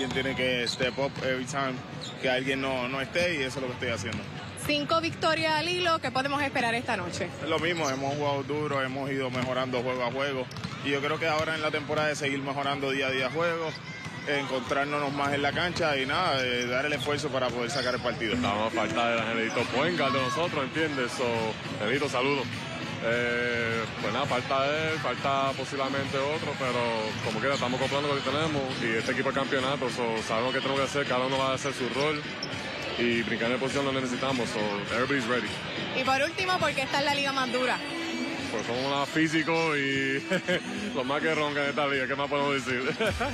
alguien tiene que step up every time que alguien no esté, y eso es lo que estoy haciendo. 5 victorias al hilo, ¿qué podemos esperar esta noche? Lo mismo, hemos jugado duro, hemos ido mejorando juego a juego, y yo creo que ahora en la temporada de seguir mejorando día a día juego, encontrarnos más en la cancha y nada, dar el esfuerzo para poder sacar el partido. Estamos a falta del Angelito Cuenca de nosotros, ¿entiendes? Angelito, saludos. Pues nada, falta él, falta posiblemente otro, pero como quiera estamos comprando lo que tenemos y este equipo es campeonato, sabemos que tenemos que hacer, cada uno va a hacer su rol y brincar en posición donde necesitamos, everybody's ready. Y por último, ¿por qué esta es la liga más dura? Pues somos más físicos y los más que roncan en esta liga, ¿qué más podemos decir?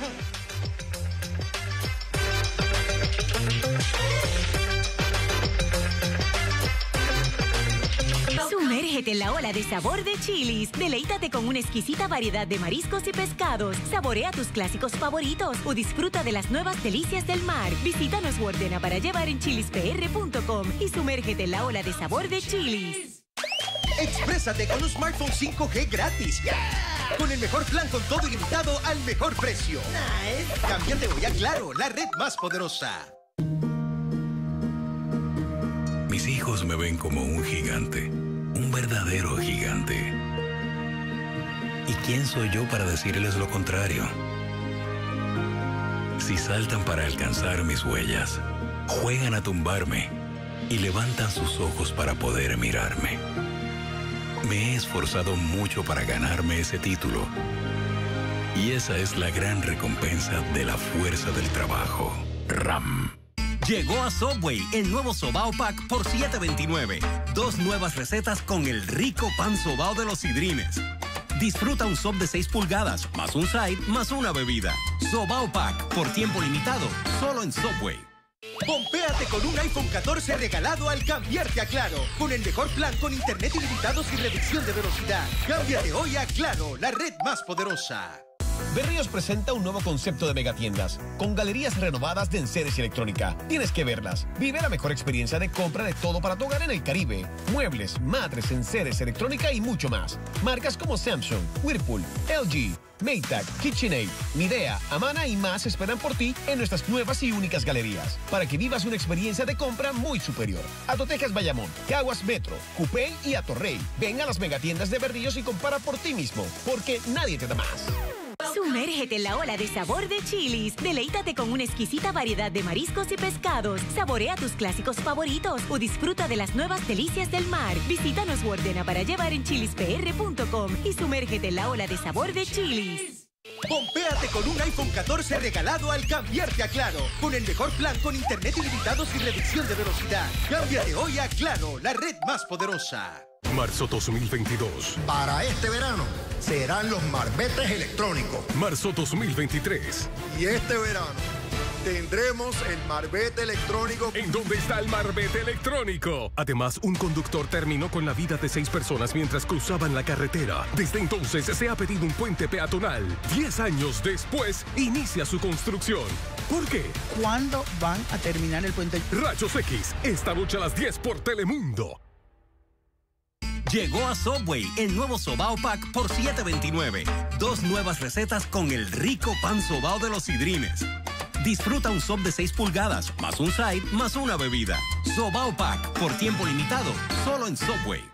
Sumérgete en la ola de sabor de Chili's. Deleítate con una exquisita variedad de mariscos y pescados. Saborea tus clásicos favoritos o disfruta de las nuevas delicias del mar. Visítanos o ordena para llevar en chilispr.com y sumérgete en la ola de sabor de Chili's. Exprésate con un smartphone 5G gratis. ¡Yeah! Con el mejor plan con todo ilimitado al mejor precio. Nice. Cámbiate hoy a Claro, la red más poderosa. Mis hijos me ven como un gigante, un verdadero gigante. ¿Y quién soy yo para decirles lo contrario? Si saltan para alcanzar mis huellas, juegan a tumbarme y levantan sus ojos para poder mirarme. Me he esforzado mucho para ganarme ese título. Y esa es la gran recompensa de la fuerza del trabajo. RAM. Llegó a Subway el nuevo Sobao Pack por $7.29. 2 nuevas recetas con el rico pan sobao de los Sidrines. Disfruta un sob de 6 pulgadas, más un side, más una bebida. Sobao Pack, por tiempo limitado, solo en Subway. Pompéate con un iPhone 14 regalado al cambiarte a Claro. Con el mejor plan con internet ilimitado sin reducción de velocidad. Cámbiate hoy a Claro, la red más poderosa. Berríos presenta un nuevo concepto de megatiendas, con galerías renovadas de enseres y electrónica. Tienes que verlas. Vive la mejor experiencia de compra de todo para tu hogar en el Caribe. Muebles, matres, enseres, electrónica y mucho más. Marcas como Samsung, Whirlpool, LG, Maytag, KitchenAid, Midea, Amana y más esperan por ti en nuestras nuevas y únicas galerías, para que vivas una experiencia de compra muy superior. Atotejas Bayamón, Caguas Metro, Cupey y Atorrey. Ven a las megatiendas de Berríos y compara por ti mismo, porque nadie te da más. Sumérgete en la ola de sabor de Chili's. Deleítate con una exquisita variedad de mariscos y pescados. Saborea tus clásicos favoritos o disfruta de las nuevas delicias del mar. Visítanos o ordena para llevar en chilispr.com y sumérgete en la ola de sabor de Chili's. Pompéate con un iPhone 14 regalado al cambiarte a Claro. Con el mejor plan con internet ilimitado sin reducción de velocidad. Cámbiate hoy a Claro, la red más poderosa. Marzo 2022. Para este verano serán los marbetes electrónicos. Marzo 2023. Y este verano tendremos el marbete electrónico. ¿En dónde está el marbete electrónico? Además, un conductor terminó con la vida de 6 personas mientras cruzaban la carretera. Desde entonces se ha pedido un puente peatonal. 10 años después, inicia su construcción. ¿Por qué? ¿Cuándo van a terminar el puente? Rayos X, esta noche a las 10 por Telemundo. Llegó a Subway el nuevo Sobao Pack por $7.29. 2 nuevas recetas con el rico pan sobao de los Sidrines. Disfruta un sob de 6 pulgadas, más un side, más una bebida. Sobao Pack, por tiempo limitado, solo en Subway.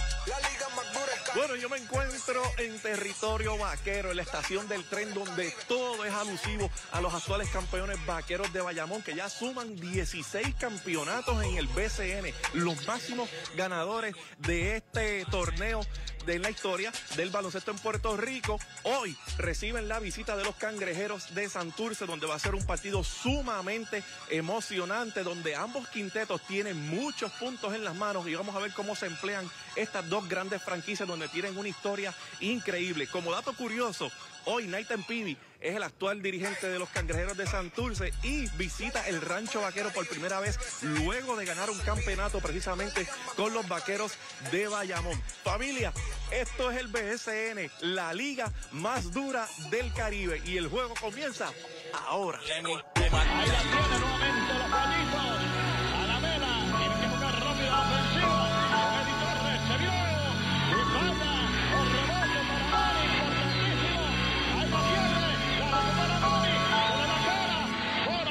Bueno, yo me encuentro en territorio vaquero, en la estación del tren, donde todo es alusivo a los actuales campeones vaqueros de Bayamón, que ya suman 16 campeonatos en el BCN, los máximos ganadores de este torneo de la historia del baloncesto en Puerto Rico. Hoy reciben la visita de los Cangrejeros de Santurce, donde va a ser un partido sumamente emocionante, donde ambos quintetos tienen muchos puntos en las manos, y vamos a ver cómo se emplean estas dos grandes franquicias donde tienen una historia increíble. Como dato curioso, hoy Nathan Peavy es el actual dirigente de los Cangrejeros de Santurce y visita el Rancho Vaquero por primera vez luego de ganar un campeonato precisamente con los Vaqueros de Bayamón. Familia, esto es el BSN, la liga más dura del Caribe, y el juego comienza ahora. Ahí la tiene nuevamente los Pañitos. A la vela, tienen que jugar rápido la ofensiva. Eddie Torres se vio y falla. El rebote para Mari, importantísimo. Ahí la pierde, la recupera Mari. Con la cara,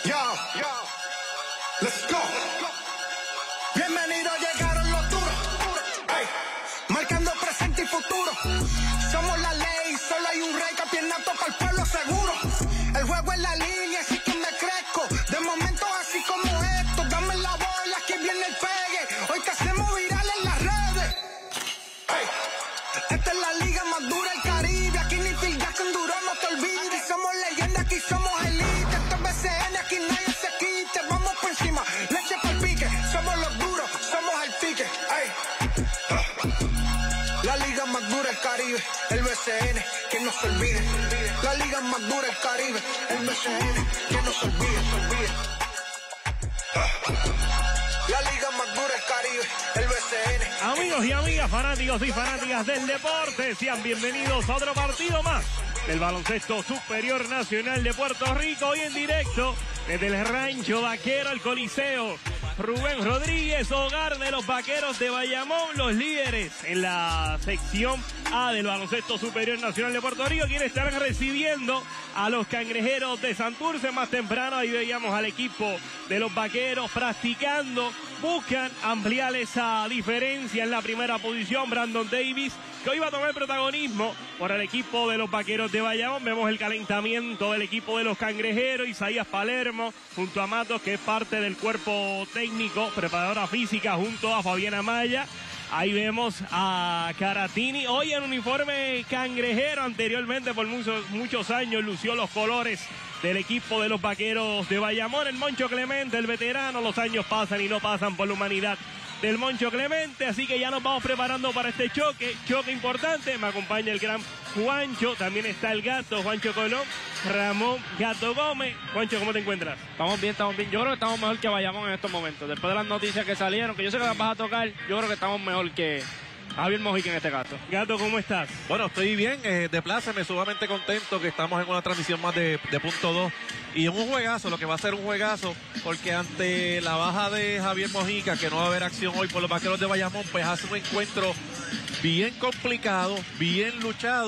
Let's go. Bienvenidos, llegaron los duros. Hey. Marcando presente y futuro. Somos la ley, solo hay un rey que pierna toca al pueblo seguro. El juego es la línea, así que me crezco. De momentos así como estos, dame la bola, que viene el pegue. Hoy te hacemos viral en las redes. Hey. Esta es la liga más dura del Caribe. Aquí ni Phil Jackson duró, no te olvides. Somos leyenda, aquí somos elite. Esto es BCN, aquí nadie se quite. Vamos por encima, leche por pique. Somos los duros, somos el pique. Hey. La liga más dura del Caribe, el BCN, que no se olvide. La liga más dura del Caribe, el BCN, que no se olvide. La liga más dura del Caribe, el BCN. Amigos y amigas, fanáticos y fanáticas del deporte, sean bienvenidos a otro partido más del Baloncesto Superior Nacional de Puerto Rico. Hoy en directo desde el Rancho Vaquero al Coliseo Rubén Rodríguez, hogar de los Vaqueros de Bayamón, los líderes en la sección A del Baloncesto Superior Nacional de Puerto Rico, quienes estarán recibiendo a los Cangrejeros de Santurce. Más temprano ahí veíamos al equipo de los Vaqueros practicando, buscan ampliar esa diferencia en la primera posición. Brandon Davis, que hoy va a tomar protagonismo por el equipo de los Vaqueros de Bayamón. Vemos el calentamiento del equipo de los Cangrejeros, Isaías Palermo junto a Matos, que es parte del cuerpo técnico, preparadora física, junto a Fabiana Maya. Ahí vemos a Caratini, hoy en uniforme cangrejero. Anteriormente, por muchos años, lució los colores del equipo de los Vaqueros de Bayamón. El Moncho Clemente, el veterano, los años pasan y no pasan por la humanidad del Moncho Clemente, así que ya nos vamos preparando para este choque importante. Me acompaña el gran Juancho, también está el Gato, Juancho Colón, Ramón Gato Gómez. Juancho, ¿cómo te encuentras? Estamos bien, estamos bien. Yo creo que estamos mejor que Bayamón en estos momentos. Después de las noticias que salieron, que yo sé que las vas a tocar, yo creo que estamos mejor que Javier Mojica en este caso. Gato, ¿cómo estás? Bueno, estoy bien, de pláceme, sumamente contento que estamos en una transmisión más de punto 2. Y es un juegazo, lo que va a ser un juegazo, porque ante la baja de Javier Mojica, que no va a haber acción hoy por los Vaqueros de Bayamón, pues hace un encuentro bien complicado, bien luchado,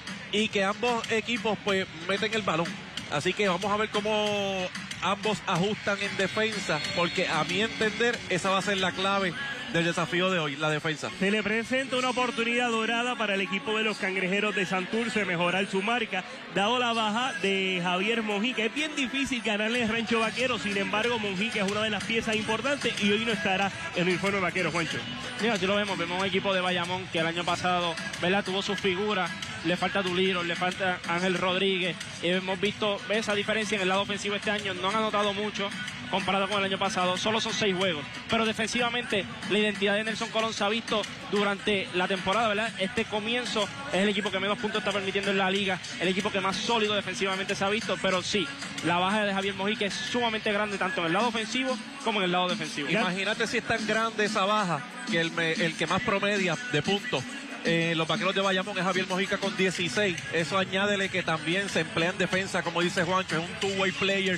y que ambos equipos pues meten el balón. Así que vamos a ver cómo ambos ajustan en defensa, porque a mi entender esa va a ser la clave del desafío de hoy, la defensa. Se le presenta una oportunidad dorada para el equipo de los Cangrejeros de Santurce mejorar su marca, dado la baja de Javier Mojica. Es bien difícil ganarle el Rancho Vaquero, sin embargo Mojica es una de las piezas importantes y hoy no estará en el uniforme vaquero, Juancho. Mira, así lo vemos un equipo de Bayamón que el año pasado, ¿verdad?, tuvo sus figuras. Le falta Tuliro, le falta Ángel Rodríguez. Hemos visto esa diferencia en el lado ofensivo este año. No han anotado mucho comparado con el año pasado. Solo son 6 juegos. Pero defensivamente la identidad de Nelson Colón se ha visto durante la temporada, ¿verdad? Este comienzo es el equipo que menos puntos está permitiendo en la liga. El equipo que más sólido defensivamente se ha visto. Pero sí, la baja de Javier Mojica es sumamente grande tanto en el lado ofensivo como en el lado defensivo. Imagínate si es tan grande esa baja que el que más promedia de puntos los Vaqueros de Bayamón es Javier Mojica con 16. Eso añádele que también se emplea en defensa, como dice Juancho, es un two-way player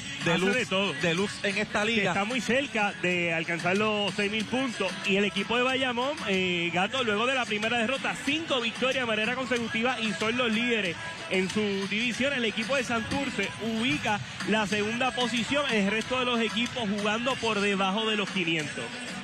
de luz en esta liga. Que está muy cerca de alcanzar los 6,000 puntos. Y el equipo de Bayamón, Gato, luego de la primera derrota, 5 victorias de manera consecutiva y son los líderes en su división. El equipo de Santurce ubica la segunda posición, el resto de los equipos jugando por debajo de los 500.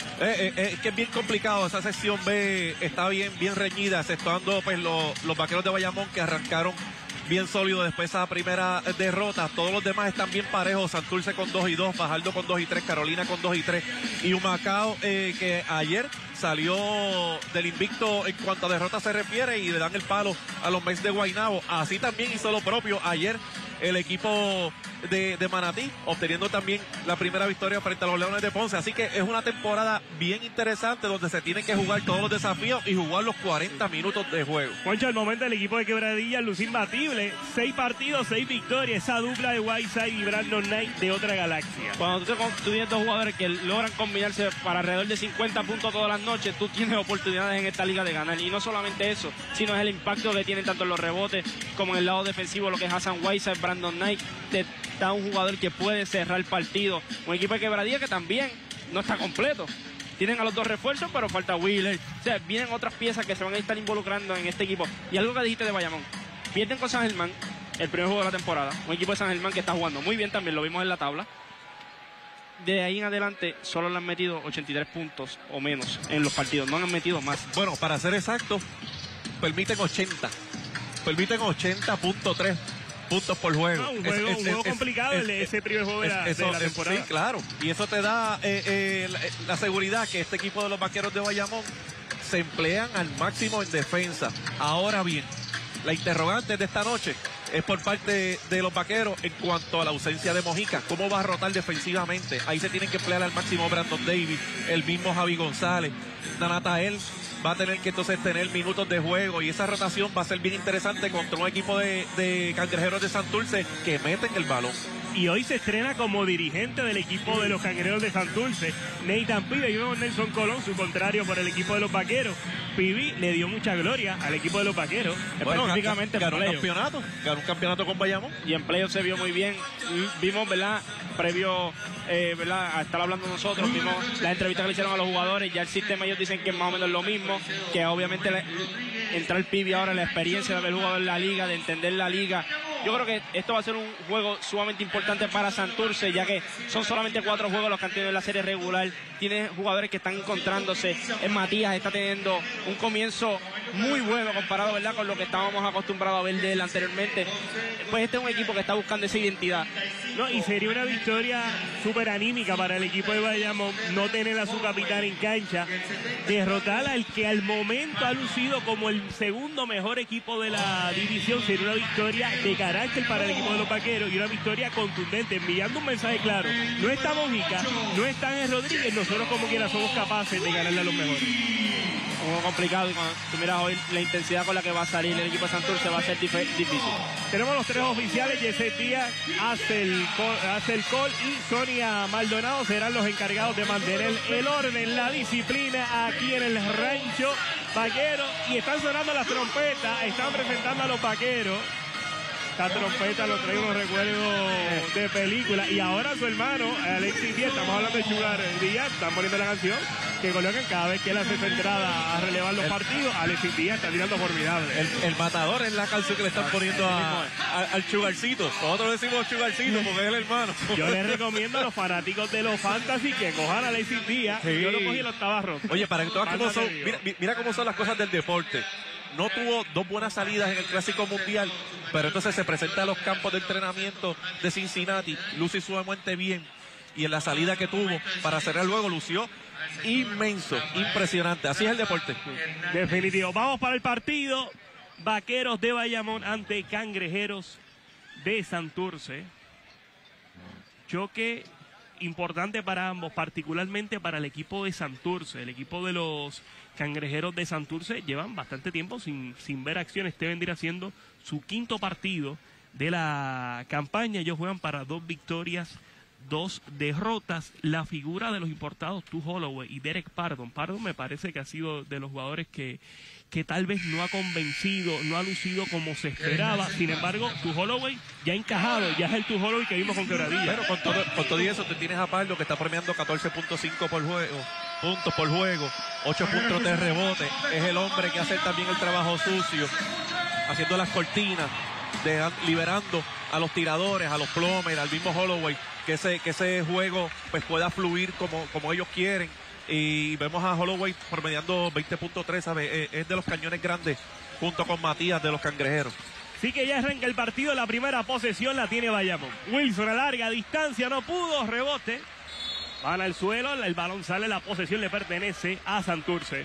Que es bien complicado, esa sección B está bien reñida, exceptuando pues los Vaqueros de Bayamón, que arrancaron bien sólido después de esa primera derrota. Todos los demás están bien parejos, Santurce con 2-2, Fajardo con 2-3, Carolina con 2-3 y Humacao, que ayer salió del invicto en cuanto a derrotas se refiere y le dan el palo a los Mets de Guaynabo. Así también hizo lo propio ayer el equipo de Manatí, obteniendo también la primera victoria frente a los Leones de Ponce. Así que es una temporada bien interesante donde se tienen que jugar todos los desafíos y jugar los 40 minutos de juego. Juancho, al momento el equipo de Quebradilla luce imbatible, 6 partidos, 6 victorias, esa dupla de Whiteside y Brandon Knight de otra galaxia. Cuando tú tienes dos jugadores que logran combinarse para alrededor de 50 puntos todas las noches, tú tienes oportunidades en esta liga de ganar. Y no solamente eso, sino es el impacto que tienen tanto en los rebotes como en el lado defensivo, lo que es Hassan Whiteside, Brandon Knight. Te da un jugador que puede cerrar el partido. Un equipo de Quebradilla que también no está completo. Tienen a los dos refuerzos, pero falta Wheeler. O sea, vienen otras piezas que se van a estar involucrando en este equipo. Y algo que dijiste de Bayamón. Pierden con San Germán el primer juego de la temporada. Un equipo de San Germán que está jugando muy bien también, lo vimos en la tabla. de ahí en adelante solo le han metido 83 puntos o menos en los partidos, no han metido más. Bueno, para ser exacto, permiten 80. Permiten 80.3 puntos por juego. Un juego complicado ese primer juego de la temporada. Sí, claro. Y eso te da la seguridad que este equipo de los Vaqueros de Bayamón se emplean al máximo en defensa. Ahora bien, la interrogante de esta noche es por parte de los Vaqueros en cuanto a la ausencia de Mojica. ¿Cómo va a rotar defensivamente? Ahí se tienen que emplear al máximo Brandon Davis, el mismo Javi González, Nanatael. Va a tener que entonces tener minutos de juego y esa rotación va a ser bien interesante contra un equipo de Cangrejeros de Santurce que meten el balón. Y hoy se estrena como dirigente del equipo de los Cangrejeros de Santurce, Nathan Pibi, y vemos Nelson Colón, su contrario por el equipo de los Vaqueros. Pibi le dio mucha gloria al equipo de los Vaqueros. Bueno, específicamente ganó un campeonato con Bayamón. Y en playoff se vio muy bien. Vimos, ¿verdad? Previo, ¿verdad? A estar hablando nosotros, vimos la entrevista que le hicieron a los jugadores. Ya el sistema ellos dicen que es más o menos lo mismo, que obviamente entrar Pibi ahora, la experiencia de haber jugado en la liga, de entender la liga. Yo creo que esto va a ser un juego sumamente importante para Santurce, ya que son solamente 4 juegos los que han tenido en la serie regular. Tiene jugadores que están encontrándose. Matías está teniendo un comienzo muy bueno comparado, ¿verdad?, con lo que estábamos acostumbrados a ver de él anteriormente. Pues este es un equipo que está buscando esa identidad. No, y sería una victoria súper anímica para el equipo de Bayamón no tener a su capitán en cancha, derrotar al que al momento ha lucido como el segundo mejor equipo de la división. Sería una victoria de carácter para el equipo de los Vaqueros y una victoria contundente, enviando un mensaje claro. No está Mojica, no está Ángel Rodríguez, nosotros como quiera somos capaces de ganarle a los mejores. Un juego complicado y cuando tú miras hoy la intensidad con la que va a salir el equipo de Santurce va a ser difícil. Tenemos los 3 oficiales, Yeset Díaz, Axel Cole y Sonia Maldonado serán los encargados de mantener el orden, la disciplina aquí en el Rancho Vaquero. Y están sonando las trompetas, están presentando a los Vaqueros. Esta trompeta lo trae unos recuerdos de película. Y ahora su hermano, Alexis Díaz, estamos hablando de Sugar Díaz, están poniendo la canción que colocan cada vez que él hace su entrada a relevar los partidos. Alexis Díaz está tirando formidable. El matador es la canción que le están poniendo al Sugarcito. Nosotros decimos Sugarcito porque es el hermano. Yo les recomiendo a los fanáticos de los Fantasy que cojan a Alexis Díaz. Sí. Yo lo cogí y lo estaba roto. Oye, para que todas cómo son, mira cómo son las cosas del deporte. No tuvo 2 buenas salidas en el Clásico Mundial, pero entonces se presenta a los campos de entrenamiento de Cincinnati, luce sumamente bien, y en la salida que tuvo para cerrar luego lució inmenso, impresionante. Así es el deporte. Definitivo. Vamos para el partido. Vaqueros de Bayamón ante Cangrejeros de Santurce. Choque importante para ambos, particularmente para el equipo de Santurce. El equipo de los Cangrejeros de Santurce llevan bastante tiempo sin ver acción. Este vendrá siendo su 5º partido de la campaña. Ellos juegan para 2 victorias, 2 derrotas. La figura de los importados, Tu Holloway y Derek Pardon. Pardon me parece que ha sido de los jugadores que tal vez no ha convencido, no ha lucido como se esperaba. Sin embargo, Tu Holloway ya ha encajado, ya es el Tu Holloway que vimos con Quebradilla. Pero con todo eso te tienes a Pardo, que está premiando 14.5 puntos por juego, 8.3 de rebote. Es el hombre que hace también el trabajo sucio, haciendo las cortinas, liberando a los tiradores, a los plomers, al mismo Holloway, que ese juego pues pueda fluir como ellos quieren. Y vemos a Holloway promediando 20.3, ¿sabes? Es de los cañones grandes junto con Matías de los Cangrejeros. Sí que ya arranca el partido, la primera posesión la tiene Bayamón. Wilson a larga distancia, no pudo, rebote. Van al suelo, el balón sale, la posesión le pertenece a Santurce.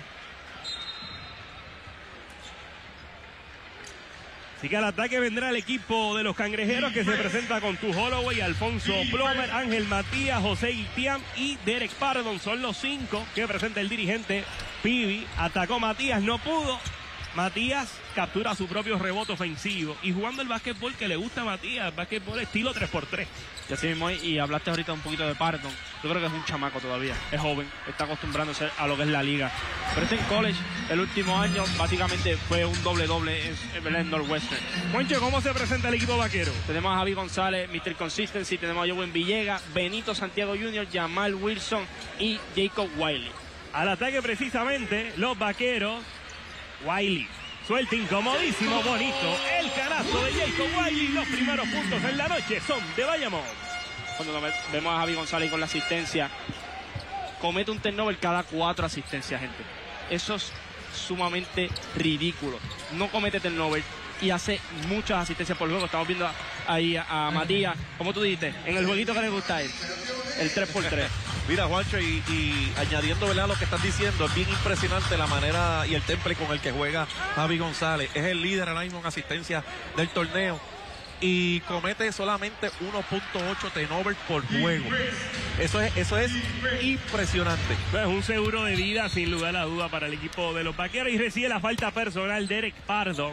Así que al ataque vendrá el equipo de los Cangrejeros, que se presenta con Tu Holloway, Alfonso Plomer, Ángel Matías, José Guitián y Derek Pardon. Son los 5 que presenta el dirigente Pibi. Atacó Matías, no pudo. Matías captura su propio rebote ofensivo y jugando el básquetbol que le gusta a Matías, básquetbol estilo 3x3. Y así mismo, y hablaste ahorita un poquito de Pardon. Yo creo que es un chamaco todavía, es joven, está acostumbrándose a lo que es la liga. Pero este en college, el último año, básicamente fue un doble-doble en Northwestern. Juancho, ¿cómo se presenta el equipo vaquero? Tenemos a Javi González, Mr. Consistency, tenemos a Joven Villegas, Benito Santiago Jr., Jamal Wilson y Jacob Wiley. Al ataque precisamente, los vaqueros. Wiley suelta incomodísimo, bonito el canasto de Jacob Wiley. Los primeros puntos en la noche son de Bayamón. cuando vemos a Javi González con la asistencia, comete un turnover cada 4 asistencias, gente. Eso es sumamente ridículo. No comete turnover y hace muchas asistencias por juego. Estamos viendo ahí a Matías, como tú dijiste, en el jueguito que le gusta a él, el 3x3. Mira, Juancho, y añadiendo, ¿verdad?, lo que estás diciendo, es bien impresionante la manera y el temple con el que juega Javi González. Es el líder ahora mismo en asistencia del torneo y comete solamente 1.8 turnovers por juego. Eso es impresionante. Es un seguro de vida, sin lugar a duda, para el equipo de los Vaqueros, y recibe la falta personal Derek Pardo.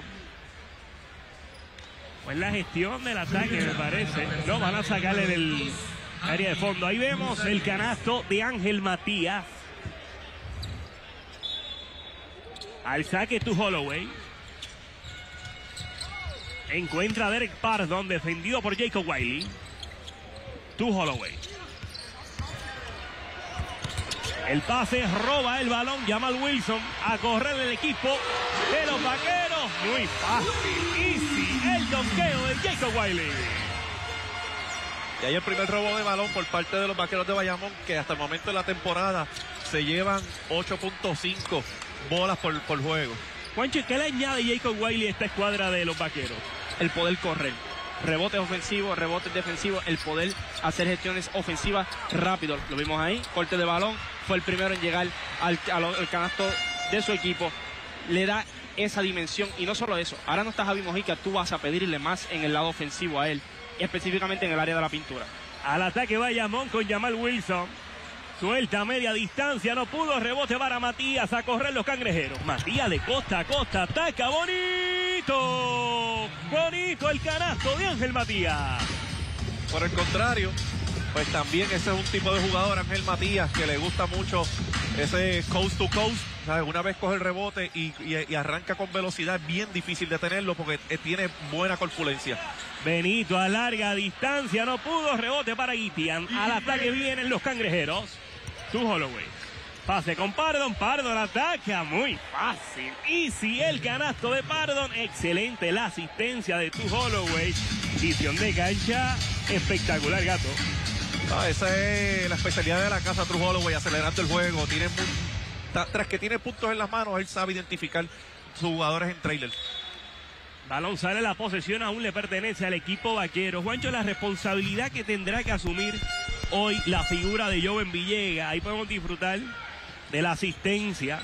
Pues la gestión del ataque, me parece. No, van a sacarle del área de fondo. Ahí vemos el canasto de Ángel Matías. Al saque to Holloway. Encuentra a Derek Pardon, defendido por Jacob Wiley. To Holloway. El pase, roba el balón, Jamal Wilson a correr el equipo de los Vaqueros. Muy fácil, easy, el donqueo de Jacob Wiley. Y ahí el primer robo de balón por parte de los Vaqueros de Bayamón, que hasta el momento de la temporada se llevan 8.5 bolas por juego. Juancho, ¿qué le añade Jacob Wiley a esta escuadra de los Vaqueros? El poder correr. Rebotes ofensivos, rebotes defensivos, el poder hacer gestiones ofensivas rápido. Lo vimos ahí, corte de balón, fue el primero en llegar al canasto de su equipo. Le da esa dimensión y no solo eso. Ahora no está Javi Mojica, tú vas a pedirle más en el lado ofensivo a él, específicamente en el área de la pintura. Al ataque Bayamón con Jamal Wilson. Suelta a media distancia, no pudo, rebote para Matías, a correr los cangrejeros. Matías de costa a costa, ataca, bonito. Bonito el canasto de Ángel Matías. Por el contrario, pues también ese es un tipo de jugador, Ángel Matías, que le gusta mucho ese coast to coast. ¿Sabes? Una vez coge el rebote y arranca con velocidad, es bien difícil detenerlo porque tiene buena corpulencia. Benito a larga distancia, no pudo, rebote para Guitián. Al ataque vienen los cangrejeros. To Holloway. Pase con Pardon, Pardon ataca, muy fácil. Easy el canasto de Pardon, excelente la asistencia de To Holloway. Visión de cancha espectacular, Gato. Esa es la especialidad de la casa, To Holloway, acelerando el juego. Tras que tiene puntos en las manos, él sabe identificar sus jugadores en trailer. Balón sale, la posesión aún le pertenece al equipo vaquero. Juancho, la responsabilidad que tendrá que asumir hoy la figura de Joven Villegas. Ahí podemos disfrutar de la asistencia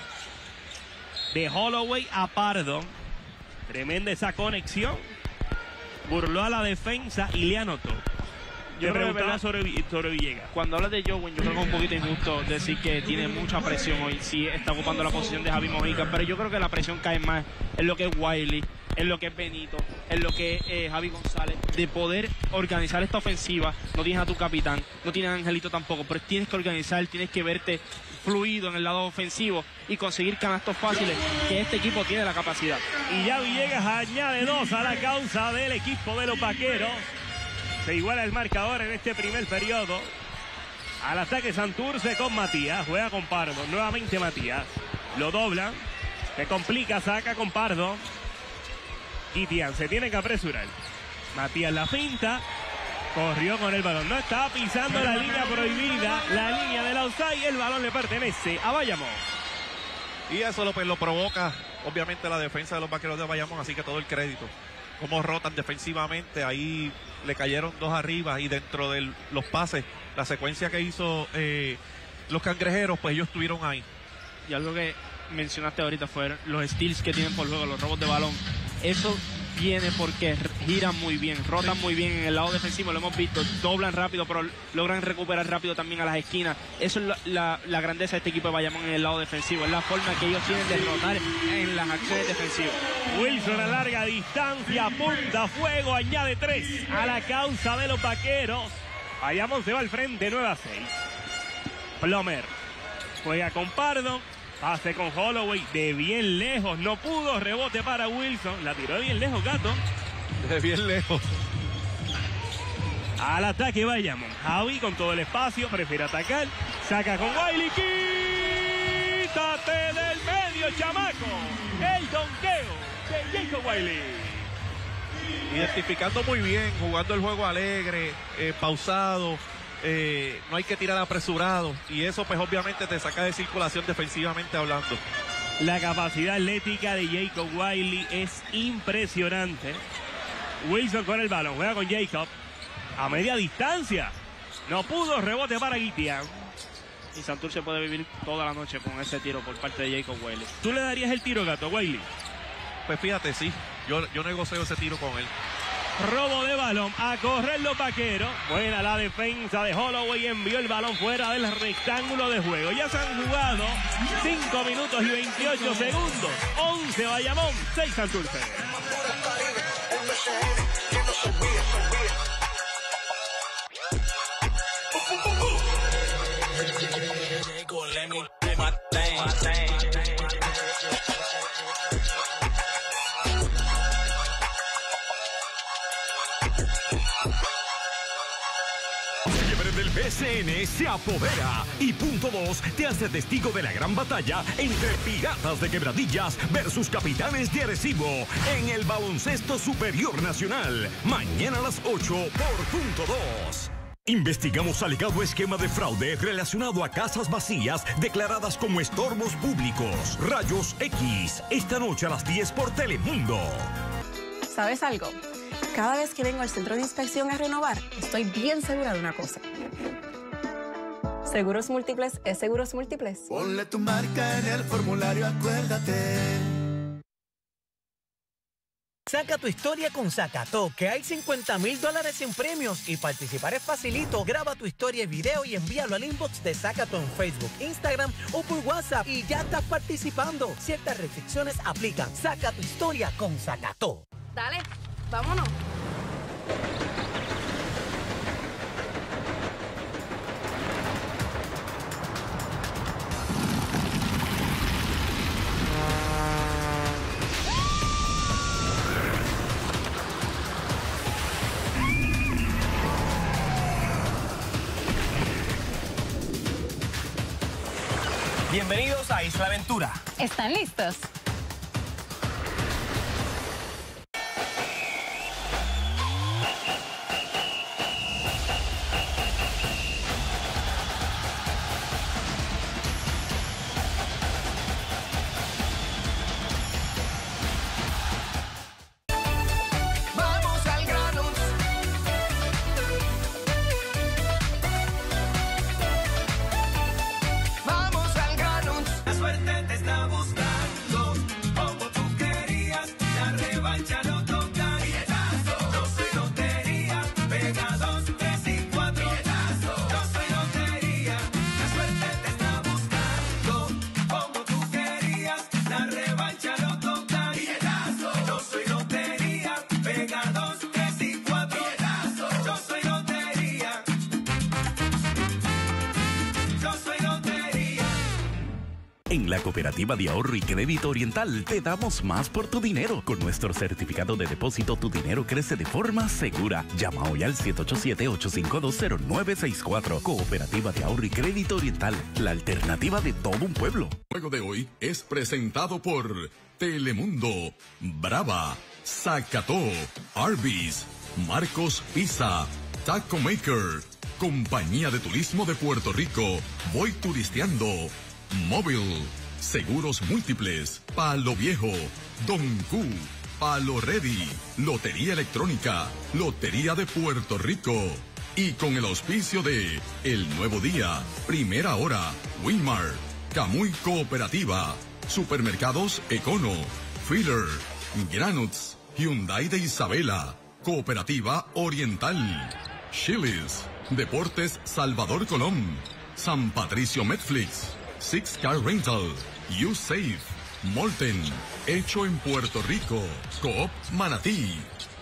de Holloway a Pardon. Tremenda esa conexión. Burló a la defensa y le anotó. Yo preguntaba sobre Villegas. Cuando hablas de Joven, yo creo que es un poquito injusto decir que tiene mucha presión hoy. Sí está ocupando la posición de Javi Mojica, pero yo creo que la presión cae más en lo que es Wiley, en lo que es Benito, en lo que es Javi González, de poder organizar esta ofensiva. No tienes a tu capitán, no tienes a Angelito tampoco, pero tienes que organizar, tienes que verte fluido en el lado ofensivo y conseguir canastos fáciles, que este equipo tiene la capacidad. Y ya Villegas añade 2 a la causa del equipo de los Vaqueros. Se iguala el marcador en este primer periodo. Al ataque Santurce con Matías, juega con Pardo, nuevamente Matías. Lo doblan, se complica, saca con Pardo. Guitián se tiene que apresurar. Matías la finta, corrió con el balón, no estaba pisando la línea prohibida, la línea del outside, el balón le pertenece a Bayamón. Y eso lo provoca, obviamente, la defensa de los Vaqueros de Bayamón, así que todo el crédito. Cómo rotan defensivamente, ahí le cayeron 2 arriba y dentro de los pases, la secuencia que hizo los cangrejeros, pues ellos estuvieron ahí. Y algo que mencionaste ahorita fueron los steals que tienen por juego, los robos de balón. Eso viene porque giran muy bien, rotan muy bien en el lado defensivo, lo hemos visto, doblan rápido, pero logran recuperar rápido también a las esquinas. Eso es la grandeza de este equipo de Bayamón en el lado defensivo, es la forma que ellos tienen de rotar en las acciones defensivas. Wilson a larga distancia, apunta fuego, añade 3 a la causa de los Vaqueros. Bayamón se va al frente, 9-6. Plomer juega con Pardo. Pase con Holloway de bien lejos, no pudo, rebote para Wilson, la tiró de bien lejos, Gato. De bien lejos. Al ataque Bayamón, Javi con todo el espacio, prefiere atacar, saca con Wiley, quítate del medio, chamaco, el donqueo de Jacob Wiley. identificando muy bien, jugando el juego alegre, pausado. No hay que tirar apresurado y eso pues obviamente te saca de circulación defensivamente hablando. La capacidad atlética de Jacob Wiley es impresionante. Wilson con el balón, juega con Jacob a media distancia. No pudo, rebote para Guitián. Y Santurce puede vivir toda la noche con ese tiro por parte de Jacob Wiley. ¿Tú le darías el tiro, Gato Wiley? Pues fíjate, sí, yo negocio ese tiro con él. Robo de balón, a correr los vaqueros. Buena la defensa de Holloway, envió el balón fuera del rectángulo de juego. Ya se han jugado 5 minutos y 28 segundos. 11 Bayamón, 6 Santurce. Del BCN se apodera y Punto 2 te hace testigo de la gran batalla entre Piratas de Quebradillas versus Capitanes de Arecibo en el Baloncesto Superior Nacional, mañana a las 8 por Punto 2. Investigamos alegado esquema de fraude relacionado a casas vacías declaradas como estorbos públicos. Rayos X, esta noche a las 10 por Telemundo. ¿Sabes algo? Cada vez que vengo al centro de inspección a renovar, estoy bien segura de una cosa. Seguros Múltiples es Seguros Múltiples. Ponle tu marca en el formulario, acuérdate. Saca tu historia con Zacató, que hay $50,000 en premios y participar es facilito. Graba tu historia y video y envíalo al inbox de Zacató en Facebook, Instagram o por WhatsApp y ya estás participando. Ciertas restricciones aplican. Saca tu historia con Zacató. Dale, vámonos. Bienvenidos a Isla Aventura. ¿Están listos? Vamos al grano. Vamos al grano. La suerte te está buscando, como tú querías. La revancha no toca. Yo soy lotería, pega 2, 3 y 4. Yo soy lotería. La suerte te está buscando, como tú querías. La revancha no toca. Yo soy lotería, pega 2, 3 y 4. Yo soy lotería. Yo soy lotería. En la Cooperativa de Ahorro y Crédito Oriental te damos más por tu dinero. Con nuestro certificado de depósito, tu dinero crece de forma segura. Llama hoy al 787-852-0964. Cooperativa de Ahorro y Crédito Oriental, la alternativa de todo un pueblo. El juego de hoy es presentado por Telemundo, Brava, Zacató, Arby's, Marcos Pizza, Taco Maker, Compañía de Turismo de Puerto Rico, Voy Turisteando, Móvil, Seguros Múltiples, Palo Viejo, Don Q, Palo Ready, Lotería Electrónica, Lotería de Puerto Rico. Y con el auspicio de El Nuevo Día, Primera Hora, Winmar, Camuy Cooperativa, Supermercados Econo, Filler, Granuts, Hyundai de Isabela, Cooperativa Oriental, Chili's, Deportes Salvador Colón, San Patricio Netflix, Six Car Rental, USafe, Molten, hecho en Puerto Rico, Coop Manatí.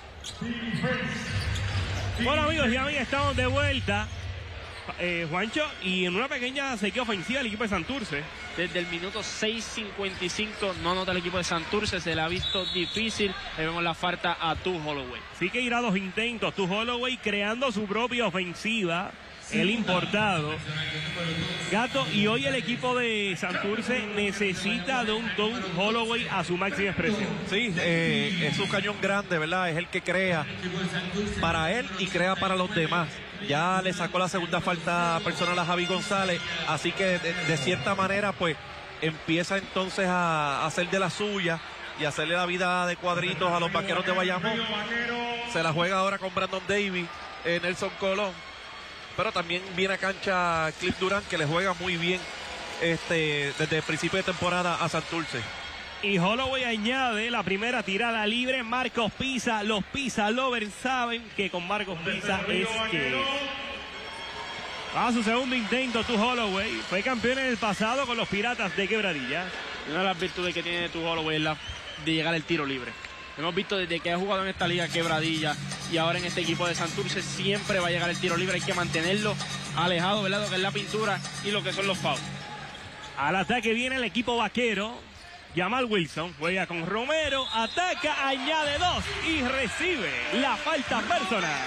Bueno, amigos, ya estamos de vuelta, Juancho, y en una pequeña sequía ofensiva el equipo de Santurce. desde el minuto 6:55 no anota el equipo de Santurce, se le ha visto difícil. Le vemos la falta a Tu Holloway. Sí que irá a 2 intentos, Tu Holloway creando su propia ofensiva, el importado. Gato, y hoy el equipo de Santurce necesita de un Tu Holloway a su máxima expresión. Sí, es un cañón grande, ¿verdad? Es el que crea para él y crea para los demás. Ya le sacó la segunda falta personal a Javi González, así que de cierta manera pues empieza entonces a hacer de la suya y hacerle la vida de cuadritos a los Vaqueros de Bayamón. Se la juega ahora con Brandon Davis, Nelson Colón, pero también viene a cancha Cliff Durant, que le juega muy bien desde el principio de temporada a Santurce. Y Holloway añade la primera tirada libre. Marcos Pisa, los Pisa lovers saben que con Marcos Pisa es que va a su segundo intento. Tu Holloway fue campeón en el pasado con los Piratas de Quebradilla. Una de las virtudes que tiene Tu Holloway es la de llegar al tiro libre. Hemos visto desde que ha jugado en esta liga Quebradilla y ahora en este equipo de Santurce siempre va a llegar el tiro libre. Hay que mantenerlo alejado, ¿verdad? Lo que es la pintura y lo que son los fouls. Al ataque viene el equipo vaquero. Jamal Wilson juega con Romero, ataca, añade 2 y recibe la falta personal.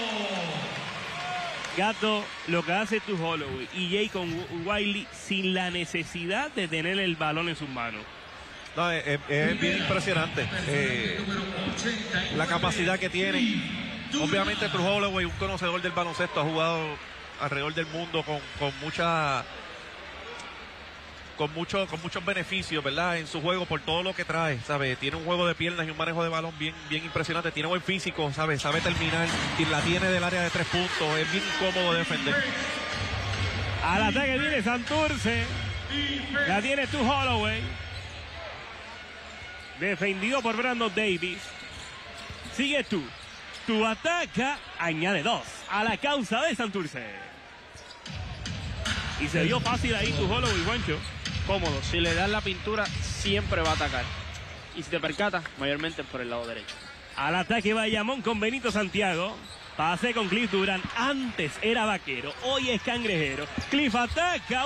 Gato, lo que hace Tu Holloway y Jacob Wiley sin la necesidad de tener el balón en sus manos. No, es bien impresionante la capacidad que tiene. Obviamente Tu Holloway, un conocedor del baloncesto, ha jugado alrededor del mundo con muchos beneficios, ¿verdad? En su juego por todo lo que trae, ¿sabe? Tiene un juego de piernas y un manejo de balón bien impresionante. Tiene buen físico, ¿sabe? Sabe terminar y la tiene del área de 3 puntos. Es bien cómodo de defender. Al ataque viene Santurce. La tiene Tu Holloway. Defendido por Brandon Davis. Sigue Tu ataca, añade 2 a la causa de Santurce. Y se dio fácil ahí Tu Holloway, Juancho. Cómodo, si le das la pintura siempre va a atacar. Y si te percatas, mayormente por el lado derecho. Al ataque Bayamón con Benito Santiago. Pase con Cliff Durant. Antes era vaquero, hoy es cangrejero. Cliff ataca,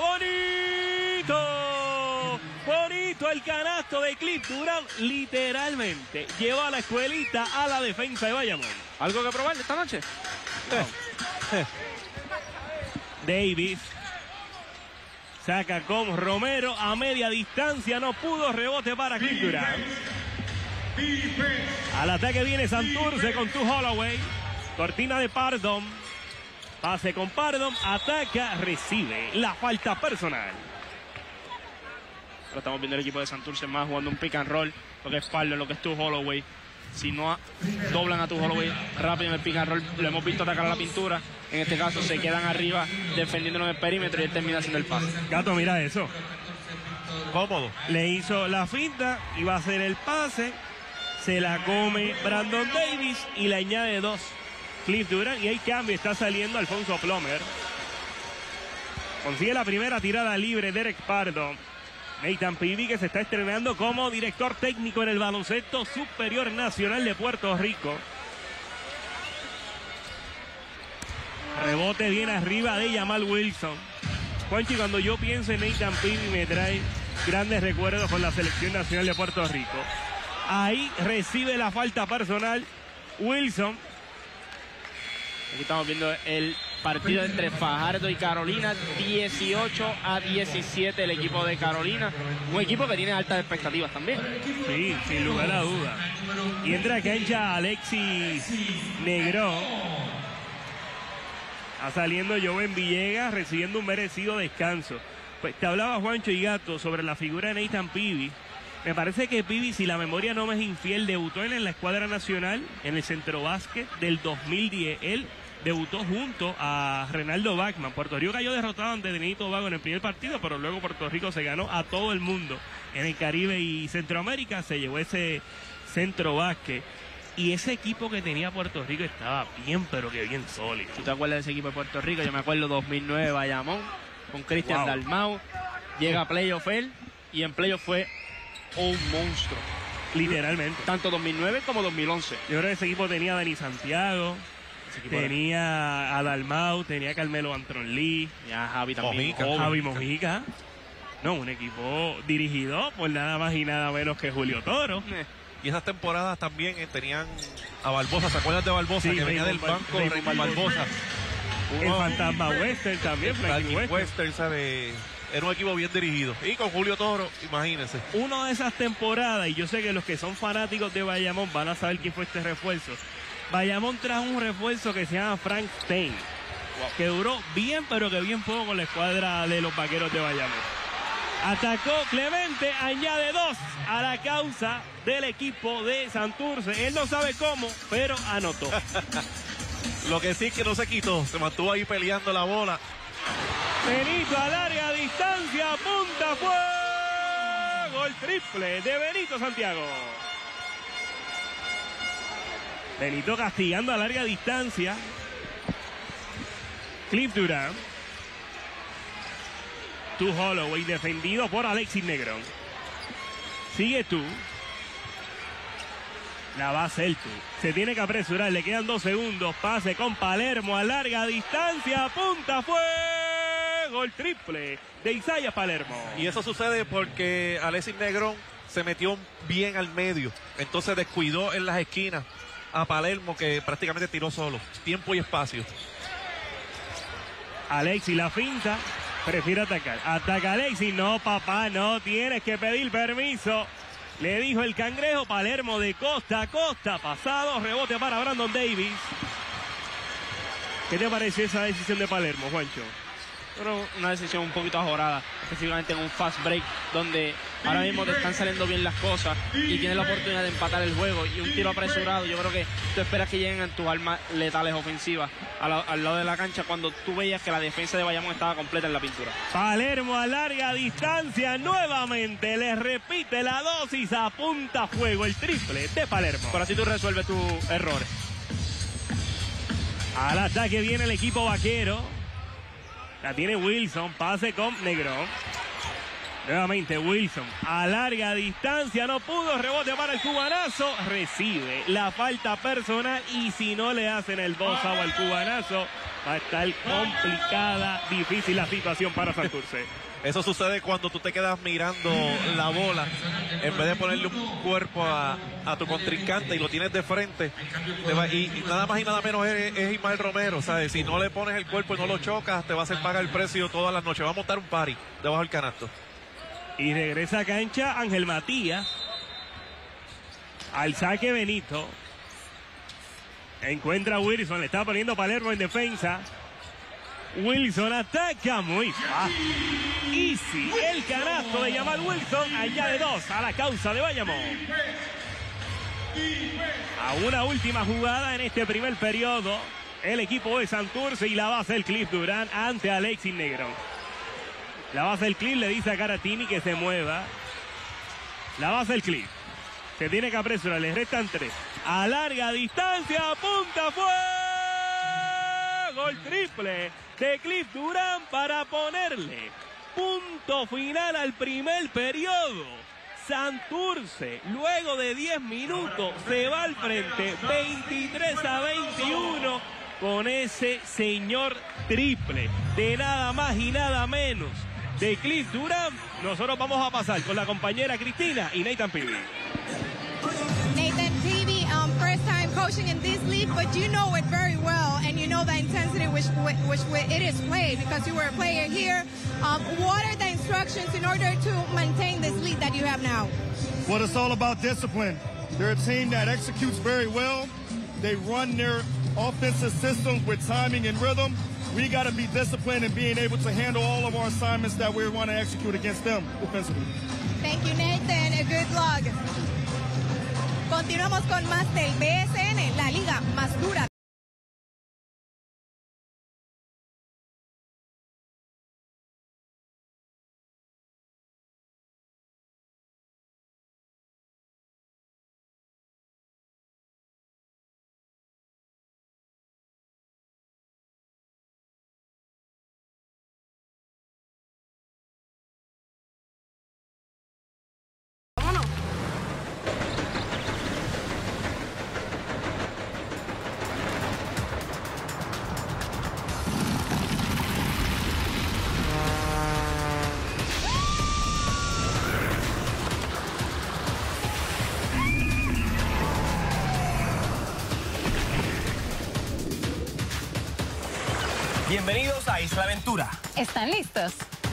bonito. Bonito el canasto de Cliff Durant. Literalmente llevó a la escuelita a la defensa de Bayamón. ¿Algo que probar esta noche? Davis saca con Romero a media distancia, no pudo, rebote para Cliff Durant. Al ataque viene Santurce con Tu Holloway. Cortina de Pardon. Pase con Pardon, ataca, recibe la falta personal. Ahora estamos viendo el equipo de Santurce más jugando un pick and roll, lo que es Pardon, lo que es Tu Holloway. Si no doblan a Tu Holloway rápido en el pick and roll, lo hemos visto atacar a la pintura. En este caso se quedan arriba defendiéndonos el perímetro y él termina haciendo el pase. Gato, mira eso. Cómodo. Le hizo la finta, iba a hacer el pase. Se la come Brandon Davis y le añade 2 Cliff Durant. Y hay cambio, está saliendo Alfonso Plomer. Consigue la primera tirada libre Derek Pardon. Nathan Peavy, que se está estrenando como director técnico en el baloncesto superior nacional de Puerto Rico. Rebote bien arriba de Jamal Wilson. Juanchi, cuando yo pienso en Nathan Peavy me trae grandes recuerdos con la selección nacional de Puerto Rico. Ahí recibe la falta personal Wilson. Aquí estamos viendo el partido entre Fajardo y Carolina. 18-17 el equipo de Carolina. Un equipo que tiene altas expectativas también. Sí, sin lugar a duda. Y entra a cancha Alexis Negrón. Está saliendo Joven Villegas, recibiendo un merecido descanso. Pues te hablaba Juancho y Gato sobre la figura de Nathan Peavy. Me parece que Peavy, si la memoria no me es infiel, debutó en la escuadra nacional en el Centro Básquet del 2010. Él debutó junto a Renaldo Bachman. Puerto Rico cayó derrotado ante Benito Vago en el primer partido, pero luego Puerto Rico se ganó a todo el mundo en el Caribe y Centroamérica. Se llevó ese Centro Básquet. Y ese equipo que tenía Puerto Rico estaba bien, pero que bien sólido. ¿Tú te acuerdas de ese equipo de Puerto Rico? Yo me acuerdo 2009 Bayamón, con Cristian Dalmau. Llega a playoff él, y en playoff fue un monstruo. Literalmente. Tanto 2009 como 2011. Yo creo que ese equipo tenía a Dani Santiago, tenía a Dalmau, tenía a Carmelo Antron Lee, y a Javi también. Javi Mojica. No, un equipo dirigido por nada más y nada menos que Julio Toro. Y esas temporadas también tenían a Barbosa. ¿Se acuerdan de Barbosa? Sí, que venía del banco, Raymond Barbosa. El fantasma Western también, Frankie Western, ¿sabe? Era un equipo bien dirigido. Y con Julio Toro, imagínense. Una de esas temporadas, y yo sé que los que son fanáticos de Bayamón van a saber quién fue este refuerzo. Bayamón trajo un refuerzo que se llama Frank Stein, que duró bien, pero que bien poco con la escuadra de los Vaqueros de Bayamón. Atacó Clemente, añade 2 a la causa del equipo de Santurce. Él no sabe cómo, pero anotó. Lo que sí es que no se quitó, se mantuvo ahí peleando la bola. Benito a larga distancia, punta fuego, el triple de Benito Santiago. Benito castigando a larga distancia. Cliff Durán. Tu Holloway defendido por Alexis Negrón. Sigue tú. La va a hacer tú. Se tiene que apresurar. Le quedan 2 segundos. Pase con Palermo a larga distancia. Punta fuego. El triple de Isaiah Palermo. Y eso sucede porque Alexis Negrón se metió bien al medio. Entonces descuidó en las esquinas a Palermo, que prácticamente tiró solo. Tiempo y espacio. Alexis la finta. Prefiere atacar. Ataca Alexis. No, papá, no tienes que pedir permiso. Le dijo el cangrejo. Palermo de costa a costa. Pasado. Rebote para Brandon Davis. ¿Qué te pareció esa decisión de Palermo, Juancho? Pero una decisión un poquito ajorada, específicamente en un fast break, donde ahora mismo te están saliendo bien las cosas y tienes la oportunidad de empatar el juego, y un tiro apresurado. Yo creo que tú esperas que lleguen tus armas letales ofensivas al lado de la cancha, cuando tú veías que la defensa de Bayamón estaba completa en la pintura. Palermo a larga distancia nuevamente, le repite la dosis, apunta a fuego el triple de Palermo. Pero así tú resuelves tus errores. Al ataque viene el equipo vaquero. La tiene Wilson, pase con Negrón. Nuevamente Wilson, a larga distancia, no pudo, rebote para el cubanazo, recibe la falta personal, y si no le hacen el boss out al cubanazo, va a estar complicada, difícil la situación para Santurce. Eso sucede cuando tú te quedas mirando la bola, en vez de ponerle un cuerpo a tu contrincante y lo tienes de frente. Y nada más y nada menos es Ismael Romero, ¿sabes? Si no le pones el cuerpo y no lo chocas, te va a hacer pagar el precio todas las noches. Va a montar un party debajo del canasto. Y regresa a cancha Ángel Matías. Al saque Benito. Encuentra a Wilson, le está poniendo Palermo en defensa. Wilson ataca muy fácil. Easy, el canasto de Jamal Wilson, allá de 2 a la causa de Bayamón. A una última jugada en este primer periodo, el equipo de Santurce, y la va a hacer Cliff Durán ante Alexis Negrón. La va a hacer Cliff, le dice a Caratini que se mueva. La va a hacer Cliff. Se tiene que apresurar, le restan 3. A larga distancia, punta fuego, el triple de Cliff Durán para ponerle punto final al primer periodo. Santurce, luego de 10 minutos, se va al frente 23-21 con ese señor triple de nada más y nada menos de Cliff Durán. Nosotros vamos a pasar con la compañera Cristina y Nathan Peavy. Nathan Peavy, first time coaching in this league, but you know it very well, and you know the intensity which it is played, because you were a player here. What are the instructions in order to maintain this lead that you have now? Well, it's all about discipline. They're a team that executes very well. They run their offensive systems with timing and rhythm. We got to be disciplined in being able to handle all of our assignments that we want to execute against them offensively. Thank you, Nathan. Good luck. Continuamos con más del BSN, la liga más dura. Bienvenidos a Isla Aventura. ¿Están listos?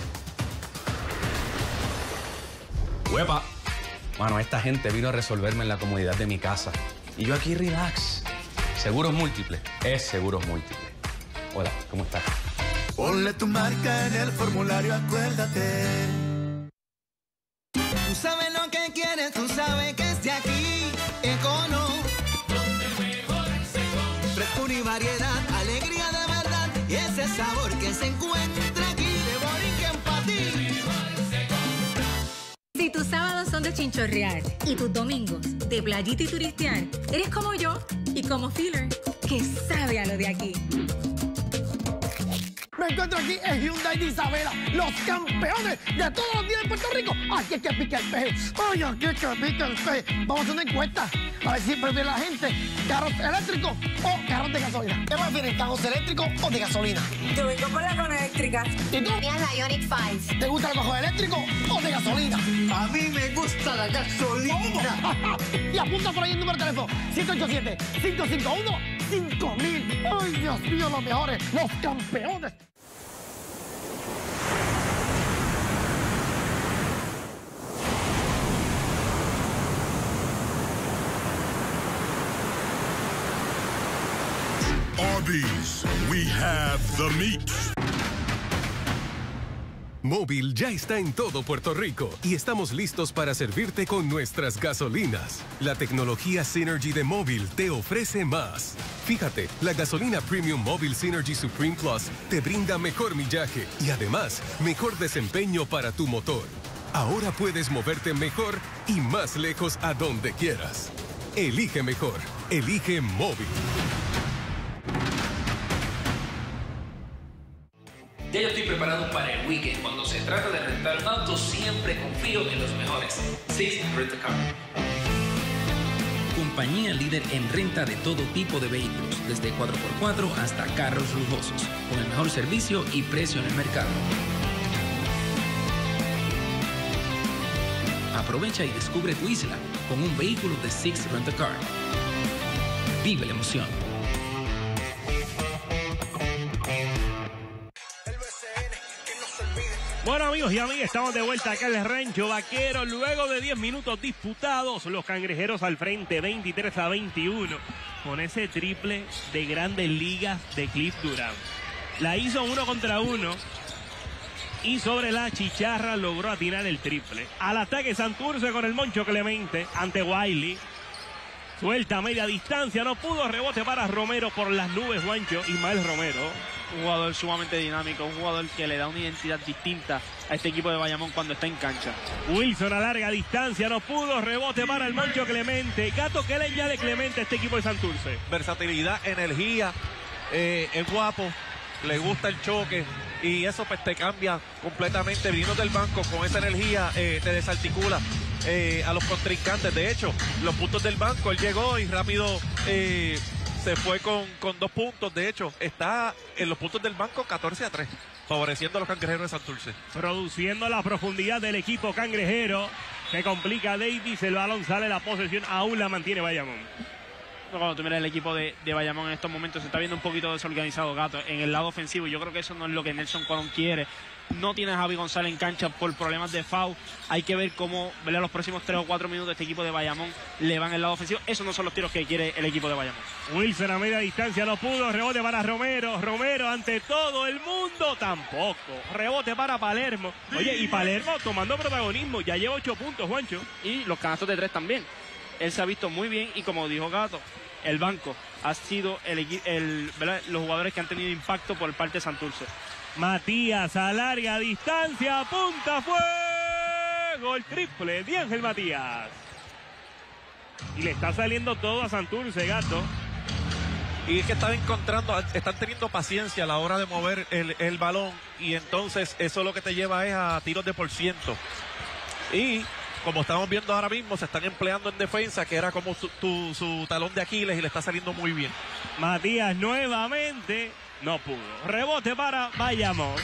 ¡Huepa! Mano, esta gente vino a resolverme en la comodidad de mi casa. Y yo aquí relax. Seguros Múltiples. Es Seguros Múltiples. Hola, ¿cómo estás? Ponle tu marca en el formulario, acuérdate. Tú sabes lo que quieres, tú sabes que es de aquí. Econo. Donde mejor se come. Frescura y variedad, alegría de verdad. Y ese sabor que se encuentra aquí de Borinquen para ti. Si tus sábados son de chinchorrear y tus domingos de playita y turistear, eres como yo y como Filler, que sabe a lo de aquí. Me encuentro aquí en Hyundai de Isabela, los campeones de todos los días en Puerto Rico. Aquí es que pica el peje. Oye, aquí es que pica el peje. Vamos a hacer una encuesta a ver si prefiere la gente carros eléctricos o carros de gasolina. ¿Qué prefieren, carros eléctricos o de gasolina? Yo vengo por la con eléctrica. ¿Y tú? Mira la Ioniq 5. ¿Te gusta el cojo eléctrico o de gasolina? A mí me gusta la gasolina. Y apunta por ahí el número de teléfono: 787-551-5000. Ay, Dios mío, los mejores, los campeones. Arby's, we have the meat. Móvil ya está en todo Puerto Rico y estamos listos para servirte con nuestras gasolinas. La tecnología Synergy de Móvil te ofrece más. Fíjate, la gasolina Premium Móvil Synergy Supreme Plus te brinda mejor millaje y además mejor desempeño para tu motor. Ahora puedes moverte mejor y más lejos a donde quieras. Elige mejor. Elige Móvil. Ya yo estoy preparado para el weekend. Cuando se trata de rentar un auto, siempre confío en los mejores. Six Rent a Car. Compañía líder en renta de todo tipo de vehículos, desde 4x4 hasta carros lujosos, con el mejor servicio y precio en el mercado. Aprovecha y descubre tu isla con un vehículo de Six Rent a Car. Vive la emoción. Bueno, amigos y amigas, estamos de vuelta acá en el Rancho Vaquero. Luego de 10 minutos disputados, los cangrejeros al frente, 23-21, con ese triple de Grandes Ligas de Cliff Durán. La hizo 1 contra 1 y sobre la chicharra logró atinar el triple. Al ataque Santurce con el Moncho Clemente ante Wiley. Suelta a media distancia, no pudo, rebote para Romero por las nubes, Juancho. Ismael Romero. Un jugador sumamente dinámico, un jugador que le da una identidad distinta a este equipo de Bayamón cuando está en cancha. Wilson a larga distancia, no pudo, rebote para el Moncho Clemente. Gato, ¿qué le añade Clemente a este equipo de Santurce? Versatilidad, energía, es guapo, le gusta el choque y eso pues te cambia completamente. Viniendo del banco con esa energía, te desarticula a los contrincantes. De hecho, los puntos del banco, él llegó y rápido se fue con 2 puntos. De hecho, está en los puntos del banco 14-3, favoreciendo a los cangrejeros de Santurce. Produciendo la profundidad del equipo cangrejero. Se complica Davis, el balón sale, la posesión aún la mantiene Bayamón. Cuando tú miras el equipo de Bayamón en estos momentos, se está viendo un poquito desorganizado, Gato, en el lado ofensivo. Yo creo que eso no es lo que Nelson Colón quiere. No tiene a Javi González en cancha por problemas de foul. Hay que ver cómo, ¿verdad?, los próximos 3 o 4 minutos este equipo de Bayamón le van el lado ofensivo. Esos no son los tiros que quiere el equipo de Bayamón. Wilson a media distancia no pudo, rebote para Romero. Romero ante todo el mundo, tampoco. Rebote para Palermo. Oye, y Palermo tomando protagonismo, ya lleva 8 puntos, Juancho. Y los canastos de 3 también. Él se ha visto muy bien y como dijo Gato, el banco ha sido los jugadores que han tenido impacto por parte de Santurce. Matías a larga distancia, apunta, fuego, el triple de Ángel Matías. Y le está saliendo todo a Santurce, Gato. Y es que están teniendo paciencia a la hora de mover el balón y entonces eso lo que te lleva es a tiros de %. Y como estamos viendo ahora mismo, se están empleando en defensa, que era como su talón de Aquiles, y le está saliendo muy bien. Matías nuevamente no pudo. Rebote para Bayamón.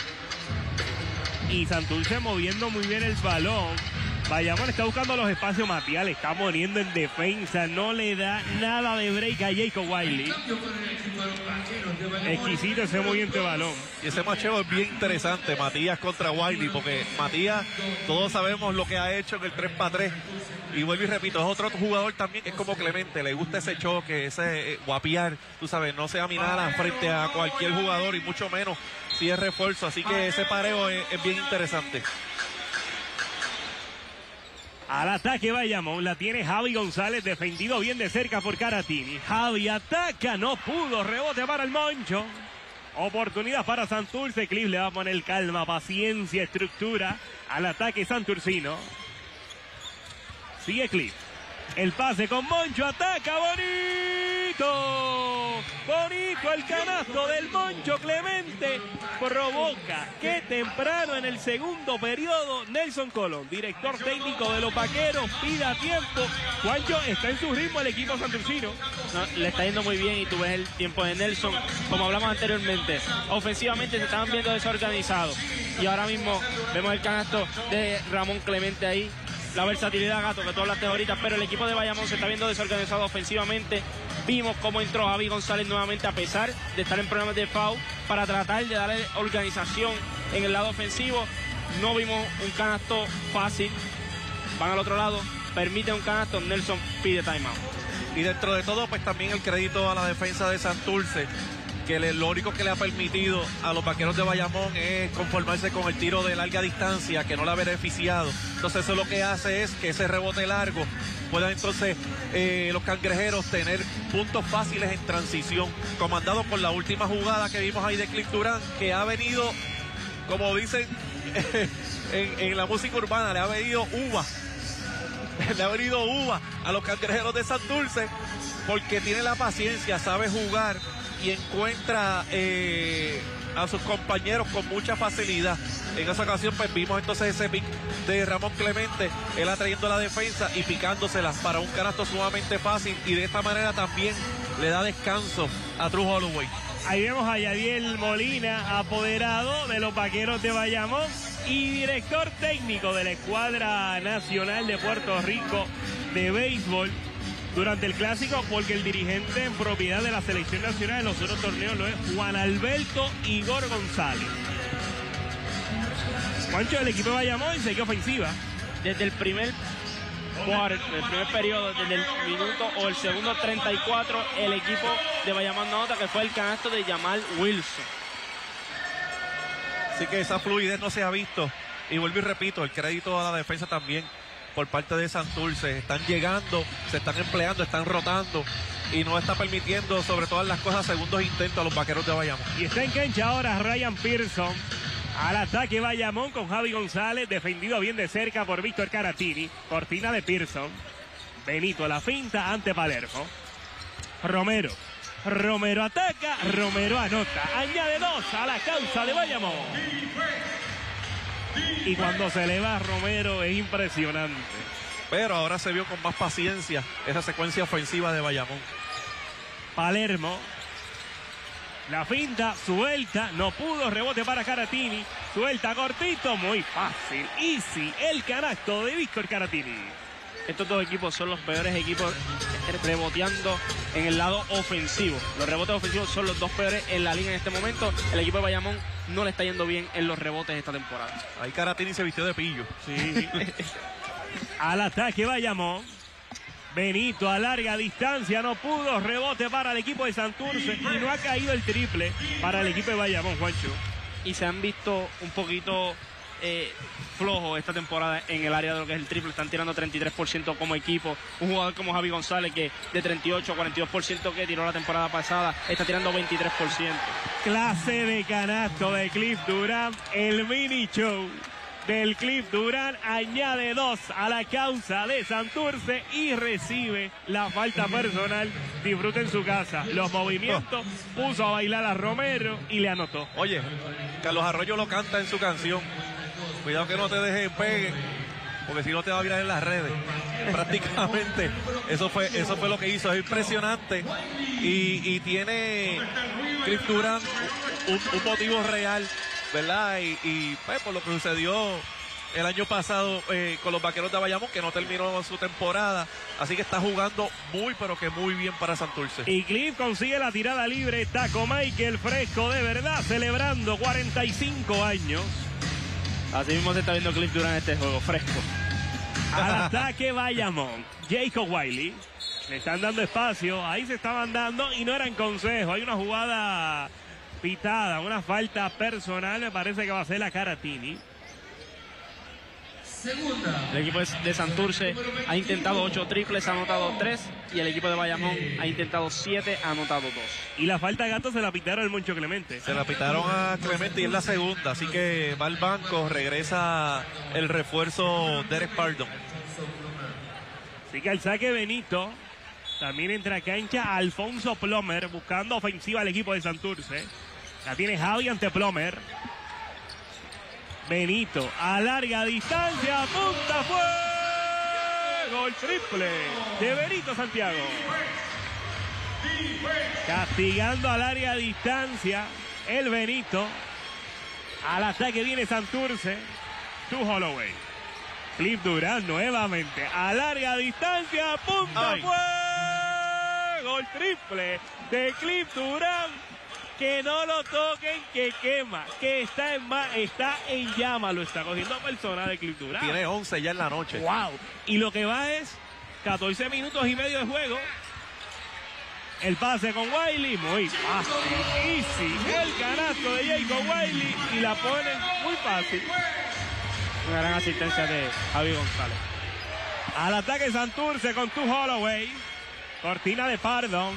Y Santurce moviendo muy bien el balón. Bayamón está buscando los espacios. Matías le está poniendo en defensa. No le da nada de break a Jacob Wiley. Exquisito ese movimiento de balón. Y ese macheo es bien interesante, Matías contra Wiley, porque Matías, todos sabemos lo que ha hecho en el 3x3. Y vuelvo y repito, es otro jugador también que es como Clemente, le gusta ese choque, ese guapiar, tú sabes, no se aminara frente a cualquier jugador y mucho menos si es refuerzo. Así que ese pareo es bien interesante. Al ataque Bayamón, la tiene Javi González, defendido bien de cerca por Caratini. Javi ataca, no pudo, rebote para el Moncho. Oportunidad para Santurce, Cliff le va a poner calma, paciencia, estructura al ataque santurcino. Sigue Cliff. El pase con Moncho, ataca, bonito. Bonito el canasto del Moncho Clemente. Provoca que temprano en el segundo periodo Nelson Colón, director técnico de los Vaqueros, pida tiempo. Juancho, está en su ritmo el equipo santurcino. No, le está yendo muy bien y tú ves el tiempo de Nelson, como hablamos anteriormente. Ofensivamente se estaban viendo desorganizados. Y ahora mismo vemos el canasto de Ramón Clemente ahí. La versatilidad, Gato, que tú hablaste ahorita, pero el equipo de Bayamón se está viendo desorganizado ofensivamente. Vimos cómo entró Javi González nuevamente a pesar de estar en problemas de foul para tratar de darle organización en el lado ofensivo. No vimos un canasto fácil. Van al otro lado, permite un canasto, Nelson pide timeout. Y dentro de todo, pues también el crédito a la defensa de Santurce, que lo único que le ha permitido a los Vaqueros de Bayamón es conformarse con el tiro de larga distancia, que no le ha beneficiado. Entonces eso lo que hace es que ese rebote largo puedan entonces los cangrejeros tener puntos fáciles en transición, comandado por la última jugada que vimos ahí de Cliff Durán, que ha venido, como dicen en la música urbana, le ha venido uva. Le ha venido uva a los cangrejeros de Santurce, porque tiene la paciencia, sabe jugar y encuentra a sus compañeros con mucha facilidad. En esa ocasión pues vimos entonces ese pick de Ramón Clemente, él atrayendo la defensa y picándosela para un canasto sumamente fácil, y de esta manera también le da descanso a Drew Holloway. Ahí vemos a Yadiel Molina, apoderado de los Vaqueros de Bayamón y director técnico de la Escuadra Nacional de Puerto Rico de béisbol durante el clásico, porque el dirigente en propiedad de la selección nacional en los otros torneos lo es Juan Alberto Igor González. Juancho, el equipo de Bayamón sigue ofensiva. Desde el primer periodo, desde el minuto o el segundo 34, el equipo de Bayamón nota que fue el canasto de Jamal Wilson. Así que esa fluidez no se ha visto. Y vuelvo y repito, el crédito a la defensa también por parte de Santurce. Están llegando, se están empleando, están rotando y no está permitiendo, sobre todas las cosas, segundos intentos a los Vaqueros de Bayamón. Y está en cancha ahora Ryan Pearson. Al ataque Bayamón con Javi González, defendido bien de cerca por Víctor Caratini. Cortina de Pearson. Benito a la finta ante Palermo. Romero ataca, Romero anota. Añade 2 a la causa de Bayamón. Y cuando se eleva Romero es impresionante. Pero ahora se vio con más paciencia esa secuencia ofensiva de Bayamón. Palermo. La finta, suelta, no pudo, rebote para Caratini. Suelta cortito, muy fácil. Easy, el canasto de Víctor Caratini. Estos dos equipos son los peores equipos reboteando en el lado ofensivo. Los rebotes ofensivos son los dos peores en la liga en este momento. El equipo de Bayamón no le está yendo bien en los rebotes esta temporada. Ahí Caratini se vistió de pillo. Sí. Al ataque Bayamón. Benito a larga distancia, no pudo, rebote para el equipo de Santurce y no ha caído el triple para el equipo de Bayamón, Juancho. Y se han visto un poquito flojos esta temporada en el área de lo que es el triple. Están tirando 33% como equipo. Un jugador como Javi González, que de 38 a 42% que tiró la temporada pasada, está tirando 23%. Clase de canasto de Cliff Durán, el mini show del Cliff Durán, añade 2 a la causa de Santurce y recibe la falta personal. Disfruta en su casa los movimientos, puso a bailar a Romero y le anotó. Oye, Carlos Arroyo lo canta en su canción. Cuidado que no te dejen pegue, porque si no te va a virar en las redes. Prácticamente eso fue lo que hizo. Es impresionante y tiene Cliff Durán un motivo real, ¿verdad? Y pues, por lo que sucedió el año pasado con los Vaqueros de Bayamón, que no terminó su temporada. Así que está jugando muy, pero que muy bien para Santurce. Y Cliff consigue la tirada libre. Taco Michael, fresco de verdad, celebrando 45 años. Así mismo se está viendo Cliff Durán en este juego, fresco. Al ataque Bayamón. Jacob Wiley. Le están dando espacio. Ahí se estaban dando y no eran consejos. Hay una jugada pitada, una falta personal. Me parece que va a ser la Caratini. El equipo de Santurce ha intentado 8 triples, ha anotado 3. Y el equipo de Bayamón ha intentado 7, ha anotado 2. Y la falta de Gato se la pitaron al Moncho Clemente. Se la pitaron a Clemente y es la segunda. Así que va al banco, regresa el refuerzo Derek Pardon. Así que al saque Benito. También entra a cancha Alfonso Plomer buscando ofensiva al equipo de Santurce. La tiene Javi ante Plomer. Benito a larga distancia, punta fuego, el triple de Benito Santiago. Castigando a larga distancia el Benito. Al ataque viene Santurce. To Holloway. Cliff Durán nuevamente a larga distancia, punta fuego, el triple de Cliff Durán. Que no lo toquen, que quema, que está en llama, lo está cogiendo persona de Cliff Durán. Tiene 11 ya en la noche. Wow. Y lo que va es 14 minutos y medio de juego. El pase con Wiley, muy fácil, easy. El canasto de Jacob Wiley y la pone muy fácil. Una gran asistencia de Javi González. Al ataque Santurce con Tu Holloway. Cortina de Pardon.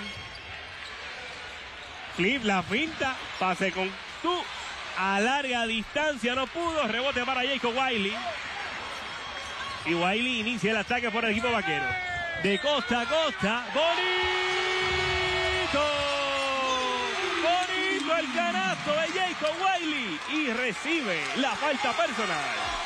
Cliff la finta, pase con Tu a larga distancia, no pudo, rebote para Jacob Wiley. Y Wiley inicia el ataque por el equipo vaquero. De costa a costa, bonito. Bonito el canasto de Jacob Wiley y recibe la falta personal.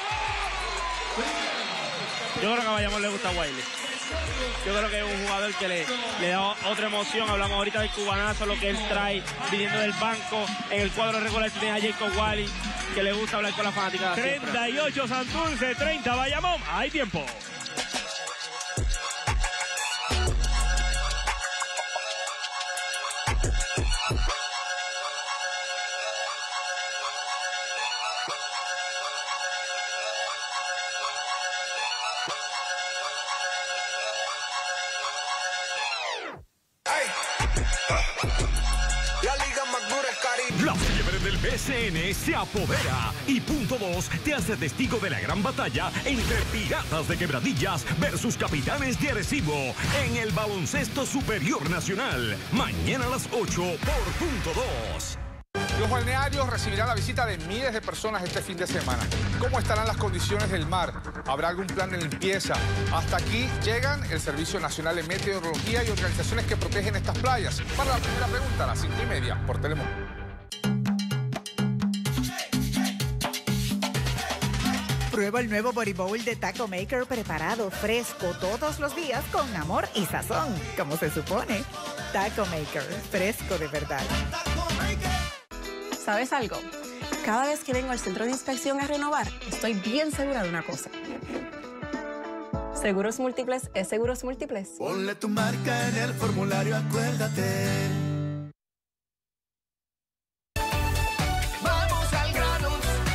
Yo creo que a Bayamón le gusta a Wiley. Yo creo que es un jugador que le da otra emoción. Hablamos ahorita del cubanazo, lo que él trae viniendo del banco. En el cuadro regular tiene a Jacob Wiley, que le gusta hablar con la fanática. 38 Santurce, 30 Bayamón. Hay tiempo. La fiebre del BCN se apodera y Punto 2 te hace testigo de la gran batalla entre Piratas de Quebradillas versus Capitanes de Arecibo en el Baloncesto Superior Nacional. Mañana a las 8 por Punto 2. Los balnearios recibirán la visita de miles de personas este fin de semana. ¿Cómo estarán las condiciones del mar? ¿Habrá algún plan de limpieza? Hasta aquí llegan el Servicio Nacional de Meteorología y organizaciones que protegen estas playas. Para la primera pregunta, a las 5:30 por Telemundo. Prueba el nuevo Body Bowl de Taco Maker preparado fresco todos los días con amor y sazón, como se supone. Taco Maker, fresco de verdad. ¿Sabes algo? Cada vez que vengo al centro de inspección a renovar, estoy bien segura de una cosa. Seguros Múltiples es Seguros Múltiples. Ponle tu marca en el formulario, acuérdate. Vamos al grano.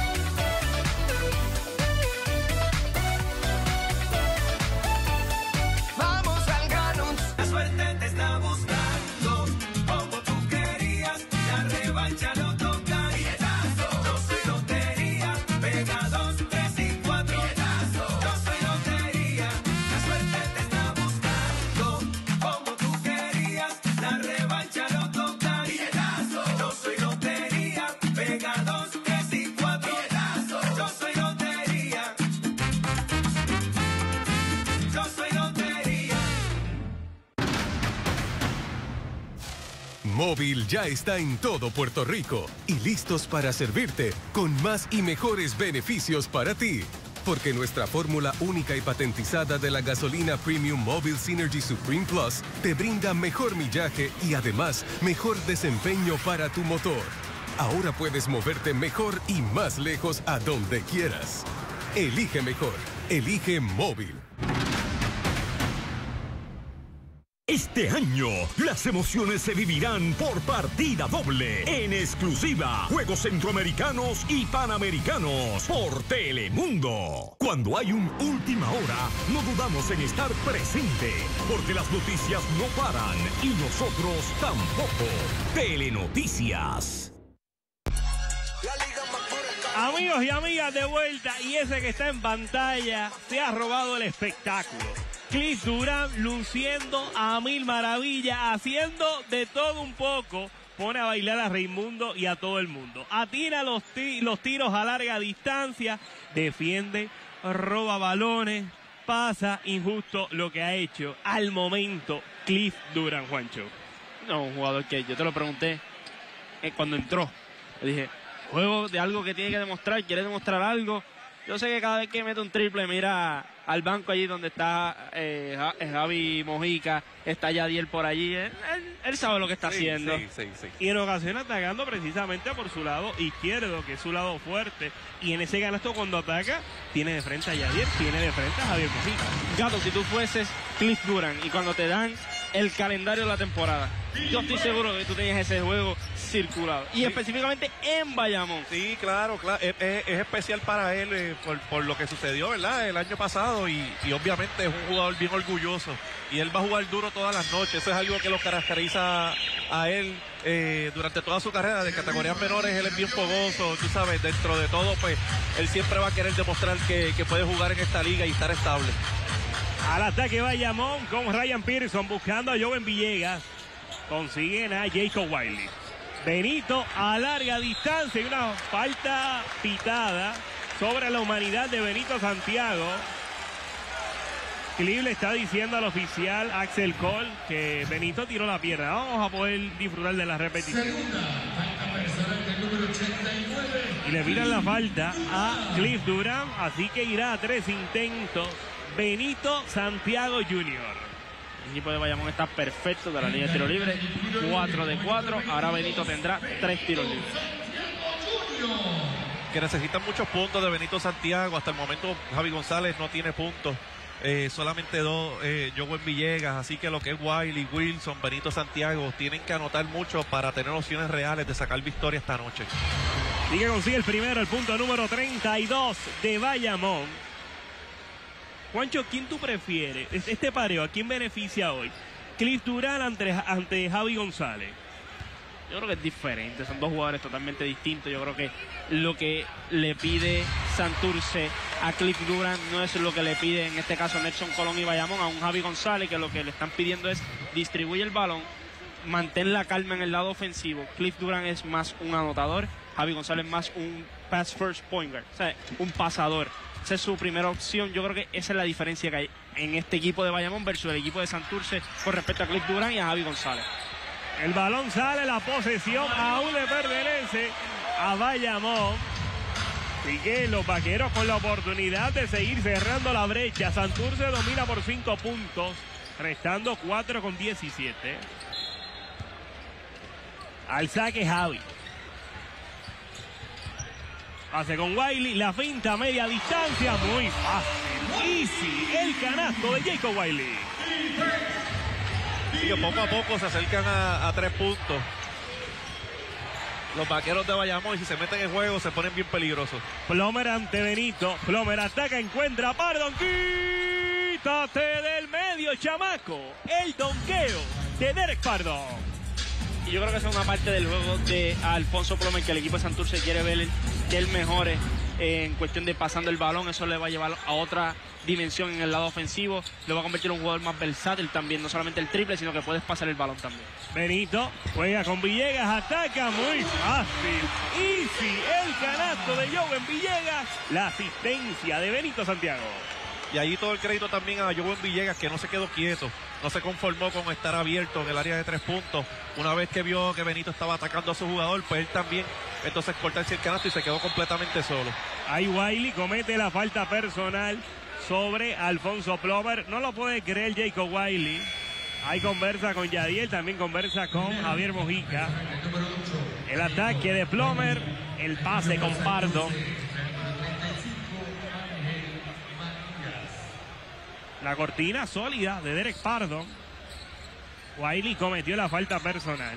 Vamos al grano. La suerte te está buscando, como tú querías. La revancha no toca. Yo soy lotería, pega 2, 3 y 4. Yo soy lotería. La suerte te está buscando, como tú querías. La revancha no toca. Yo soy lotería, pega 2, 3 y 4. Yo soy lotería. Yo soy lotería. Móvil ya está en todo Puerto Rico y listos para servirte con más y mejores beneficios para ti. Porque nuestra fórmula única y patentizada de la gasolina Premium Móvil Synergy Supreme Plus te brinda mejor millaje y además mejor desempeño para tu motor. Ahora puedes moverte mejor y más lejos a donde quieras. Elige mejor. Elige Móvil. Este año, las emociones se vivirán por partida doble. En exclusiva, Juegos Centroamericanos y Panamericanos por Telemundo. Cuando hay un última hora, no dudamos en estar presente, porque las noticias no paran y nosotros tampoco. Telenoticias. Amigos y amigas, de vuelta, y ese que está en pantalla se ha robado el espectáculo. Cliff Durán luciendo a mil maravillas, haciendo de todo un poco. Pone a bailar a Raimundo y a todo el mundo. Atira los tiros a larga distancia, defiende, roba balones, pasa injusto lo que ha hecho al momento Cliff Durán, Juancho. No, un jugador que yo te lo pregunté cuando entró. Le dije, juego de algo que tiene que demostrar, quiere demostrar algo. Yo sé que cada vez que mete un triple mira al banco allí donde está Javi Mojica, está Yadiel por allí. Él sabe lo que está haciendo. Sí. Y en ocasiones atacando precisamente por su lado izquierdo, que es su lado fuerte. Y en ese canasto cuando ataca, tiene de frente a Yadiel, tiene de frente a Javier Mojica. Gato, si tú fueses Cliff Durán y cuando te dan el calendario de la temporada, yo estoy seguro que tú tenías ese juego circulado. Y específicamente en Bayamón. Sí, claro. Es especial para él por lo que sucedió, ¿verdad? El año pasado y obviamente es un jugador bien orgulloso. Y él va a jugar duro todas las noches. Eso es algo que lo caracteriza a él durante toda su carrera. De categorías menores él es bien fogoso. Tú sabes, dentro de todo, pues él siempre va a querer demostrar que puede jugar en esta liga y estar estable. Al ataque Bayamón con Ryan Pearson buscando a Joven Villegas. Consiguen a Jacob Wiley. Benito a larga distancia y una falta pitada sobre la humanidad de Benito Santiago. Cliff le está diciendo al oficial Axel Cole que Benito tiró la pierna. Vamos a poder disfrutar de la repetición. Y le miran la falta a Cliff Durán, así que irá a 3 intentos Benito Santiago Jr. El equipo de Bayamón está perfecto de la línea de tiro libre, 4 de 4. Ahora Benito tendrá 3 tiros libres. Que necesitan muchos puntos de Benito Santiago. Hasta el momento Javi González no tiene puntos. Solamente 2, Joven Villegas. Así que lo que es Wiley, Wilson, Benito Santiago tienen que anotar mucho para tener opciones reales de sacar victoria esta noche. Y que consigue el primero, el punto número 32 de Bayamón. Juancho, ¿quién tú prefieres? Este pareo, ¿a quién beneficia hoy? Cliff Durán ante Javi González. Yo creo que es diferente, son dos jugadores totalmente distintos. Yo creo que lo que le pide Santurce a Cliff Durán no es lo que le pide en este caso Nelson Colón y Bayamón a un Javi González, que lo que le están pidiendo es distribuir el balón, mantén la calma en el lado ofensivo. Cliff Durán es más un anotador, Javi González más un pass first point guard, o sea, un pasador. Esa es su primera opción. Yo creo que esa es la diferencia que hay en este equipo de Bayamón versus el equipo de Santurce con respecto a Cliff Durán y a Javi González. El balón sale, la posesión aún le pertenece a Bayamón. Así que los vaqueros con la oportunidad de seguir cerrando la brecha. Santurce domina por 5 puntos, restando 4 con 17. Al saque Javi. Pase con Wiley, la finta a media distancia, muy fácil. Easy, el canasto de Jacob Wiley. Sí, que poco a poco se acercan a 3 puntos. Los vaqueros de Bayamón, y si se meten en juego, se ponen bien peligrosos. Plomer ante Benito. Plomer ataca, encuentra Pardon. Quítate del medio, chamaco. El donqueo de Derek Pardon. Y yo creo que esa es una parte del juego de Alfonso Plomer que el equipo de Santurce quiere ver que él mejore en cuestión de pasando el balón. Eso le va a llevar a otra dimensión en el lado ofensivo. Lo va a convertir en un jugador más versátil también. No solamente el triple, sino que puedes pasar el balón también. Benito juega con Villegas, ataca muy fácil. Easy, el canasto de Joven Villegas. La asistencia de Benito Santiago. Y allí todo el crédito también a Joven Villegas, que no se quedó quieto, no se conformó con estar abierto en el área de 3 puntos. Una vez que vio que Benito estaba atacando a su jugador, pues él también entonces cortarse el canasto y se quedó completamente solo. Ahí Wiley comete la falta personal sobre Alfonso Plomer. No lo puede creer Jacob Wiley. Ahí conversa con Yadiel, también conversa con Javier Mojica. El ataque de Plomer, el pase con Pardo. La cortina sólida de Derek Pardon. Wiley cometió la falta personal.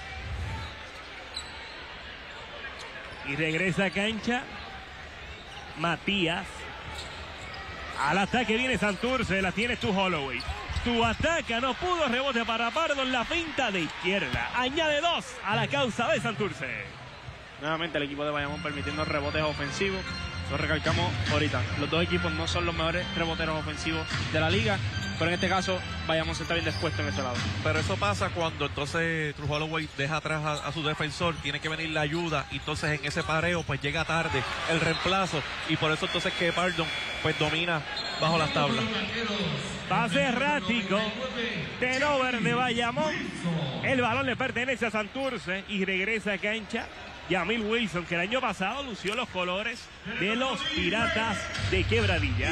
Y regresa a cancha Matías. Al ataque viene Santurce, la tienes tú, Holloway. Tu ataca, no pudo, rebote para Pardon, la finta de izquierda. Añade 2 a la causa de Santurce. Nuevamente el equipo de Bayamón permitiendo rebotes ofensivos. Lo recalcamos ahorita. Los dos equipos no son los mejores reboteros ofensivos de la liga, pero en este caso Bayamón se está bien dispuesto en este lado. Pero eso pasa cuando entonces True Holloway deja atrás a su defensor, tiene que venir la ayuda, y entonces en ese pareo pues llega tarde el reemplazo, y por eso entonces que Pardon pues domina bajo las tablas. Pase errático, turnover de Bayamón. El balón le pertenece a Santurce y regresa a cancha Yamil Wilson, que el año pasado lució los colores de los Piratas de Quebradilla.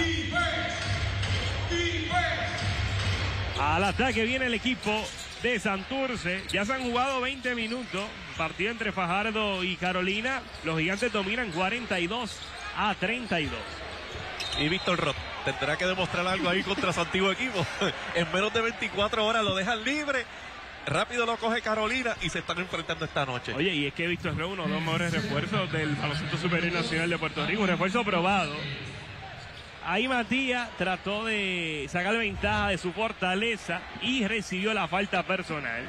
Al ataque viene el equipo de Santurce. Ya se han jugado 20 minutos. Partido entre Fajardo y Carolina. Los Gigantes dominan 42-32. Y Víctor Roth tendrá que demostrar algo ahí contra su antiguo equipo. En menos de 24 horas lo dejan libre. Rápido lo coge Carolina y se están enfrentando esta noche. Oye, y es que Víctor Roth, uno de los mejores refuerzos del Baloncesto Superior Nacional de Puerto Rico. Un refuerzo probado. Ahí Matías trató de sacar ventaja de su fortaleza y recibió la falta personal.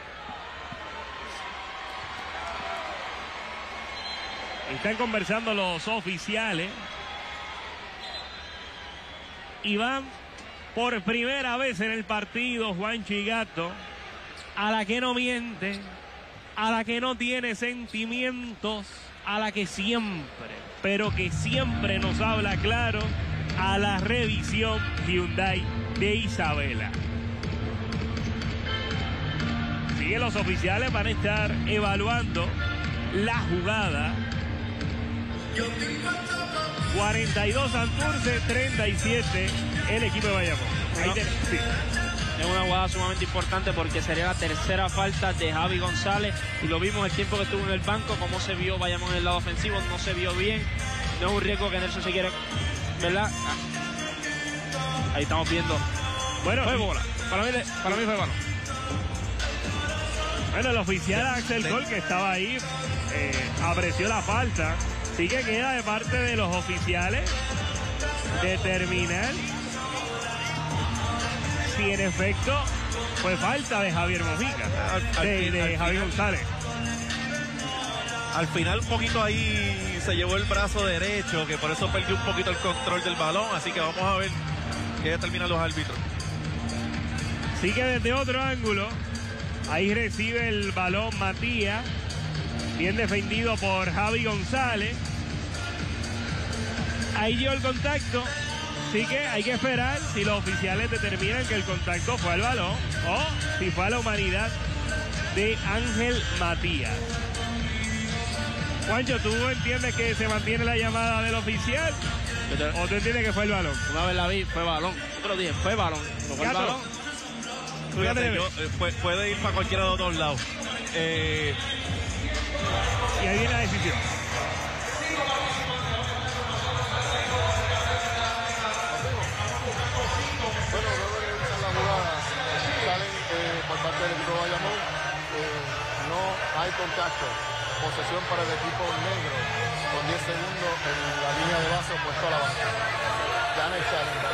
Están conversando los oficiales. Y van por primera vez en el partido Juancho y Gato. A la que no miente, a la que no tiene sentimientos, a la que siempre, pero que siempre nos habla claro, a la revisión Hyundai de Isabela. Siguen los oficiales, van a estar evaluando la jugada. 42 Santurce, 37 el equipo de Bayamón. Ahí sí. Es una jugada sumamente importante porque sería la tercera falta de Javi González, y lo vimos el tiempo que estuvo en el banco, cómo se vio Bayamón en el lado ofensivo, no se vio bien. No es un riesgo que Nelson se quiere, ¿verdad? Ahí estamos viendo. Bueno, fue bola. Para mí fue balón. Bueno, el oficial Axel Cole, que estaba ahí, apreció la falta. Sí que queda de parte de los oficiales determinar si en efecto fue falta de Javier Mojica, de Javier González. Al final un poquito ahí se llevó el brazo derecho, que por eso perdió un poquito el control del balón, así que vamos a ver qué determinan los árbitros. Sí que desde otro ángulo, ahí recibe el balón Matías, bien defendido por Javi González. Ahí llegó el contacto. Así que hay que esperar si los oficiales determinan que el contacto fue al balón o si fue a la humanidad de Ángel Matías. Juancho, ¿tú entiendes que se mantiene la llamada del oficial? ¿O tú entiendes que fue el balón? Una vez la vi, fue balón. Yo lo dije, fue balón. ¿No fue el balón? Fíjate, puede ir para cualquiera de los dos lados. Y ahí viene la decisión. Por parte del equipo de Bayamón, no hay contacto. Posesión para el equipo negro, con 10 segundos en la línea de base opuesto a la banca. Gana el challenge.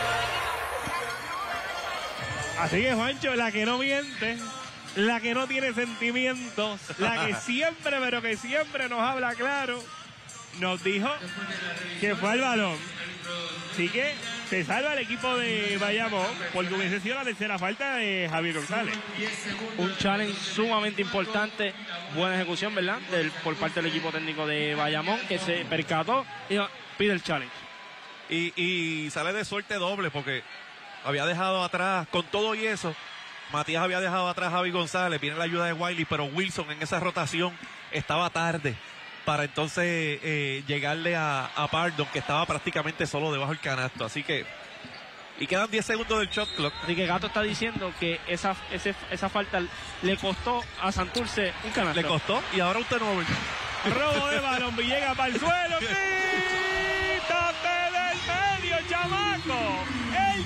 Así que, Juancho, la que no miente, la que no tiene sentimientos, la que siempre, pero que siempre nos habla claro, nos dijo que fue al balón. Así que se salva el equipo de Bayamón porque hubiese sido la tercera falta de Javier González. Un challenge sumamente importante, buena ejecución, ¿verdad? Por parte del equipo técnico de Bayamón, que se percató y pide el challenge. Y sale de suerte doble porque había dejado atrás, con todo y eso, Matías había dejado atrás a Javi González, viene la ayuda de Wiley, pero Wilson en esa rotación estaba tarde para entonces llegarle a Pardon, que estaba prácticamente solo debajo del canasto. Así que, y quedan 10 segundos del shot clock. Así que Gato está diciendo que esa falta le costó a Santurce un canasto. Le costó, y ahora usted no. Robo de balón, Villegas para el suelo. ¡Quítate del medio, chamaco! El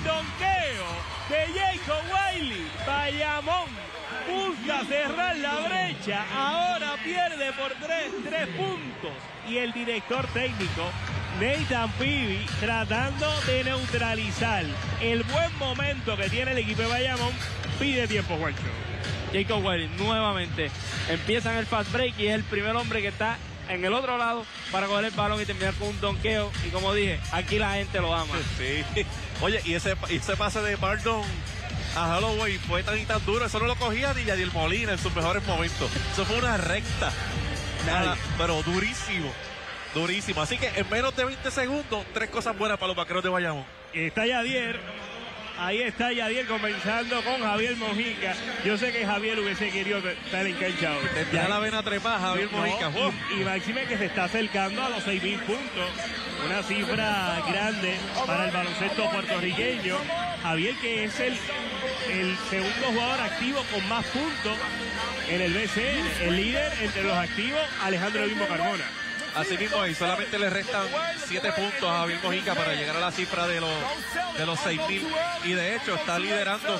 donqueo de Jacob Wiley. Bayamón busca cerrar la brecha. Ahora pierde por 3 puntos. Y el director técnico, Nathan Peavy, tratando de neutralizar el buen momento que tiene el equipo de Bayamón, pide tiempo, Juancho. Jacob Wiley nuevamente empieza en el fast break y es el primer hombre que está en el otro lado para coger el balón y terminar con un donqueo. Y como dije, aquí la gente lo ama. Sí. Oye, y ese pase de Pardon a Holloway fue tan y tan duro. Eso no lo cogía ni Yadiel Molina en sus mejores momentos. Eso fue una recta. Nada, pero durísimo. Durísimo. Así que en menos de 20 segundos, 3 cosas buenas para los Vaqueros de Bayamón. Está Yadier. Ahí está Yadier comenzando con Javier Mojica. Yo sé que Javier hubiese querido estar enganchado. Ya la vena trepada, Javier Mojica. Y Máxime que se está acercando a los 6.000 puntos. Una cifra grande para el baloncesto puertorriqueño. Javier, que es el segundo jugador activo con más puntos en el BCN. El líder entre los activos, Alejandro Bimbo Carmona. Así mismo, y solamente le restan 7 puntos a Javier Mojica para llegar a la cifra de los 6.000. Y de hecho está liderando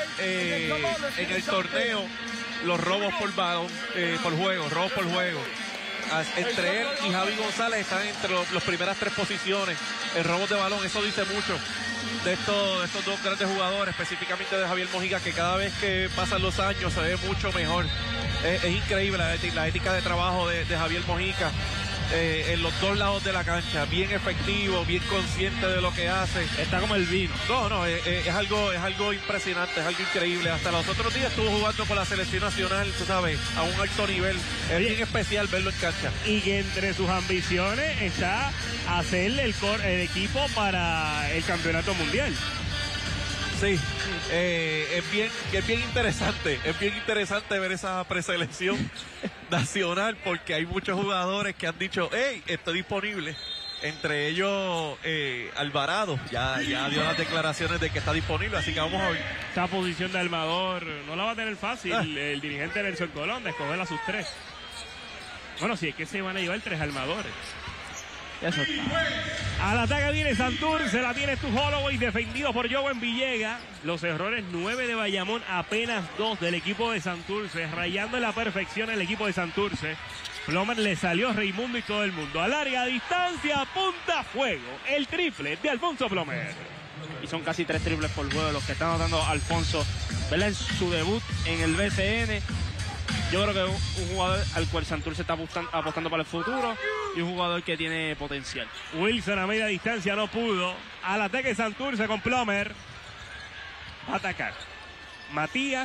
en el torneo los robos por balón, por juego, robos por juego. Entre él y Javi González están entre las primeras 3 posiciones en robos de balón. Eso dice mucho de estos dos grandes jugadores, específicamente de Javier Mojica, que cada vez que pasan los años se ve mucho mejor. Es increíble la ética de trabajo de Javier Mojica. En los dos lados de la cancha, bien efectivo, bien consciente de lo que hace. Está como el vino. No, es algo impresionante, es algo increíble. Hasta los otros días estuvo jugando con la selección nacional, tú sabes, a un alto nivel. Es bien especial verlo en cancha. Y que entre sus ambiciones está hacerle el equipo para el campeonato mundial. Sí, es bien interesante ver esa preselección nacional, porque hay muchos jugadores que han dicho, hey, estoy disponible. Entre ellos Alvarado, ya dio las declaraciones de que está disponible, así que vamos a ver. Esta posición de armador no la va a tener fácil el dirigente Nelson Colón de escoger a sus 3. Bueno, sí, es que se van a llevar 3 armadores. Eso está. Al ataque viene Santurce, la tiene Stu Holloway, defendido por Joven Villegas. Los errores 9 de Bayamón, apenas 2 del equipo de Santurce, rayando en la perfección el equipo de Santurce. Plomer le salió a Raimundo y todo el mundo. A larga distancia, punta fuego. El triple de Alfonso Plomer. Y son casi 3 triples por juego los que está anotando Alfonso, ¿verdad? En su debut en el BCN. Yo creo que un jugador al cual Santurce está apostando para el futuro y un jugador que tiene potencial. Wilson a media distancia no pudo. Al ataque Santurce con Plomer. Va a atacar. Matías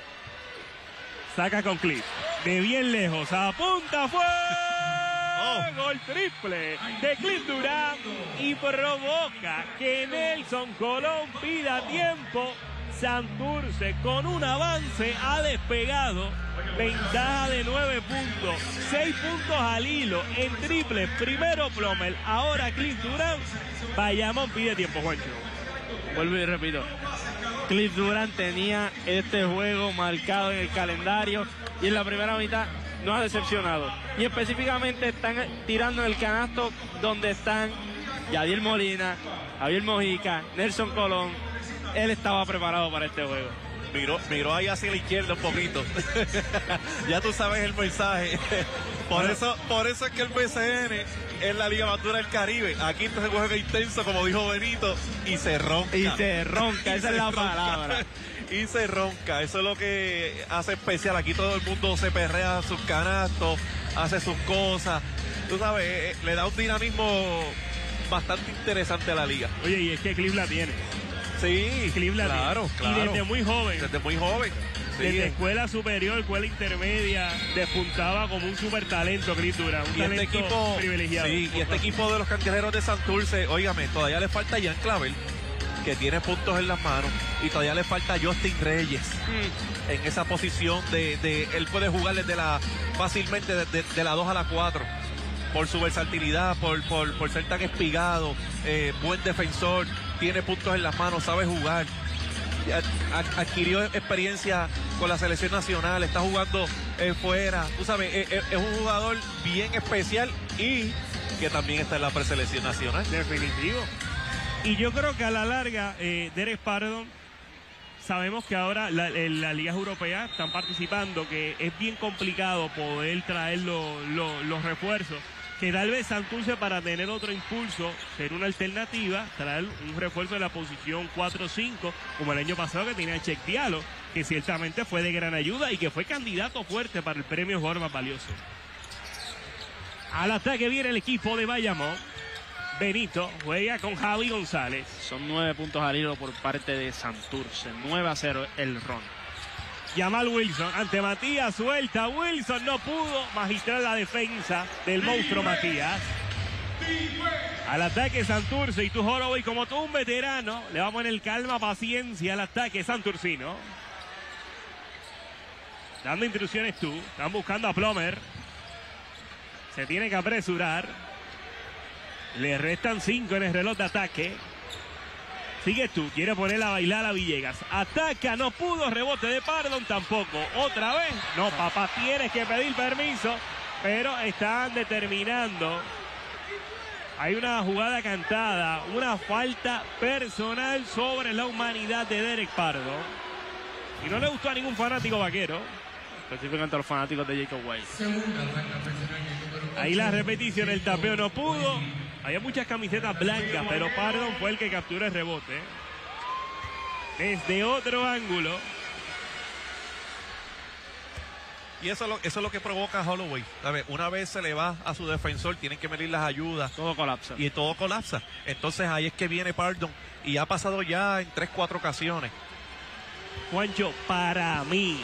saca con Cliff. De bien lejos. Apunta fuego. El triple de Cliff Durán. Y provoca que Nelson Colón pida tiempo. Santurce con un avance ha despegado. Ventaja de 9 puntos. 6 puntos al hilo en triple. Primero Plomer, ahora Cliff Durán. Bayamón pide tiempo, Juancho. Vuelvo y repito. Cliff Durán tenía este juego marcado en el calendario y en la primera mitad no ha decepcionado. Y específicamente están tirando en el canasto donde están Yadiel Molina, Javier Mojica, Nelson Colón. Él estaba preparado para este juego. Miró ahí hacia la izquierda un poquito. Ya tú sabes el mensaje. Por eso es que el BCN es la liga más dura del Caribe. Aquí entonces juega intenso, como dijo Benito, y se ronca. Esa es la palabra. Y se ronca. Eso es lo que hace especial. Aquí todo el mundo se perrea sus canastos, hace sus cosas. Tú sabes, le da un dinamismo bastante interesante a la liga. Oye, y es que Cliff la tiene. Sí, claro. Y desde muy joven. Sí. Desde escuela superior, escuela intermedia, despuntaba como un super talento, Cliff Durán. Un talento equipo privilegiado. Sí, y este equipo de los Cangrejeros de Santurce, óigame, todavía le falta Jan Clavel, que tiene puntos en las manos, y todavía le falta Justin Reyes en esa posición él puede jugar fácilmente de la 2 a la 4. Por su versatilidad, por ser tan espigado, buen defensor, tiene puntos en las manos, sabe jugar. Adquirió experiencia con la selección nacional, está jugando fuera. Tú sabes, es un jugador bien especial y que también está en la preselección nacional. Definitivo. Y yo creo que a la larga, Derek Pardon, sabemos que ahora en las ligas europeas están participando, que es bien complicado poder traer los refuerzos, que tal vez Santurce, para tener otro impulso, ser una alternativa, traer un refuerzo de la posición 4-5, como el año pasado que tenía Check Diallo, que ciertamente fue de gran ayuda y que fue candidato fuerte para el premio jugador más valioso. Al ataque viene el equipo de Bayamón. Benito juega con Javi González. Son 9 puntos al hilo por parte de Santurce. 9-0 el ron. Jamal Wilson ante Matías, suelta. Wilson no pudo magistrar la defensa del monstruo Matías. Al ataque Santurce, y tú, Holloway, como tú, un veterano, le vamos a poner calma, paciencia al ataque santurcino. Dando instrucciones tú. Están buscando a Plomer. Se tiene que apresurar. Le restan 5 en el reloj de ataque. Sigue tú, quiere ponerla a bailar a Villegas. Ataca, no pudo, rebote de Pardon tampoco. Otra vez, no, papá, tienes que pedir permiso. Pero están determinando. Hay una jugada cantada, una falta personal sobre la humanidad de Derek Pardon. Y no le gustó a ningún fanático vaquero. Específicamente a los fanáticos de Jacob White. Ahí la repetición, el tapeo no pudo. Había muchas camisetas blancas, pero Pardon fue el que capturó el rebote. Desde otro ángulo. Y eso es lo que provoca a Holloway. A ver, una vez se le va a su defensor, tienen que medir las ayudas. Todo colapsa. Y todo colapsa. Entonces ahí es que viene Pardon. Y ha pasado ya en 3-4 ocasiones. Juancho, para mí,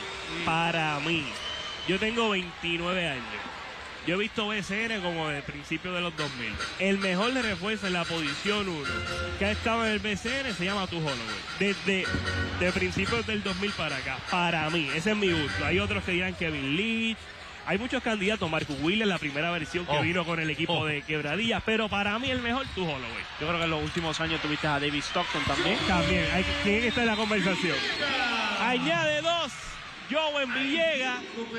yo tengo 29 años. Yo he visto BCN como de principios de los 2000. El mejor refuerzo en la posición 1 que ha estado en el BCN se llama Tu Holloway. Desde principios del 2000 para acá. Para mí, ese es mi gusto. Hay otros que dirán Kevin Leach. Hay muchos candidatos. Marcus Wheeler, la primera versión que vino con el equipo de Quebradillas. Pero para mí el mejor, Tu Holloway. Yo creo que en los últimos años tuviste a David Stockton también. También, tiene que estar en la conversación. Añade 2. Joven Villegas,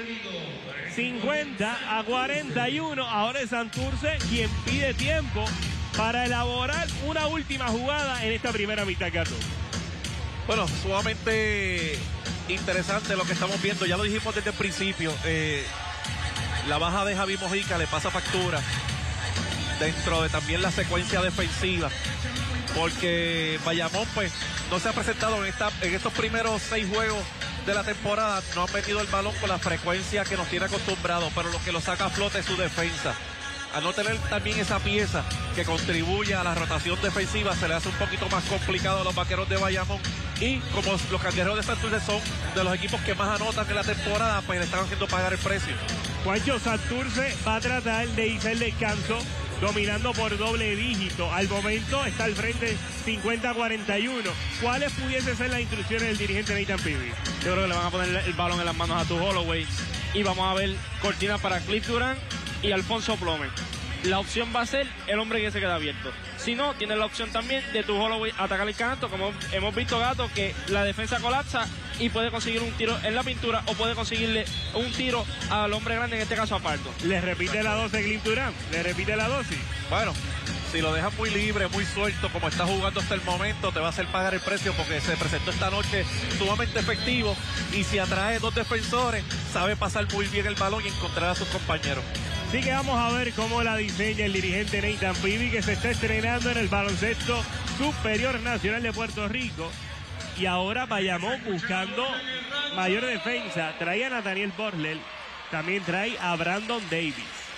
50-41. Ahora es Santurce quien pide tiempo para elaborar una última jugada en esta primera mitad, Gato. Bueno, sumamente interesante lo que estamos viendo. Ya lo dijimos desde el principio. La baja de Javi Mojica le pasa factura dentro de también la secuencia defensiva, porque Bayamón pues no se ha presentado en estos primeros 6 juegos de la temporada. No han metido el balón con la frecuencia que nos tiene acostumbrados, pero lo que lo saca a flote es su defensa. Al no tener también esa pieza que contribuye a la rotación defensiva, se le hace un poquito más complicado a los vaqueros de Bayamón. Y como los Cangrejeros de Santurce son de los equipos que más anotan en la temporada, pues le están haciendo pagar el precio. Juancho, Santurce va a tratar de irse el descanso dominando por doble dígito. Al momento está al frente 50-41. ¿Cuáles pudiesen ser las instrucciones del dirigente Nathan Peavy? Yo creo que le van a poner el balón en las manos a Tu Holloway. Y vamos a ver cortina para Cliff Durán y Alfonso Plomer. La opción va a ser el hombre que se queda abierto. Si no, tiene la opción también de Tu Holloway atacar el canasto, como hemos visto, Gato, que la defensa colapsa y puede conseguir un tiro en la pintura o puede conseguirle un tiro al hombre grande, en este caso a Pardo. Le repite la 12 Cliff Durán, le repite la dosis. Bueno, si lo dejas muy libre, muy suelto, como está jugando hasta el momento, te va a hacer pagar el precio, porque se presentó esta noche sumamente efectivo, y si atrae 2 defensores, sabe pasar muy bien el balón y encontrar a sus compañeros. Así que vamos a ver cómo la diseña el dirigente Nathan Peavy, que se está estrenando en el baloncesto superior nacional de Puerto Rico. Y ahora Bayamón buscando mayor defensa. Trae a Nathaniel Borlel, también trae a Brandon Davis.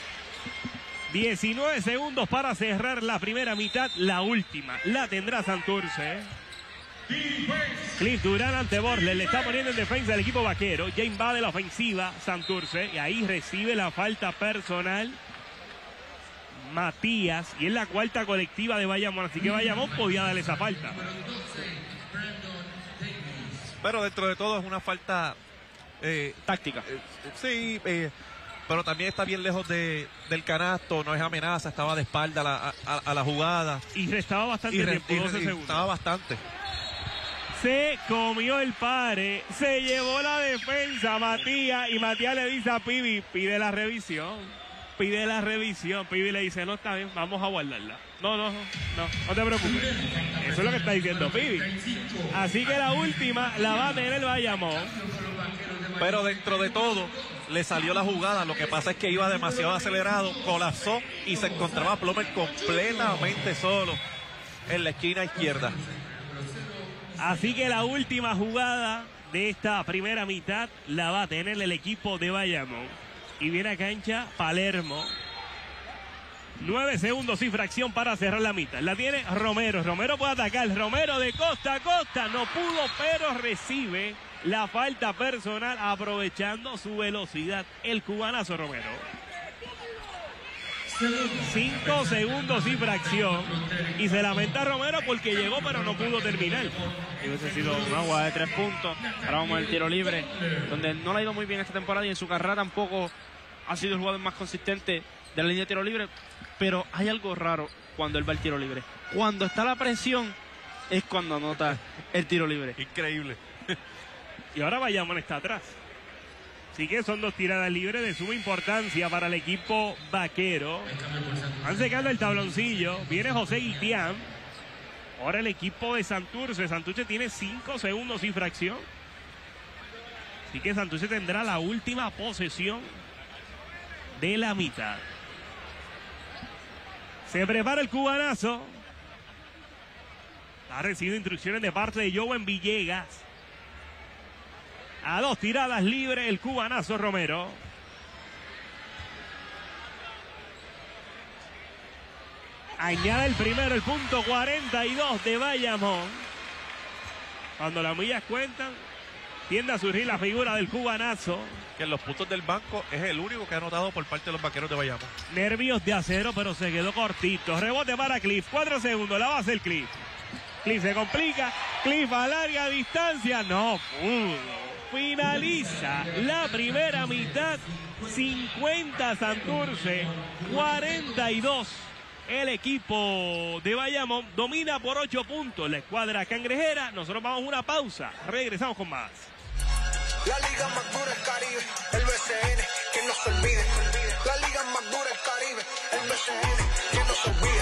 19 segundos para cerrar la primera mitad. La última la tendrá Santurce. Cliff Durán ante Borlel, le está poniendo en defensa al equipo vaquero. Ya invade la ofensiva Santurce y ahí recibe la falta personal Matías, y es la cuarta colectiva de Bayamón, así que Bayamón podía darle esa falta. Pero dentro de todo es una falta táctica. Sí, pero también está bien lejos del canasto, no es amenaza, estaba de espalda a la jugada. Y restaba bastante tiempo, 12 segundos. Estaba bastante. Se comió el pare, se llevó la defensa Matías, y Matías le dice a Peavy, pide la revisión. pide la revisión. Pibi le dice, no, está bien, vamos a guardarla. No te preocupes. Eso es lo que está diciendo Pibi. Así que la última la va a tener el Bayamón. Pero dentro de todo, le salió la jugada. Lo que pasa es que iba demasiado acelerado, colapsó y se encontraba a Plomer completamente solo en la esquina izquierda. Así que la última jugada de esta primera mitad la va a tener el equipo de Bayamón. Y viene a cancha Palermo. 9 segundos y fracción para cerrar la mitad. La tiene Romero. Romero puede atacar. Romero de costa a costa. No pudo, pero recibe la falta personal aprovechando su velocidad. El cubanazo Romero. 5 segundos y fracción. Y se lamenta Romero porque llegó pero no pudo terminar. Y hubiese sido una jugada de 3 puntos. Ahora vamos al tiro libre, donde no le ha ido muy bien esta temporada y en su carrera tampoco ha sido el jugador más consistente de la línea de tiro libre. Pero hay algo raro cuando él va al tiro libre. Cuando está la presión es cuando anota el tiro libre. Increíble. Y ahora Bayamón está atrás. Así que son 2 tiradas libres de suma importancia para el equipo vaquero. Van secando el tabloncillo. Viene José Guitián. Ahora el equipo de Santurce. Santurce tiene 5 segundos y fracción. Así que Santurce tendrá la última posesión de la mitad. Se prepara el cubanazo. Ha recibido instrucciones de parte de Joven Villegas. A 2 tiradas libres el cubanazo Romero. Añade el primero, el punto 42 de Bayamón. Cuando las millas cuentan, tiende a surgir la figura del cubanazo. Que en los puntos del banco es el único que ha anotado por parte de los vaqueros de Bayamón. Nervios de acero, pero se quedó cortito. Rebote para Cliff. 4 segundos, la base el Cliff. Cliff se complica. Cliff a larga distancia. No pudo. Finaliza la primera mitad. 50 Santurce, 42 el equipo de Bayamón. Domina por 8 puntos la escuadra cangrejera. Nosotros vamos a una pausa. Regresamos con más. La liga más dura del Caribe, el BCN, que no se olvide. La liga más dura del Caribe, el BCN, que no se olvide,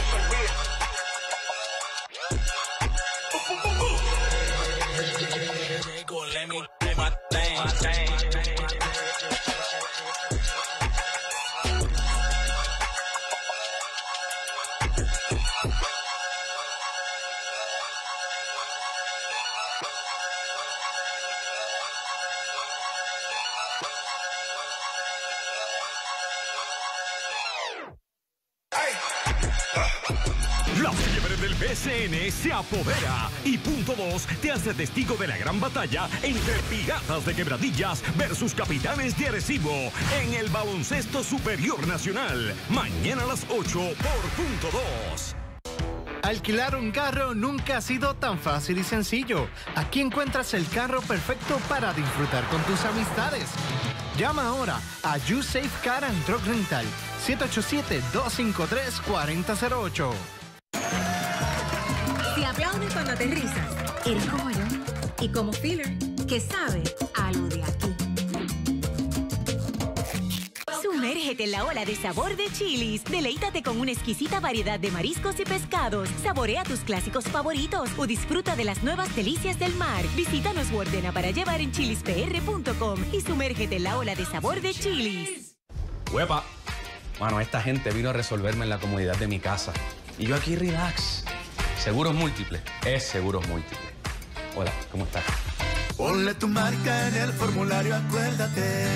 La fiebre del BCN se apodera y Punto 2 te hace testigo de la gran batalla entre Piratas de Quebradillas versus Capitanes de Arecibo en el Baloncesto Superior Nacional. Mañana a las 8 por Punto 2. Alquilar un carro nunca ha sido tan fácil y sencillo. Aquí encuentras el carro perfecto para disfrutar con tus amistades. Llama ahora a YouSafe Car and Truck Rental, 787-253-4008. Si aplaudes cuando aterrizas, eres como yo. Y como Filler, que sabe a lo de aquí. Sumérgete en la ola de sabor de Chili's. Deleítate con una exquisita variedad de mariscos y pescados. Saborea tus clásicos favoritos o disfruta de las nuevas delicias del mar. Visítanos o ordena para llevar en chilispr.com y sumérgete en la ola de sabor de Chili's. ¡Huepa! Mano, esta gente vino a resolverme en la comodidad de mi casa. Y yo aquí relax. Seguros Múltiples. Es Seguros Múltiples. Hola, ¿cómo estás? Ponle tu marca en el formulario, acuérdate.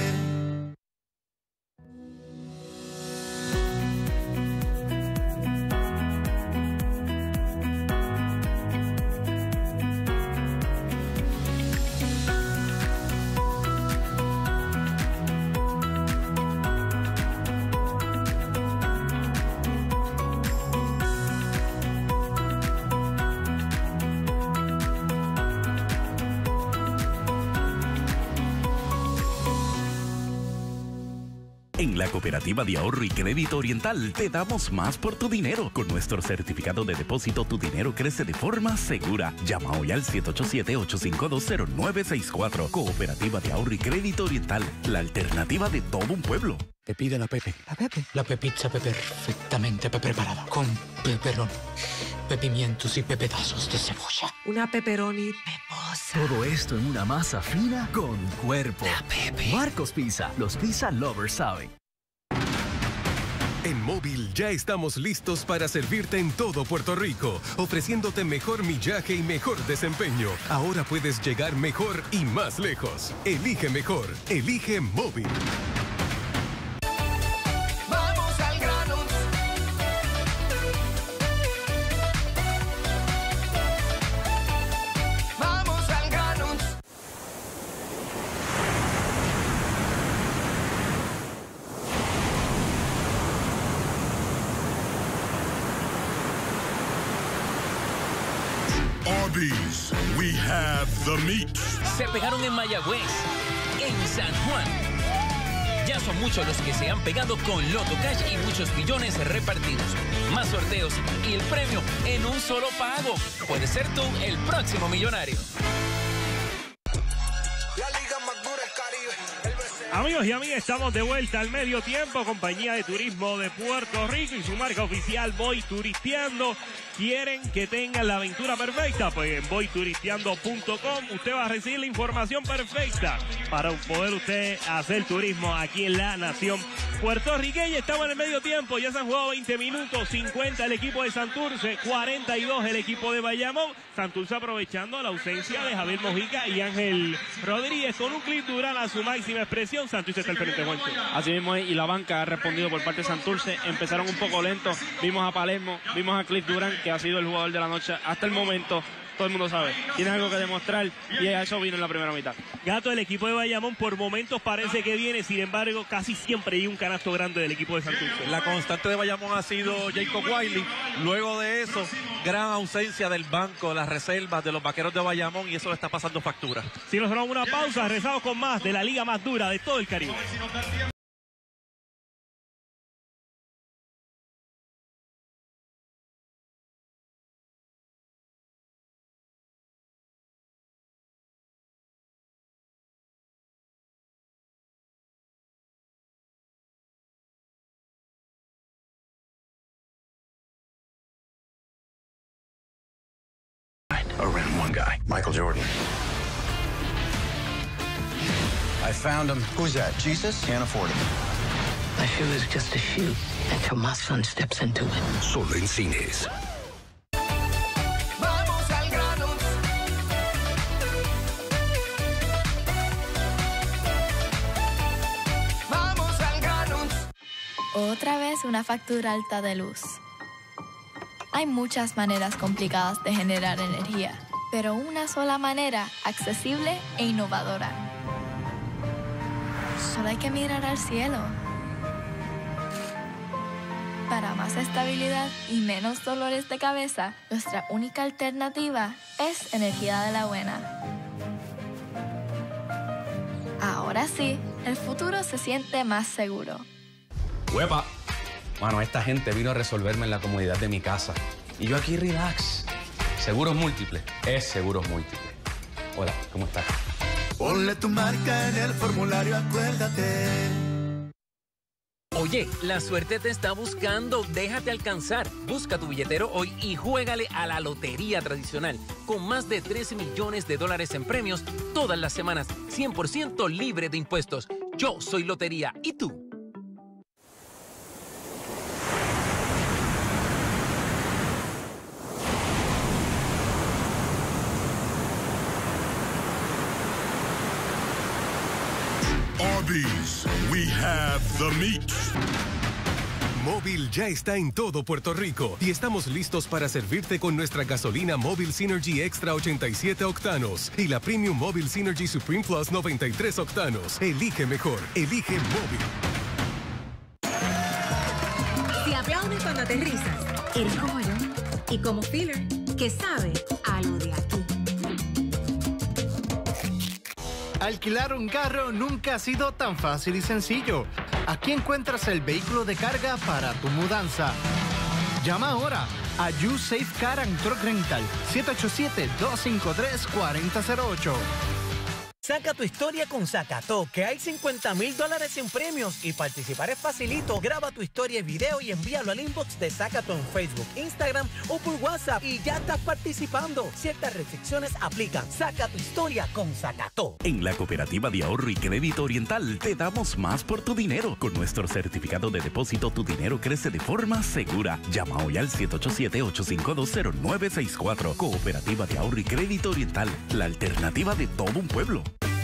En la Cooperativa de Ahorro y Crédito Oriental te damos más por tu dinero. Con nuestro certificado de depósito, tu dinero crece de forma segura. Llama hoy al 787-852-0964. Cooperativa de Ahorro y Crédito Oriental, la alternativa de todo un pueblo. Te pide la Pepe. ¿La Pepe? La pepizza perfectamente preparada. Con pepperoni, pepimientos y pepetazos de cebolla. Una pepperoni peposa. Todo esto en una masa fina con cuerpo. La Pepe. Marcos Pizza. Los pizza lovers saben. En Móvil ya estamos listos para servirte en todo Puerto Rico, ofreciéndote mejor millaje y mejor desempeño. Ahora puedes llegar mejor y más lejos. Elige mejor. Elige Móvil. Vamos al grano. Vamos al grano. Arby's, we have the meat. Se pegaron en Mayagüez, en San Juan. Ya son muchos los que se han pegado con Loto Cash y muchos millones repartidos. Más sorteos y el premio en un solo pago. Puedes ser tú el próximo millonario. Amigos y amigas, estamos de vuelta al medio tiempo. Compañía de Turismo de Puerto Rico y su marca oficial Voy Turisteando. ¿Quieren que tengan la aventura perfecta? Pues en voyturisteando.com usted va a recibir la información perfecta para poder usted hacer turismo aquí en la nación puertorriqueña. Estamos en el medio tiempo, ya se han jugado 20 minutos, 50 el equipo de Santurce, 42 el equipo de Bayamón. Santurce aprovechando la ausencia de Javier Mojica y Ángel Rodríguez con un Cliff Durán a su máxima expresión. Santurce está al frente, Juancho. Así mismo es, y la banca ha respondido por parte de Santurce. Empezaron un poco lentos, vimos a Palermo, vimos a Cliff Durán, que ha sido el jugador de la noche hasta el momento. Todo el mundo sabe, tiene algo que demostrar y a eso vino en la primera mitad. Gato, el equipo de Bayamón por momentos parece que viene, sin embargo casi siempre hay un canasto grande del equipo de Santurce. La constante de Bayamón ha sido Jacob Wiley. Luego de eso, gran ausencia del banco, las reservas de los vaqueros de Bayamón, y eso le está pasando factura. Si nos tomamos una pausa, regresamos con más de la liga más dura de todo el Caribe. Around one guy, Michael Jordan. I found him. Who's that? Jesus? Can't afford it. I feel it's just a shoot until my son steps into it. Solo en cines. Vamos al grano. Vamos al grano. Otra vez una factura alta de luz. Hay muchas maneras complicadas de generar energía, pero una sola manera accesible e innovadora. Solo hay que mirar al cielo. Para más estabilidad y menos dolores de cabeza, nuestra única alternativa es energía de la buena. Ahora sí, el futuro se siente más seguro. ¡Huepa! Mano, esta gente vino a resolverme en la comodidad de mi casa. Y yo aquí relax. Seguros Múltiples es Seguros Múltiples. Hola, ¿cómo estás? Ponle tu marca en el formulario, acuérdate. Oye, la suerte te está buscando, déjate alcanzar. Busca tu billetero hoy y juégale a la lotería tradicional, con más de $3 millones en premios todas las semanas, 100% libre de impuestos. Yo soy Lotería, ¿y tú? Arby's, we have the meat. Móvil ya está en todo Puerto Rico y estamos listos para servirte con nuestra gasolina Móvil Synergy Extra 87 octanos y la Premium Móvil Synergy Supreme Plus 93 octanos. Elige mejor, elige Móvil. Si aplaudes cuando aterrizas, eres como yo y como Filler, que sabe a lo de aquí. Alquilar un carro nunca ha sido tan fácil y sencillo. Aquí encuentras el vehículo de carga para tu mudanza. Llama ahora a YouSafe Car and Truck Rental 787-253-4008. Saca tu historia con Zacató, que hay $50,000 en premios y participar es facilito. Graba tu historia y video y envíalo al inbox de Zacató en Facebook, Instagram o por WhatsApp y ya estás participando. Ciertas restricciones aplican. Saca tu historia con Zacató. En la Cooperativa de Ahorro y Crédito Oriental te damos más por tu dinero. Con nuestro certificado de depósito, tu dinero crece de forma segura. Llama hoy al 787-852-0964. Cooperativa de Ahorro y Crédito Oriental, la alternativa de todo un pueblo.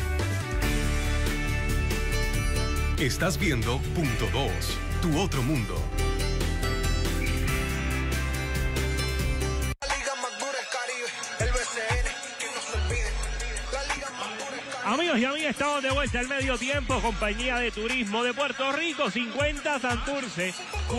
Estás viendo Punto 2, tu otro mundo. Amigos y amigas, estamos de vuelta al medio tiempo. Compañía de Turismo de Puerto Rico, 50 Santurce,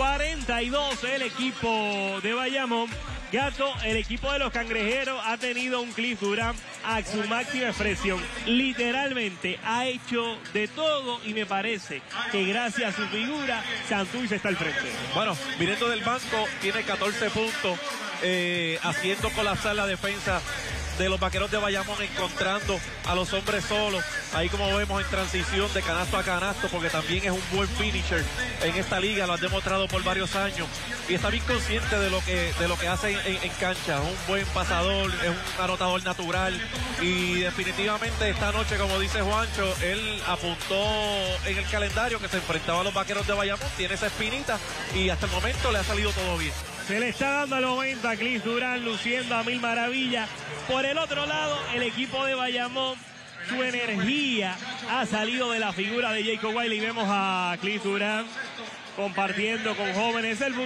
42 el equipo de Bayamón. Gato, el equipo de los Cangrejeros ha tenido un Cliff Durán a su máxima expresión. Literalmente ha hecho de todo y me parece que gracias a su figura, Santurce está al frente. Bueno, viniendo del banco, tiene 14 puntos, haciendo colapsar la defensa de los Vaqueros de Bayamón, encontrando a los hombres solos, ahí como vemos en transición de canasto a canasto, porque también es un buen finisher en esta liga, lo han demostrado por varios años y está bien consciente de lo que hace en cancha. Es un buen pasador, es un anotador natural y definitivamente esta noche, como dice Juancho, él apuntó en el calendario que se enfrentaba a los Vaqueros de Bayamón, tiene esa espinita y hasta el momento le ha salido todo bien. Se le está dando el momento a Cliff Durán, luciendo a mil maravillas. Por el otro lado, el equipo de Bayamón, su energía ha salido de la figura de Jacob Wiley. Vemos a Cliff Durán compartiendo con jóvenes el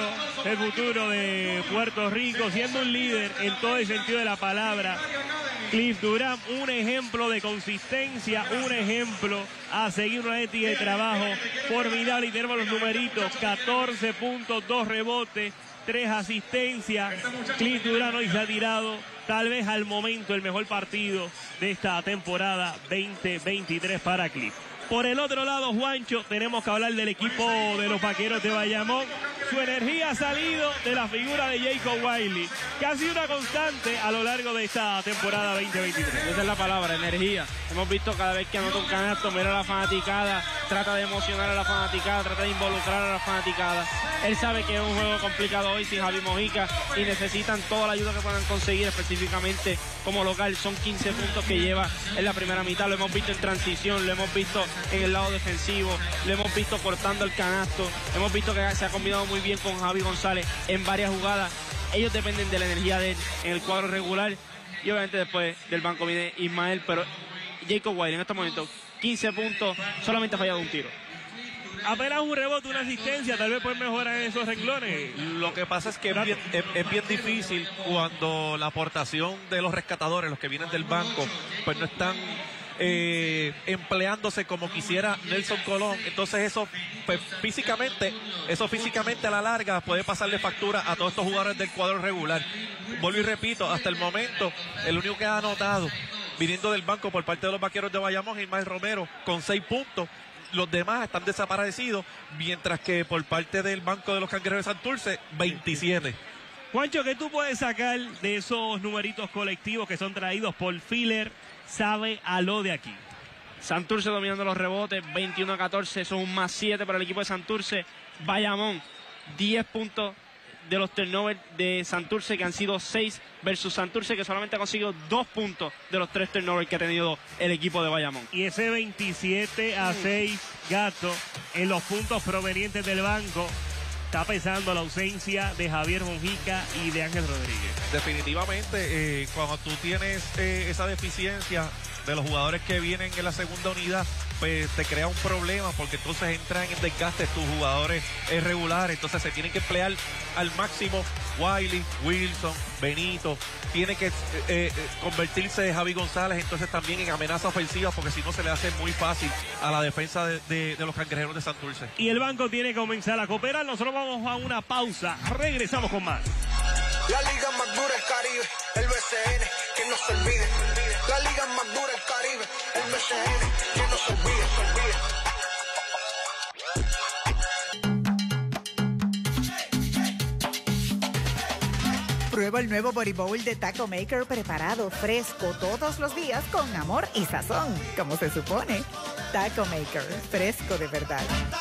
futuro de Puerto Rico, siendo un líder en todo el sentido de la palabra. Cliff Durán, un ejemplo de consistencia, un ejemplo a seguir una ética de trabajo formidable. Y tenemos los numeritos: 14 puntos, 2 rebotes, 3 asistencias. Cliff Durán hoy se ha tirado tal vez al momento el mejor partido de esta temporada 2023 para Cliff. Por el otro lado, Juancho, tenemos que hablar del equipo de los Vaqueros de Bayamón. Su energía ha salido de la figura de Jacob Wiley, que ha sido una constante a lo largo de esta temporada 2023. Esa es la palabra, energía. Hemos visto cada vez que anota un canasto, mira a la fanaticada, trata de emocionar a la fanaticada, trata de involucrar a la fanaticada. Él sabe que es un juego complicado hoy sin Javi Mojica y necesitan toda la ayuda que puedan conseguir, específicamente como local. Son 15 puntos que lleva en la primera mitad. Lo hemos visto en transición, lo hemos visto en el lado defensivo, lo hemos visto cortando el canasto, hemos visto que se ha combinado muy bien con Javi González en varias jugadas. Ellos dependen de la energía de él en el cuadro regular y obviamente después del banco viene Ismael, pero Jacob Wiley en estos momentos 15 puntos, solamente ha fallado un tiro. Apenas un rebote, una asistencia, tal vez pueden mejorar en esos renglones. Lo que pasa es que es bien difícil cuando la aportación de los rescatadores, los que vienen del banco, pues no están empleándose como quisiera Nelson Colón. Entonces eso físicamente a la larga puede pasarle factura a todos estos jugadores del cuadro regular. Vuelvo y repito, hasta el momento el único que ha anotado viniendo del banco por parte de los Vaqueros de Bayamón es Ismael Romero con 6 puntos. Los demás están desaparecidos, mientras que por parte del banco de los Cangrejeros de Santurce, 27. Juancho, ¿qué tú puedes sacar de esos numeritos colectivos que son traídos por Filler? Sabe a lo de aquí. Santurce dominando los rebotes, 21-14, son un +7 para el equipo de Santurce. Bayamón, 10 puntos de los turnovers de Santurce, que han sido 6, versus Santurce, que solamente ha conseguido 2 puntos de los 3 turnovers que ha tenido el equipo de Bayamón. Y ese 27-6, Gato, en los puntos provenientes del banco, está pesando la ausencia de Javier Mojica y de Ángel Rodríguez. Definitivamente, cuando tú tienes esa deficiencia de los jugadores que vienen en la segunda unidad, pues te crea un problema, porque entonces entran en desgaste tus jugadores regulares. Entonces se tienen que emplear al máximo Wiley, Wilson, Benito. Tiene que convertirse Javi González entonces también en amenaza ofensiva, porque si no se le hace muy fácil a la defensa de los Cangrejeros de Santurce. Y el banco tiene que comenzar a cooperar. Nosotros vamos a una pausa, regresamos con más. La liga más dura del Caribe, el BCN, que no se olvide. La liga más dura del Caribe, el BCN, que no se olvide, Prueba el nuevo Body Bowl de Taco Maker preparado fresco todos los días con amor y sazón, como se supone. Taco Maker, fresco de verdad.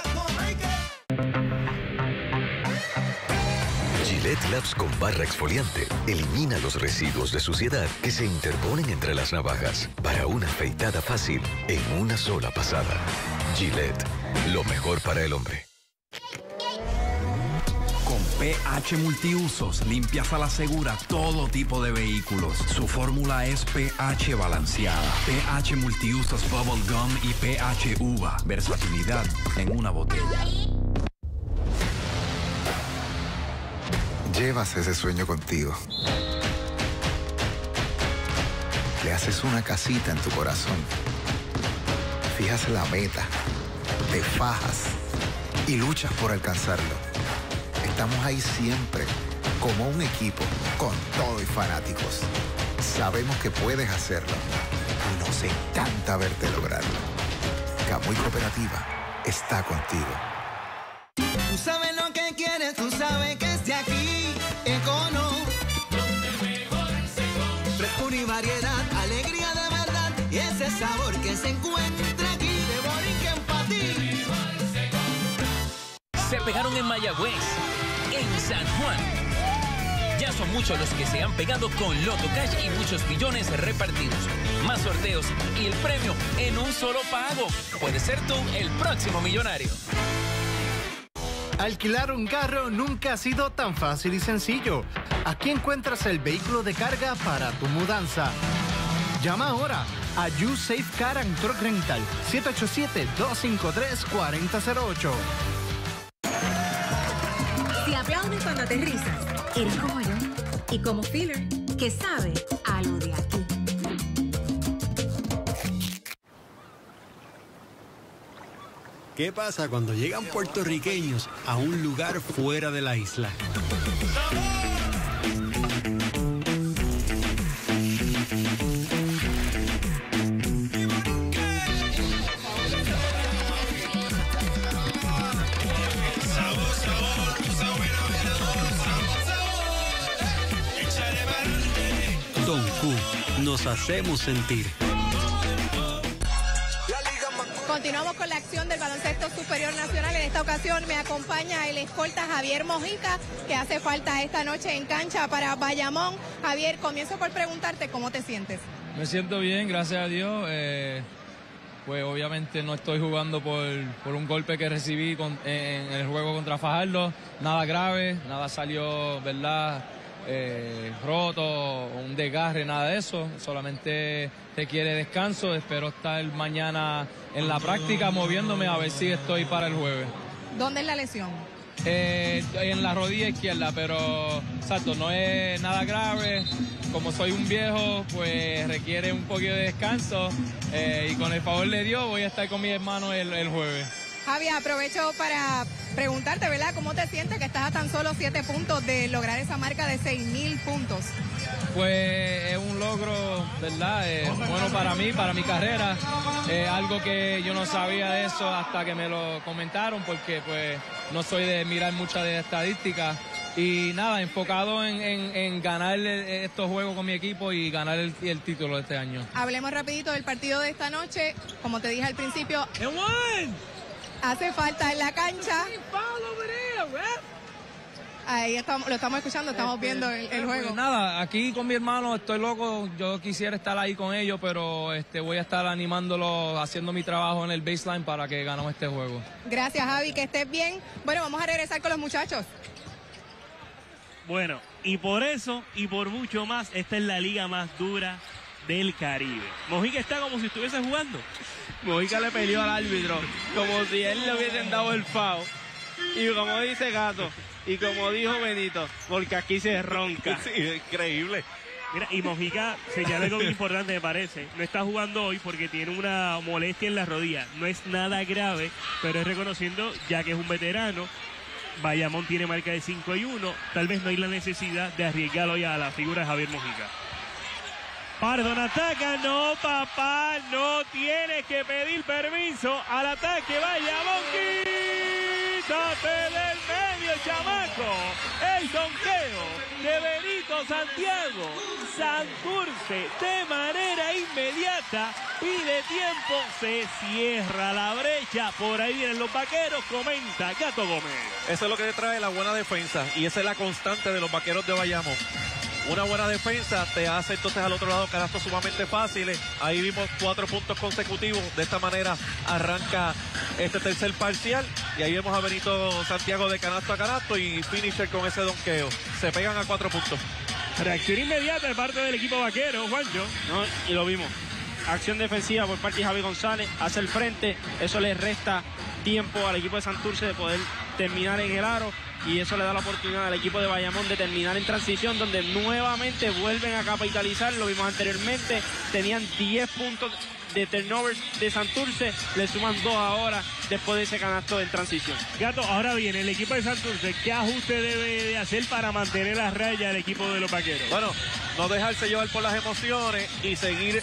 Gillette Labs con barra exfoliante elimina los residuos de suciedad que se interponen entre las navajas para una afeitada fácil en una sola pasada. Gillette, lo mejor para el hombre. Con pH Multiusos limpias a la segura todo tipo de vehículos. Su fórmula es pH balanceada. pH Multiusos Bubble Gum y pH Uva. Versatilidad en una botella. Llevas ese sueño contigo. Le haces una casita en tu corazón. Fijas la meta, te fajas y luchas por alcanzarlo. Estamos ahí siempre, como un equipo, con todo y fanáticos. Sabemos que puedes hacerlo y nos encanta verte lograrlo. Camuy Cooperativa está contigo. Tú sabes lo que quieres, tú sabes que es de aquí. Econo, donde mejor se come. Frescura y variedad, alegría de verdad. Y ese sabor que se encuentra aquí. De Borinquen para ti. Se pegaron en Mayagüez, en San Juan. Ya son muchos los que se han pegado con Loto Cash y muchos millones repartidos. Más sorteos y el premio en un solo pago. Puedes ser tú el próximo millonario. Alquilar un carro nunca ha sido tan fácil y sencillo. Aquí encuentras el vehículo de carga para tu mudanza. Llama ahora a You Safe Car and Truck Rental 787-253-4008. Si aplauden cuando aterrizas, eres como yo y como Filler, que sabe a lo de aquí. ¿Qué pasa cuando llegan puertorriqueños a un lugar fuera de la isla? Don Q, nos hacemos sentir. Continuamos con la acción del baloncesto superior nacional. En esta ocasión me acompaña el escolta Javier Mojica, que hace falta esta noche en cancha para Bayamón. Javier, comienzo por preguntarte cómo te sientes. Me siento bien, gracias a Dios. Pues obviamente no estoy jugando por un golpe que recibí en el juego contra Fajardo. Nada grave, nada salió, ¿verdad?, roto, un desgarre, nada de eso. Solamente requiere descanso. Espero estar mañana en la práctica moviéndome a ver si estoy para el jueves. ¿Dónde es la lesión? En la rodilla izquierda, pero exacto, no es nada grave. Como soy un viejo, pues requiere un poquito de descanso, y con el favor de Dios voy a estar con mis hermanos el jueves. Javi, aprovecho para preguntarte, ¿verdad?, ¿cómo te sientes que estás a tan solo 7 puntos de lograr esa marca de 6,000 puntos? Pues es un logro, ¿verdad? Bueno para mí, para mi carrera. Algo que yo no sabía de eso hasta que me lo comentaron, porque pues no soy de mirar muchas de estadísticas. Y nada, enfocado en ganar estos juegos con mi equipo y ganar el título de este año. Hablemos rapidito del partido de esta noche. Como te dije al principio, hace falta en la cancha. Ahí estamos, lo estamos escuchando, estamos viendo el juego. Pues nada, aquí con mi hermano estoy loco. Yo quisiera estar ahí con ellos, pero voy a estar animándolo, haciendo mi trabajo en el baseline para que ganemos este juego. Gracias, Javi, que estés bien. Bueno, vamos a regresar con los muchachos. Bueno, y por eso y por mucho más, esta es la liga más dura del Caribe. Mojica está como si estuviese jugando. Mojica le peleó al árbitro como si él le hubiesen dado el foul. Y como dice Gato, y como dijo Benito, porque aquí se ronca. Sí, increíble. Mira, y Mojica señala algo muy importante, me parece. No está jugando hoy porque tiene una molestia en la rodilla. No es nada grave, pero es reconociendo, ya que es un veterano. Bayamón tiene marca de 5-1. Tal vez no hay la necesidad de arriesgarlo hoy a la figura de Javier Mojica. Pardon ataca. No, papá, no tienes que pedir permiso al ataque. Bayamón, quítate del medio. el chamaco. El donqueo de Benito Santiago. Santurce de manera inmediata pide tiempo, se cierra la brecha. Por ahí vienen los vaqueros, comenta Gato Gómez. Eso es lo que trae la buena defensa y esa es la constante de los vaqueros de Bayamón. Una buena defensa te hace entonces al otro lado canastos sumamente fáciles. Ahí vimos 4 puntos consecutivos. De esta manera arranca este tercer parcial. Y ahí vemos a Benito Santiago de canasto a canasto y finisher con ese donqueo. Se pegan a 4 puntos. Reacción inmediata de parte del equipo vaquero, Juancho. No, y lo vimos. Acción defensiva por parte de Javi González hacia el frente. Eso le resta tiempo al equipo de Santurce de poder terminar en el aro. Y eso le da la oportunidad al equipo de Bayamón de terminar en transición, donde nuevamente vuelven a capitalizar. Lo vimos anteriormente, tenían 10 puntos de turnovers de Santurce, le suman 2 ahora después de ese canasto en transición. Gato, ahora viene el equipo de Santurce. ¿Qué ajuste debe de hacer para mantener a raya el equipo de los vaqueros? Bueno, no dejarse llevar por las emociones y seguir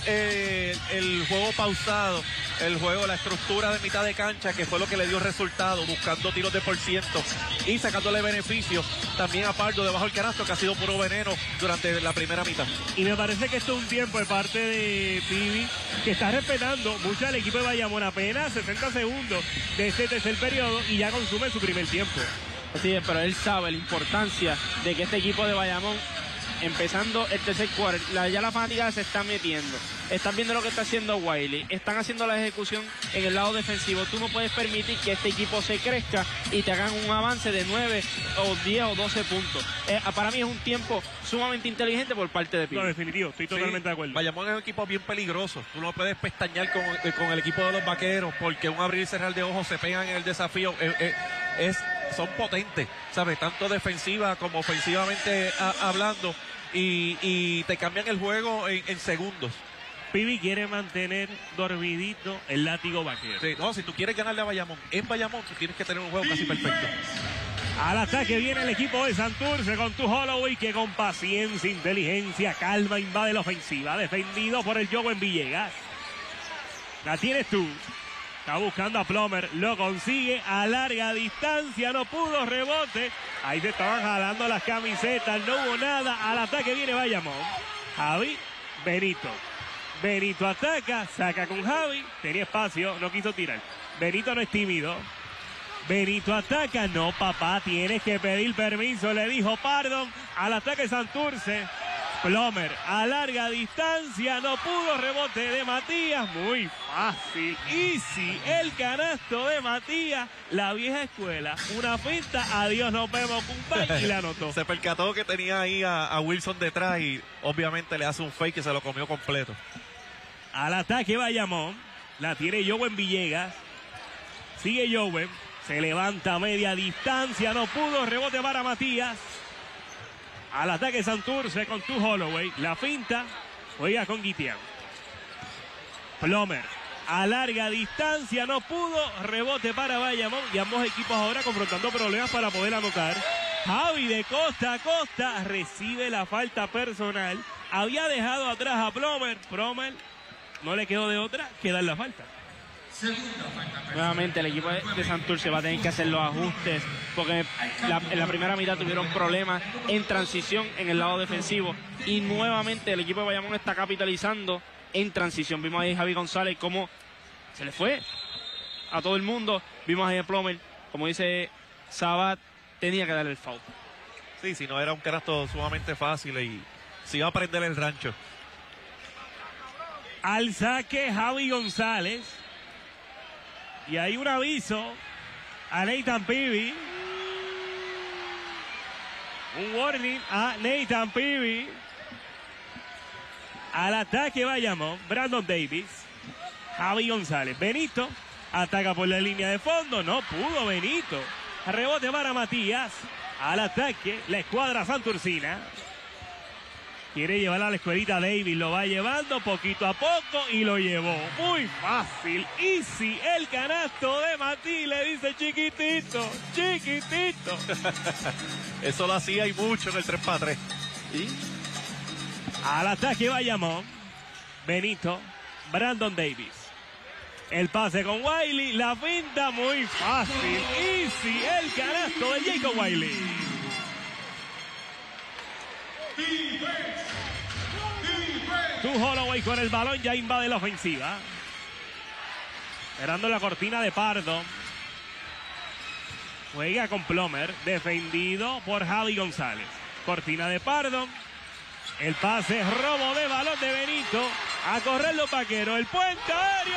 el juego pausado, el juego, la estructura de mitad de cancha, que fue lo que le dio resultado, buscando tiros de por ciento y sacándole beneficios también a Pardo debajo del canasto, que ha sido puro veneno durante la primera mitad. Y me parece que esto es un tiempo de parte de Pibi, que está respetando mucho al equipo de Bayamón. Apenas 60 segundos de este tercer periodo y ya consume su primer tiempo. Así es, pero él sabe la importancia de que este equipo de Bayamón, empezando el tercer quarter, ya la fanática se está metiendo. Están viendo lo que está haciendo Wiley. Están haciendo la ejecución en el lado defensivo. Tú no puedes permitir que este equipo se crezca y te hagan un avance de 9 o 10 o 12 puntos. Para mí es un tiempo sumamente inteligente por parte de Pibi. No, definitivo, estoy totalmente de acuerdo. Bayamón es un equipo bien peligroso. Tú no puedes pestañear con el equipo de los vaqueros, porque un abrir y cerrar de ojos se pegan en el desafío. Son potentes, ¿sabes? Tanto defensiva como ofensivamente hablando. Y te cambian el juego en segundos. Pibi quiere mantener dormidito el látigo vaquero. Sí, no, si tú quieres ganarle a Bayamón, en Bayamón tú tienes que tener un juego casi perfecto. Al ataque viene el equipo de Santurce con tu Holloway, que con paciencia, inteligencia, calma invade la ofensiva. Defendido por el Joven Villegas. La tienes tú. Está buscando a Plomer, lo consigue a larga distancia, no pudo, rebote. Ahí se estaban jalando las camisetas, no hubo nada. Al ataque viene Bayamón. Javi, Benito. Benito ataca, saca con Javi, tenía espacio, no quiso tirar. Benito no es tímido. Benito ataca, no papá, tienes que pedir permiso, le dijo Pardon. Al ataque Santurce. Plomer a larga distancia, no pudo, rebote de Matías, muy fácil, easy, el canasto de Matías, la vieja escuela, una finta, adiós, nos vemos, compadre, y la anotó. Se percató que tenía ahí a Wilson detrás y obviamente le hace un fake que se lo comió completo. Al ataque Bayamón, la tiene Joven Villegas, sigue Joven, se levanta a media distancia, no pudo, rebote para Matías. Al ataque Santurce con tu Holloway. La finta. Juega con Guitián. Plomer. A larga distancia. No pudo. Rebote para Bayamón. Y ambos equipos ahora confrontando problemas para poder anotar. Javi de costa a costa. Recibe la falta personal. Había dejado atrás a Plomer. Plomer no le quedó de otra que dar la falta. Nuevamente el equipo de Santurce va a tener que hacer los ajustes, porque en la primera mitad tuvieron problemas en transición en el lado defensivo, y nuevamente el equipo de Bayamón está capitalizando en transición. Vimos ahí a Javi González cómo se le fue a todo el mundo. Vimos ahí a Plomer, como dice Sabat, tenía que darle el foul. Sí, si no era un canasto sumamente fácil y se iba a prender el rancho. Al saque Javi González. Y hay un aviso a Nathan Pibi. Un warning a Nathan Pibi. Al ataque Bayamón, Brandon Davis. Javi González. Benito ataca por la línea de fondo. No pudo Benito. Rebote para Matías. Al ataque la escuadra santurcina. Quiere llevar a la escuelita Davis, lo va llevando poquito a poco y lo llevó. Muy fácil, easy, el canasto de Matías, le dice chiquitito, chiquitito. Eso lo hacía y mucho en el 3x3. ¿Sí? Al ataque Bayamón, Benito, Brandon Davis. El pase con Wiley, la finta muy fácil. Easy, el canasto de Jacob Wiley. Tu Holloway con el balón ya invade la ofensiva. Esperando la cortina de Pardo. Juega con Plomer, defendido por Javi González. Cortina de Pardo. El pase, robo de balón de Benito. A correr los vaqueros. El puente aéreo.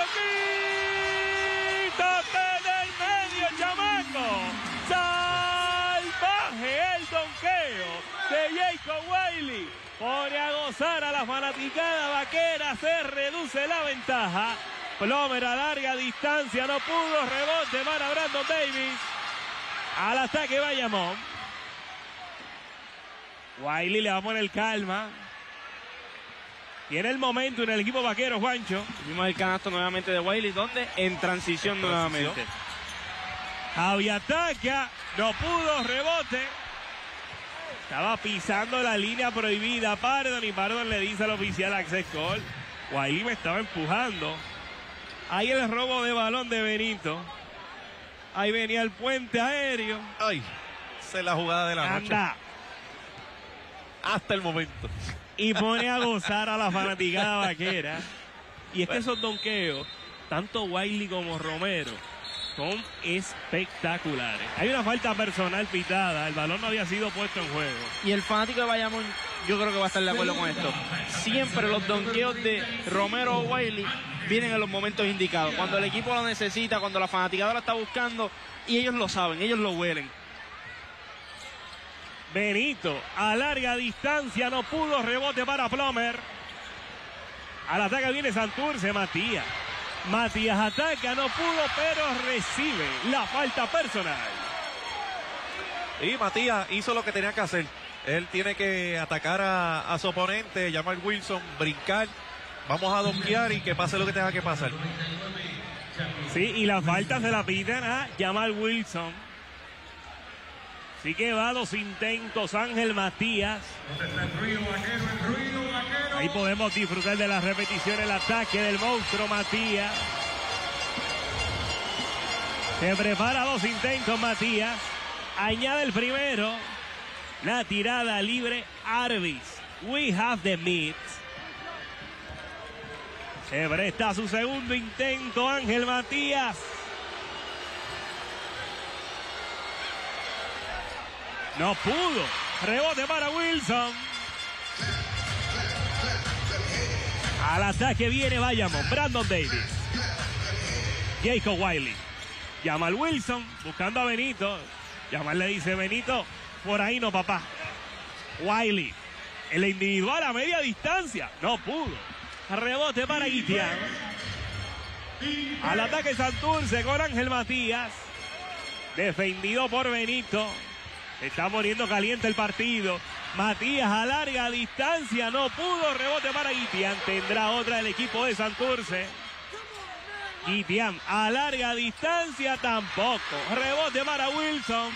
¡Quítate del medio, chamaco! ¡Salvaje el donqueo de Jacob Wiley! Pone a gozar a la fanaticada vaquera. Se reduce la ventaja. Plomer a larga distancia. No pudo. Rebote para Brandon Davis. Al ataque Bayamón. Wiley le va a poner calma. Tiene el momento en el equipo vaquero, Juancho. Vimos el canasto nuevamente de Wiley, donde en transición nuevamente. Javi ataca, no pudo, rebote. Estaba pisando la línea prohibida Pardon y Pardon le dice al oficial access call. Wiley me estaba empujando. Ahí el robo de balón de Benito. Ahí venía el puente aéreo. Ay, esa es la jugada de la noche. Anda. Hasta el momento. Y pone a gozar a la fanaticada vaquera. Y es que esos donqueos, tanto Wiley como Romero, son espectaculares. Hay una falta personal pitada. El balón no había sido puesto en juego. Y el fanático de Bayamón, yo creo que va a estar de acuerdo con esto. Siempre los donqueos de Romero o Wiley vienen en los momentos indicados. Cuando el equipo lo necesita, cuando la fanaticada lo está buscando. Y ellos lo saben, ellos lo huelen. Benito a larga distancia, no pudo, rebote para Plomer. Al ataque viene Santurce, Matías. Matías ataca, no pudo, pero recibe la falta personal. Y Matías hizo lo que tenía que hacer. Él tiene que atacar a su oponente, llamar Wilson, brincar. Vamos a donkear y que pase lo que tenga que pasar. Sí, y la falta se la piden a Jamal Wilson. Así que va a 2 intentos Ángel Matías. Ahí podemos disfrutar de la repetición, el ataque del monstruo Matías. Se prepara 2 intentos Matías. Añade el primero. La tirada libre Arvis. We have the meat. Se presta su segundo intento Ángel Matías. No pudo. Rebote para Wilson. Al ataque viene Bayamón. Brandon Davis. Jacob Wiley. Llama al Wilson buscando a Benito. Jamal le dice, Benito, por ahí no, papá. Wiley. El individual a media distancia. No pudo. Rebote para Guitián. Al ataque Santurce con Ángel Matías. Defendido por Benito. Está poniendo caliente el partido. Matías a larga distancia. No pudo. Rebote para Guitián. Tendrá otra el equipo de Santurce. Guitián a larga distancia. Tampoco. Rebote para Wilson.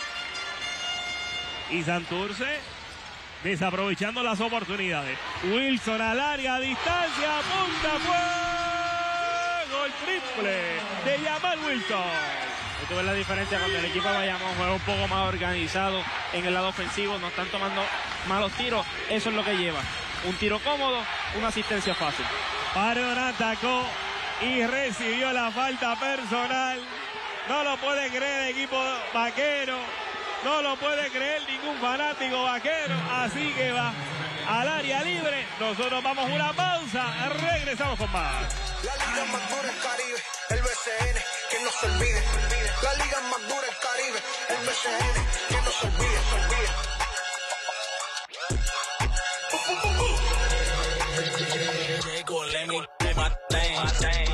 Y Santurce desaprovechando las oportunidades. Wilson a larga distancia. Punta fuego. El triple de Jamal Wilson. Esto es la diferencia cuando el equipo de Bayamón juega un poco más organizado en el lado ofensivo, no están tomando malos tiros, eso es lo que lleva. Un tiro cómodo, una asistencia fácil. Pardon atacó y recibió la falta personal. No lo puede creer el equipo vaquero, no lo puede creer ningún fanático vaquero, así que va al área libre. Nosotros vamos a una pausa, regresamos con más. La liga más dura del Caribe, el BCN, que no se olvide. La liga más dura del Caribe, el BCN, que no se olvide, Llegó, let me do my thing.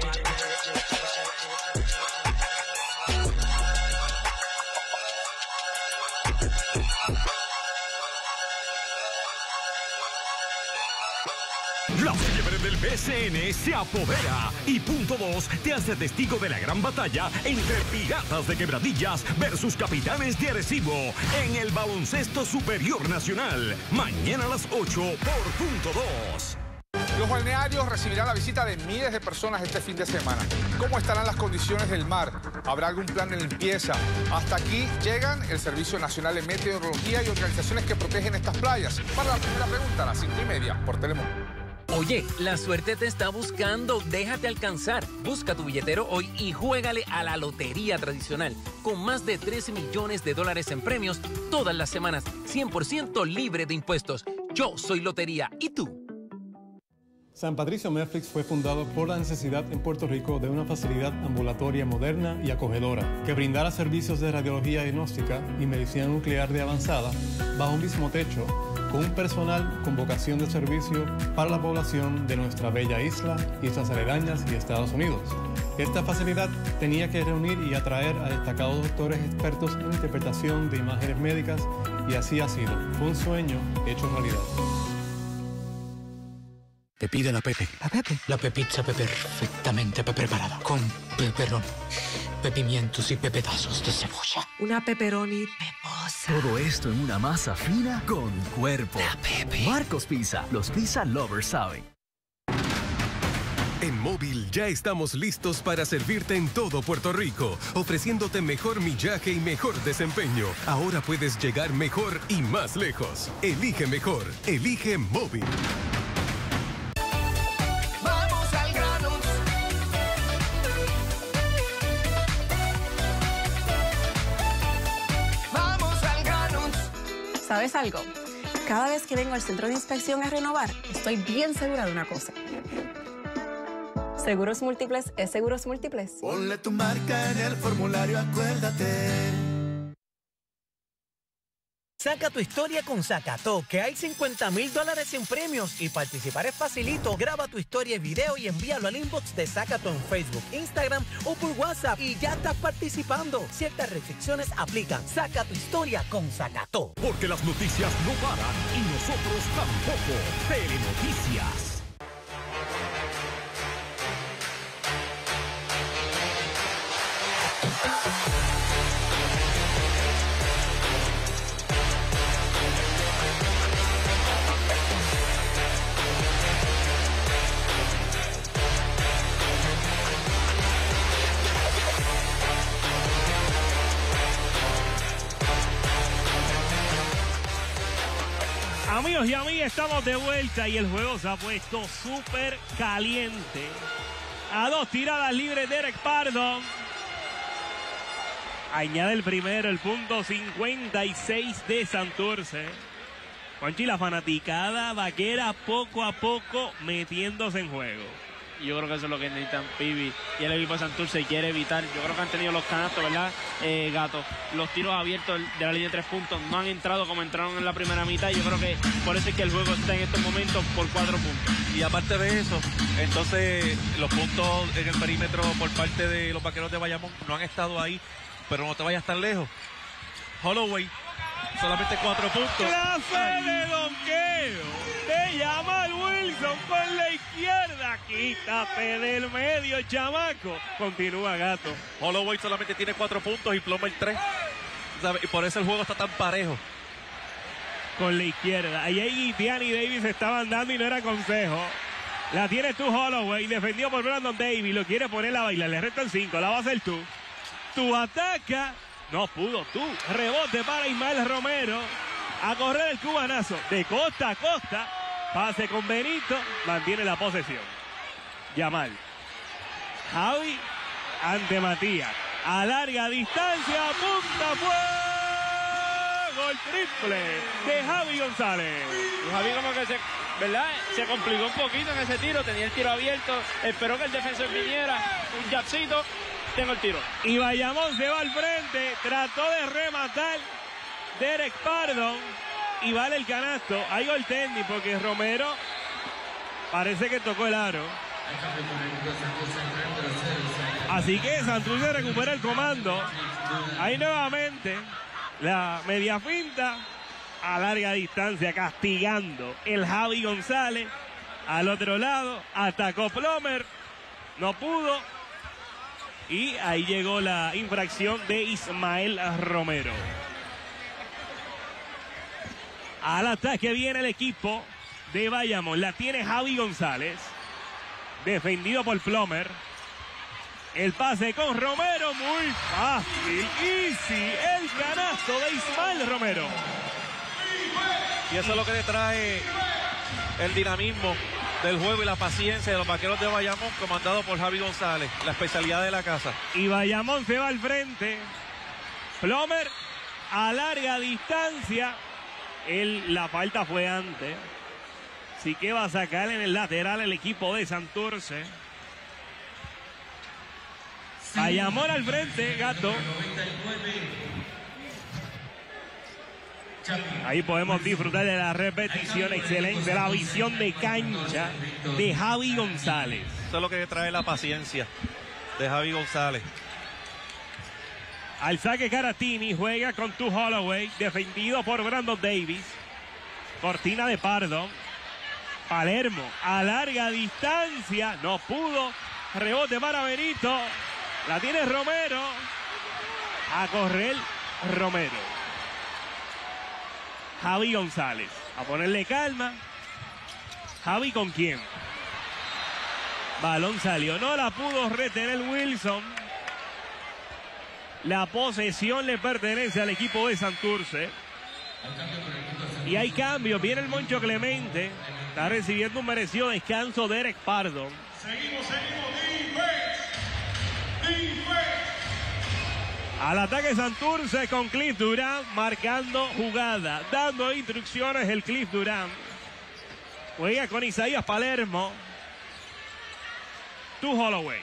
La fiebre del BCN se apodera y Punto 2 te hace testigo de la gran batalla entre Piratas de Quebradillas versus Capitanes de Arecibo en el Baloncesto Superior Nacional. Mañana a las 8 por Punto 2. Los balnearios recibirán la visita de miles de personas este fin de semana. ¿Cómo estarán las condiciones del mar? ¿Habrá algún plan de limpieza? Hasta aquí llegan el Servicio Nacional de Meteorología y organizaciones que protegen estas playas. Para la primera pregunta, a las 5:30 por Telemundo. Oye, la suerte te está buscando, déjate alcanzar. Busca tu billetero hoy y juégale a la lotería tradicional, con más de 13 millones de dólares en premios todas las semanas, 100% libre de impuestos. Yo soy Lotería, ¿y tú? San Patricio Medflix fue fundado por la necesidad en Puerto Rico de una facilidad ambulatoria moderna y acogedora que brindara servicios de radiología diagnóstica y medicina nuclear de avanzada bajo un mismo techo, con un personal con vocación de servicio para la población de nuestra bella isla, islas aledañas y Estados Unidos. Esta facilidad tenía que reunir y atraer a destacados doctores expertos en interpretación de imágenes médicas y así ha sido. Fue un sueño hecho realidad. Te piden a Pepe. ¿A Pepe? La pepizza perfectamente preparada. Con pepperoni, pepimientos y pepetazos de cebolla. Una pepperoni peposa. Todo esto en una masa fina con cuerpo. La Pepe. Marcos Pizza. Los pizza lovers saben. En Móvil ya estamos listos para servirte en todo Puerto Rico, ofreciéndote mejor millaje y mejor desempeño. Ahora puedes llegar mejor y más lejos. Elige mejor. Elige Móvil. ¿Sabes algo? Cada vez que vengo al centro de inspección a renovar, estoy bien segura de una cosa. Seguros Múltiples es Seguros Múltiples. Ponle tu marca en el formulario, acuérdate. Saca tu historia con Zacató, que hay $50,000 en premios y participar es facilito. Graba tu historia y video y envíalo al inbox de Zacató en Facebook, Instagram o por WhatsApp y ya estás participando. Ciertas restricciones aplican. Saca tu historia con Zacató. Porque las noticias no paran y nosotros tampoco. Telenoticias. Amigos y amigas, estamos de vuelta y el juego se ha puesto súper caliente. A 2 tiradas libres Derek Pardon. Añade el primero, el punto 56 de Santurce. Juanchi, la fanaticada vaquera poco a poco metiéndose en juego. Yo creo que eso es lo que necesitan Pibi y el equipo de Santurce quiere evitar. Yo creo que han tenido los canastos, ¿verdad, Gato? Los tiros abiertos de la línea de 3 puntos no han entrado como entraron en la primera mitad. Y yo creo que por eso es que el juego está en estos momentos por 4 puntos. Y aparte de eso, entonces los puntos en el perímetro por parte de los vaqueros de Bayamón no han estado ahí, pero no te vayas tan lejos. Holloway, solamente 4 puntos. Clase de donqueo de Jamal Wilson con la izquierda. Quítate del medio, chamaco. Continúa, Gato. Holloway solamente tiene 4 puntos y Plummer 3. Y por eso el juego está tan parejo. Con la izquierda. Ahí y Danny Davis estaban dando y no era consejo. La tienes tú, Holloway. Defendido por Brandon Davis. Lo quiere poner a bailar. Le restan 5. La va a hacer tú. Tú ataca. No pudo tú. Rebote para Ismael Romero. A correr el cubanazo de costa a costa. Pase con Benito. Mantiene la posesión. Yamal. Javi ante Matías. A larga distancia. Punta fuego. El triple de Javi González. Y Javi como que se complicó un poquito en ese tiro. Tenía el tiro abierto. Esperó que el defensor viniera. Un jabcito. Tengo el tiro. Y Bayamón se va al frente. Trató de rematar Derek Pardon. Y vale el canasto. Hay gol técnico porque Romero parece que tocó el aro. Así que Santurce recupera el comando. Ahí nuevamente la media finta a larga distancia castigando el Javi González. Al otro lado atacó Plummer. No pudo. Y ahí llegó la infracción de Ismael Romero. Al ataque viene el equipo de Bayamón. La tiene Javi González. Defendido por Plomer. El pase con Romero, muy fácil. Easy, el canasto de Ismael Romero. Y eso es lo que le trae el dinamismo del juego y la paciencia de los Vaqueros de Bayamón, comandado por Javi González, la especialidad de la casa. Y Bayamón se va al frente. Plomer a larga distancia. La falta fue antes. Así que va a sacar en el lateral el equipo de Santurce. Bayamón al frente, Gato. Ahí podemos disfrutar de la repetición excelente, la visión de cancha de Javi González. Eso es lo que trae la paciencia de Javi González. Al saque Caratini, juega con Tu Holloway, defendido por Brandon Davis. Cortina de Pardo. Palermo a larga distancia, no pudo. Rebote para Benito. La tiene Romero. A correr Romero. Javi González. A ponerle calma. Javi, ¿con quién? Balón salió. No la pudo retener Wilson. La posesión le pertenece al equipo de Santurce. Y hay cambios. Viene el Moncho Clemente. Está recibiendo un merecido descanso Derek Pardo. Seguimos. Al ataque Santurce con Cliff Durán marcando jugada, dando instrucciones el Cliff Durán. Juega con Isaías Palermo. Tu Holloway.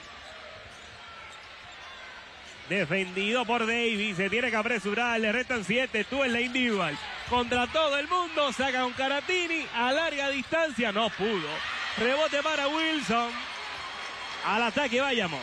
Defendido por Davis, se tiene que apresurar, le restan 7, tú en la individual. Contra todo el mundo, saca un Caratini a larga distancia, no pudo. Rebote para Wilson. Al ataque Bayamón.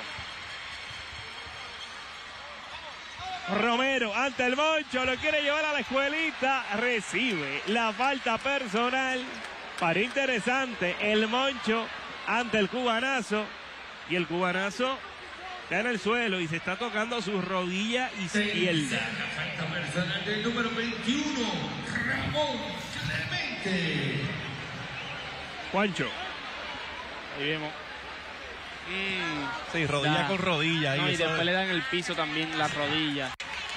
Romero ante el Moncho, lo quiere llevar a la escuelita, recibe la falta personal. Para interesante, el Moncho ante el cubanazo. Y el cubanazo está en el suelo y se está tocando su rodilla izquierda. La falta personal del número 21, Ramón Clemente. Juancho. Ahí vemos. Sí, rodilla con rodilla. No, y después le dan el piso también, la rodilla.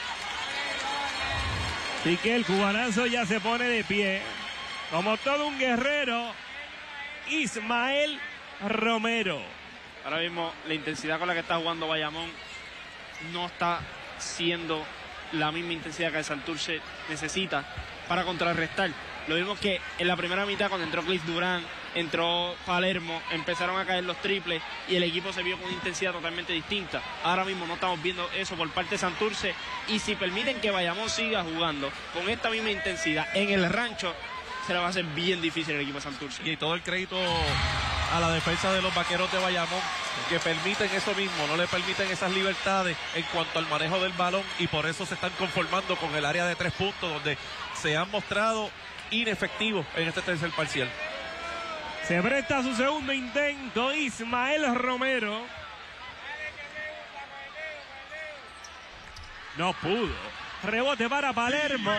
Así que el cubanazo ya se pone de pie. Como todo un guerrero, Ismael Romero. Ahora mismo la intensidad con la que está jugando Bayamón no está siendo la misma intensidad que el Santurce necesita para contrarrestar. Lo vimos que en la primera mitad, cuando entró Cliff Durán, entró Palermo, empezaron a caer los triples y el equipo se vio con una intensidad totalmente distinta. Ahora mismo no estamos viendo eso por parte de Santurce, y si permiten que Bayamón siga jugando con esta misma intensidad en el rancho, se le va a hacer bien difícil al equipo de Santurce. Y todo el crédito a la defensa de los Vaqueros de Bayamón, que permiten eso mismo, no le permiten esas libertades en cuanto al manejo del balón, y por eso se están conformando con el área de 3 puntos, donde se han mostrado inefectivos en este tercer parcial. Se presta su segundo intento Ismael Romero. No pudo. Rebote para Palermo.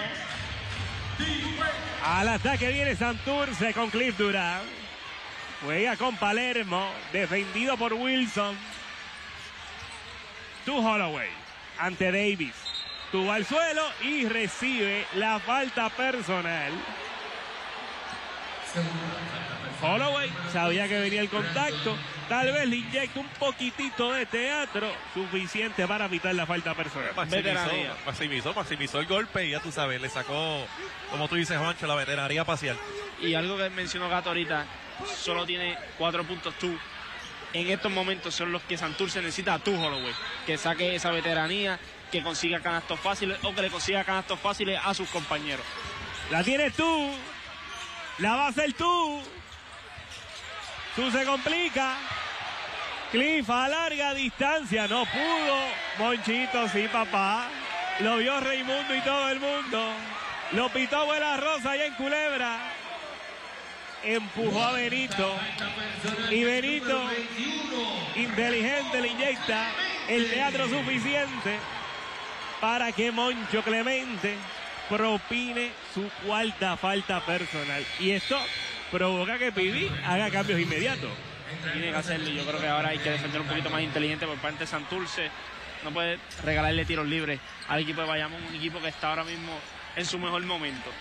Al ataque viene Santurce con Cliff Durán. Juega con Palermo. Defendido por Wilson. Tu Holloway ante Davis. Tuvo al suelo y recibe la falta personal. Holloway sabía que venía el contacto. Tal vez le inyecta un poquitito de teatro, suficiente para evitar la falta personal. Maximizó el golpe y ya tú sabes, le sacó, como tú dices, Juancho, la veteranía parcial. Y algo que mencionó Gato ahorita, solo tiene 4 puntos tú. En estos momentos son los que Santurce necesita a Tu Holloway, que saque esa veteranía, que consiga canastos fáciles o que le consiga canastos fáciles a sus compañeros. La tienes tú, la va a hacer tú. Tú se complica. Cliff a larga distancia, no pudo. Monchito, sí, papá. Lo vio Raimundo y todo el mundo. Lo pitó Abuela Rosa allá en Culebra. Empujó a Benito. Y Benito, inteligente, le inyecta el teatro suficiente para que Moncho Clemente propine su cuarta falta personal. Y esto provoca que Pibi haga cambios inmediatos. Tiene que hacerlo. Yo creo que ahora hay que defender un poquito más inteligente por parte de Santurce. No puede regalarle tiros libres al equipo de Bayamón, un equipo que está ahora mismo en su mejor momento.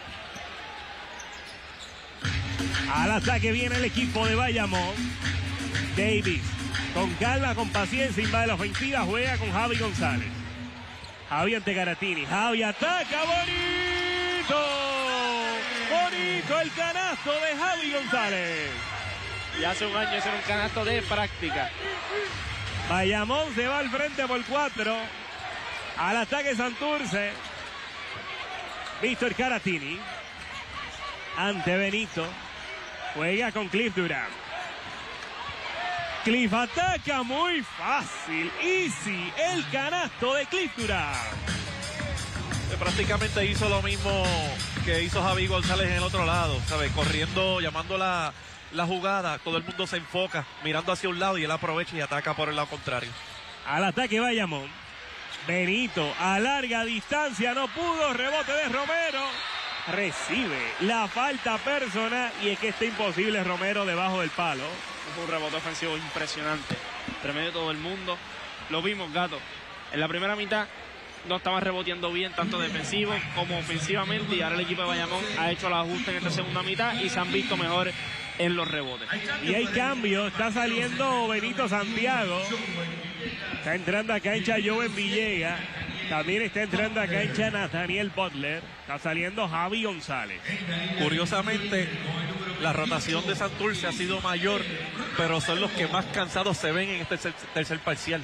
Al ataque viene el equipo de Bayamón. Davis, con calma, con paciencia, invade la ofensiva, juega con Javi González. Javi ante Caratini. Javi ataca, bonito. Bonito el canasto de Javi González. Y hace un año ese era un canasto de práctica. Bayamón se va al frente por 4. Al ataque Santurce. Víctor Caratini. Ante Benito. Juega con Cliff Durán. Cliff ataca muy fácil. Easy. El canasto de Cliff Durán. Prácticamente hizo lo mismo que hizo Javi González en el otro lado, ¿sabes? Corriendo, llamando la jugada. Todo el mundo se enfoca, mirando hacia un lado y él aprovecha y ataca por el lado contrario. Al ataque Bayamón. Benito a larga distancia. No pudo. Rebote de Romero. Recibe la falta personal y es que está imposible Romero debajo del palo. Fue un rebote ofensivo impresionante. Tremendo de todo el mundo. Lo vimos, Gato. En la primera mitad no estaba reboteando bien, tanto defensivo como ofensivamente. Y ahora el equipo de Bayamón ha hecho el ajuste en esta segunda mitad y se han visto mejor en los rebotes. Y hay cambio. Está saliendo Benito Santiago. Está entrando a cancha Joven Villegas. También está entrando a cancha Nathaniel Butler. Está saliendo Javi González. Curiosamente, la rotación de Santurce ha sido mayor, pero son los que más cansados se ven en este tercer parcial.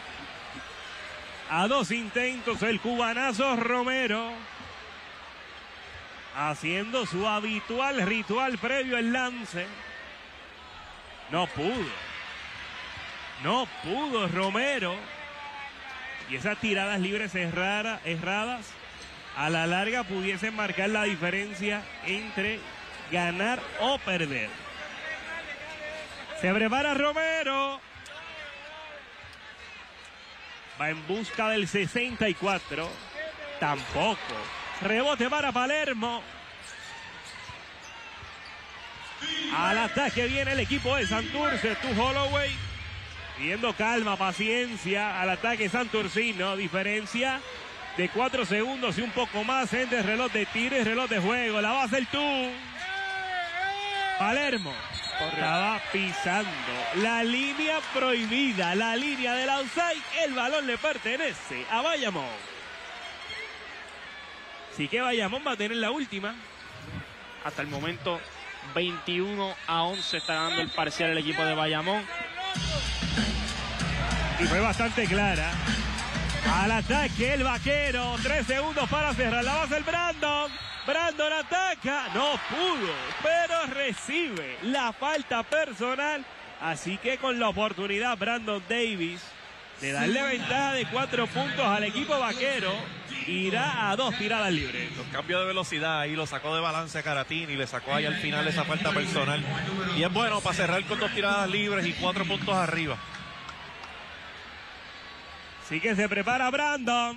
A 2 intentos, el cubanazo Romero. Haciendo su habitual ritual previo al lance. No pudo. No pudo Romero. Y esas tiradas libres erradas a la larga pudiesen marcar la diferencia entre ganar o perder. Se prepara Romero. Va en busca del 64. Tampoco. Rebote para Palermo. Al ataque viene el equipo de Santurce. Tu Holloway. Pidiendo calma, paciencia al ataque santurcino. Diferencia de 4 segundos y un poco más entre el reloj de tiro y el reloj de juego. La va a hacer tú. Palermo. Estaba pisando la línea prohibida, la línea del outside. El balón le pertenece a Bayamón. Así que Bayamón va a tener la última. Hasta el momento 21-11 está dando el parcial el equipo de Bayamón. Y fue bastante clara. Al ataque el Vaquero. 3 segundos para cerrar. La va a hacer Brandon. Brandon ataca. No pudo, pero recibe la falta personal. Así que con la oportunidad Brandon Davis de darle ventaja de 4 puntos al equipo Vaquero, irá a 2 tiradas libres. Los cambios de velocidad ahí lo sacó de balance a Caratini, le sacó ahí al final esa falta personal. Y es bueno para cerrar con 2 tiradas libres y 4 puntos arriba. Así que se prepara Brandon.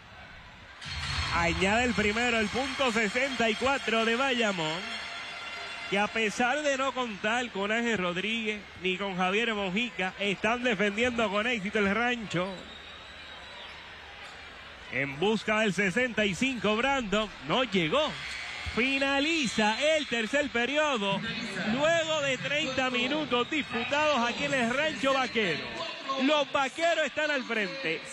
Añade el primero, el punto 64 de Bayamón, que a pesar de no contar con Ángel Rodríguez ni con Javier Mojica, están defendiendo con éxito el rancho. En busca del 65, Brandon no llegó. Finaliza el tercer periodo luego de 30 minutos disputados aquí en el rancho Vaquero. Los Vaqueros están al frente,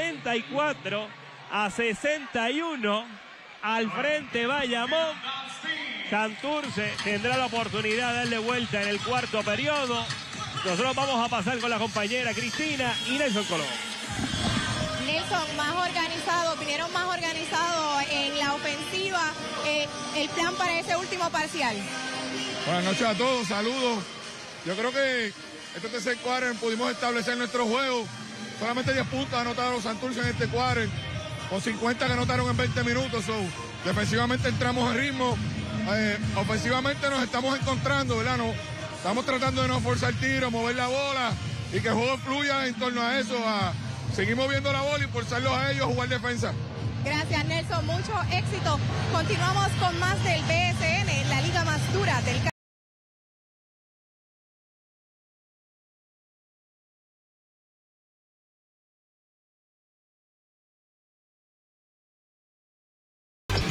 64-61. Al frente Bayamón. Santurce tendrá la oportunidad de darle vuelta en el cuarto periodo. Nosotros vamos a pasar con la compañera Cristina y Nelson Colón. Nelson, más organizado, vinieron más organizados en la ofensiva. El plan para ese último parcial. Buenas noches a todos, saludos. Yo creo que este tercer cuarto pudimos establecer nuestro juego. Solamente 10 puntos anotaron Santurce en este cuarto, con 50 que anotaron en 20 minutos. Defensivamente entramos en ritmo. Ofensivamente nos estamos encontrando, ¿verdad? Estamos tratando de no forzar tiro, mover la bola y que el juego fluya en torno a eso. Seguir moviendo la bola y forzarlos a ellos a jugar defensa. Gracias, Nelson. Mucho éxito. Continuamos con más del BSN, la liga más dura del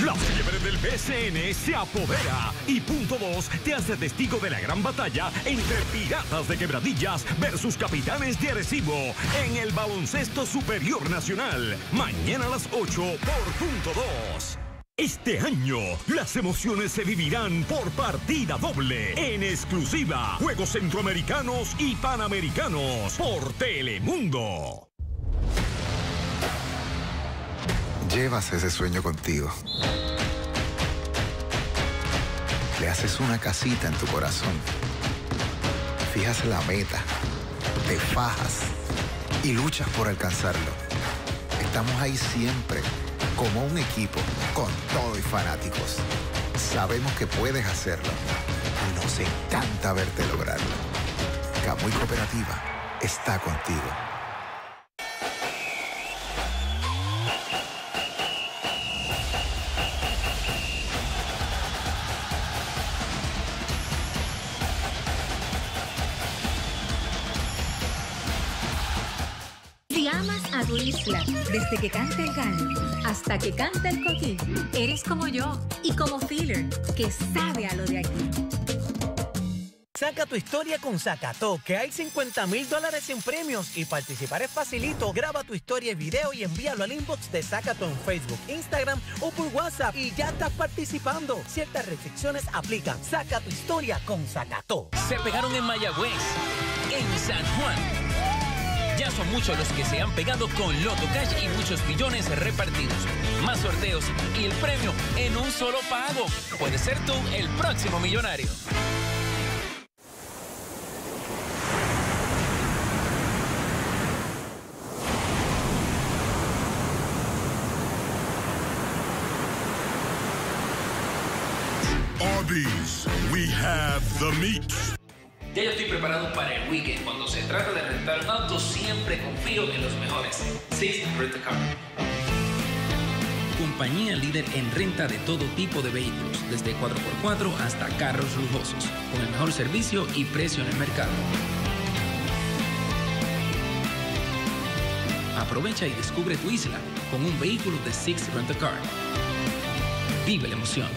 La fiebre del BCN se apodera y Punto 2 te hace testigo de la gran batalla entre Piratas de Quebradillas versus Capitanes de Arecibo en el Baloncesto Superior Nacional. Mañana a las 8 por Punto 2. Este año, las emociones se vivirán por partida doble, en exclusiva, Juegos Centroamericanos y Panamericanos por Telemundo. Llevas ese sueño contigo. Le haces una casita en tu corazón. Fijas la meta, te fajas y luchas por alcanzarlo. Estamos ahí siempre, como un equipo, con todo y fanáticos. Sabemos que puedes hacerlo y nos encanta verte lograrlo. Camuy Cooperativa está contigo. Si amas a tu isla, desde que canta el gallo hasta que canta el coquí, eres como yo y como Filler, que sabe a lo de aquí. Saca tu historia con Zacató, que hay $50,000 en premios y participar es facilito. Graba tu historia y video y envíalo al inbox de Zacató en Facebook, Instagram o por WhatsApp y ya estás participando. Ciertas restricciones aplican. Saca tu historia con Zacató. Se pegaron en Mayagüez, en San Juan. Ya son muchos los que se han pegado con Loto Cash y muchos millones repartidos. Más sorteos y el premio en un solo pago. Puedes ser tú el próximo millonario. Arby's, we have the meat. Ya yo estoy preparado para el weekend. Cuando se trata de rentar un auto, siempre confío en los mejores. Six Rent a Car. Compañía líder en renta de todo tipo de vehículos, desde 4x4 hasta carros lujosos, con el mejor servicio y precio en el mercado. Aprovecha y descubre tu isla con un vehículo de Six Rent a Car. Vive la emoción.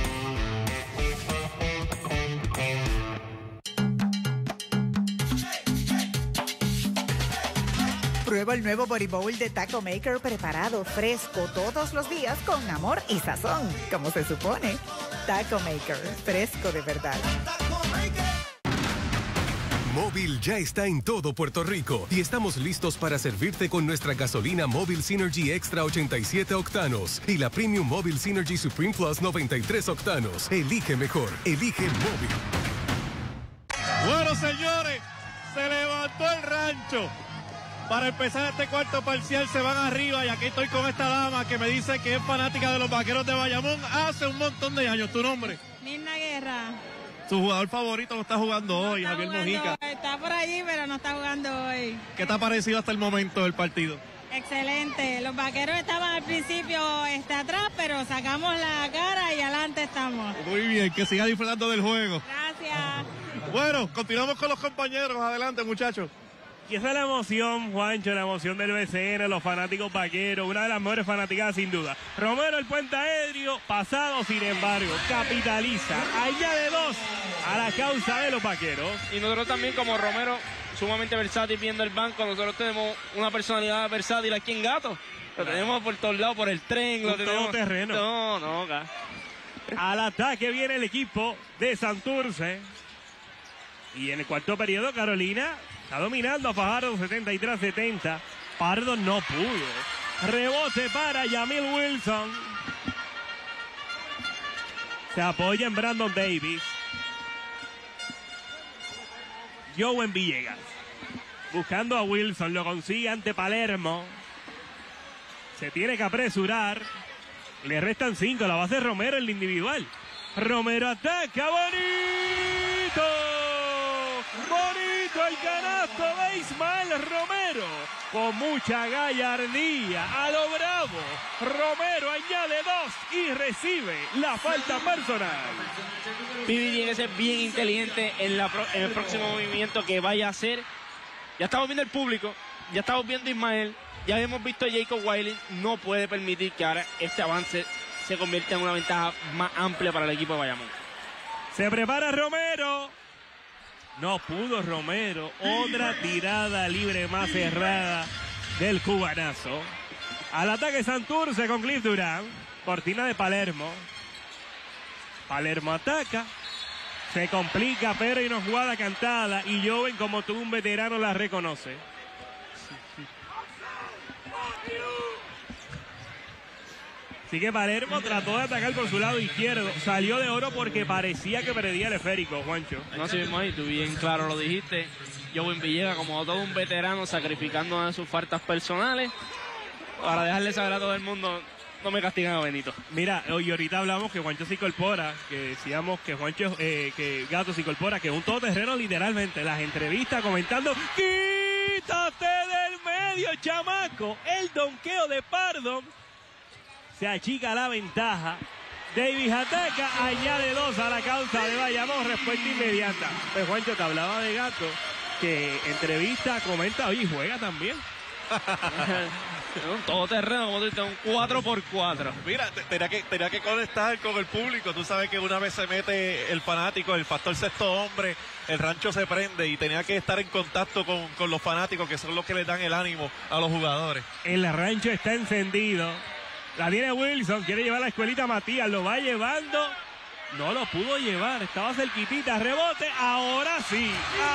Prueba el nuevo Body Bowl de Taco Maker preparado fresco todos los días con amor y sazón, como se supone. Taco Maker, fresco de verdad. Móvil ya está en todo Puerto Rico y estamos listos para servirte con nuestra gasolina Móvil Synergy Extra 87 octanos y la Premium Móvil Synergy Supreme Plus 93 octanos. Elige mejor, elige Móvil. Bueno, señores, se levantó el rancho. Para empezar este cuarto parcial se van arriba y aquí estoy con esta dama que me dice que es fanática de los Vaqueros de Bayamón hace un montón de años. ¿Tu nombre? Mirna Guerra. Su jugador favorito no está jugando hoy, Javier Mojica. Está por allí, pero no está jugando hoy. ¿Qué te ha parecido hasta el momento del partido? Excelente. Los Vaqueros estaban al principio atrás, pero sacamos la cara y adelante estamos. Muy bien, que siga disfrutando del juego. Gracias. Bueno, continuamos con los compañeros. Adelante, muchachos. Y esa es la emoción, Juancho, la emoción del BCN, los fanáticos vaqueros, una de las mejores fanaticadas sin duda. Romero, el puente aéreo, pasado, sin embargo, capitaliza, añade 2 a la causa de los vaqueros. Y nosotros también, como Romero, sumamente versátil viendo el banco, nosotros tenemos una personalidad versátil aquí en Gato. Lo tenemos por todos lados, por el tren, lo tenemos. Terreno. No, acá. Al ataque viene el equipo de Santurce. Y en el cuarto periodo, Carolina está dominando a Fajardo 73-70. Pardo no pudo. Rebote para Yamil Wilson. Se apoya en Brandon Davis. Joven Villegas. Buscando a Wilson. Lo consigue ante Palermo. Se tiene que apresurar. Le restan 5. La va a hacer Romero en el individual. Romero ataca. ¡Bonito! Bonito el canasto de Ismael Romero. Con mucha gallardía. A lo bravo. Romero añade 2 y recibe la falta personal. Pibi tiene que ser bien inteligente en el próximo movimiento que vaya a hacer. Ya estamos viendo el público. Ya estamos viendo a Ismael. Ya hemos visto a Jacob Wiley. No puede permitir que ahora este avance se convierte en una ventaja más amplia para el equipo de Bayamón. Se prepara Romero. No pudo Romero. Otra tirada libre más cerrada del cubanazo. Al ataque Santurce con Cliff Durán. Cortina de Palermo. Palermo ataca. Se complica, pero hay una jugada cantada. Y Joven, como tú, un veterano, la reconoce. Así que Palermo trató de atacar por su lado izquierdo. Salió de oro porque parecía que perdía el esférico, Juancho. No, así mismo ahí, tú bien claro lo dijiste. Joven Villegas, como todo un veterano, sacrificando una de sus faltas personales para dejarle saber a todo el mundo, no me castigan a Benito. Mira, hoy ahorita hablamos que Juancho se incorpora, que decíamos que Juancho, que Gato se incorpora, que es un todoterreno literalmente. Las entrevistas comentando, quítate del medio, chamaco. El donqueo de Pardo. Se achica la ventaja. Davis ataca, añade 2 a la causa de Bayamón, respuesta inmediata. Pues Juancho, te hablaba de Gato, que entrevista, comenta, oye, juega también. Un todoterreno, como tú dices, un 4x4. Mira, tenía que conectar con el público. Tú sabes que una vez se mete el fanático, el factor sexto hombre, el rancho se prende y tenía que estar en contacto con los fanáticos, que son los que le dan el ánimo a los jugadores. El rancho está encendido. La tiene Wilson, quiere llevar a la escuelita Matías, lo va llevando. No lo pudo llevar, estaba cerquitita, rebote. Ahora sí,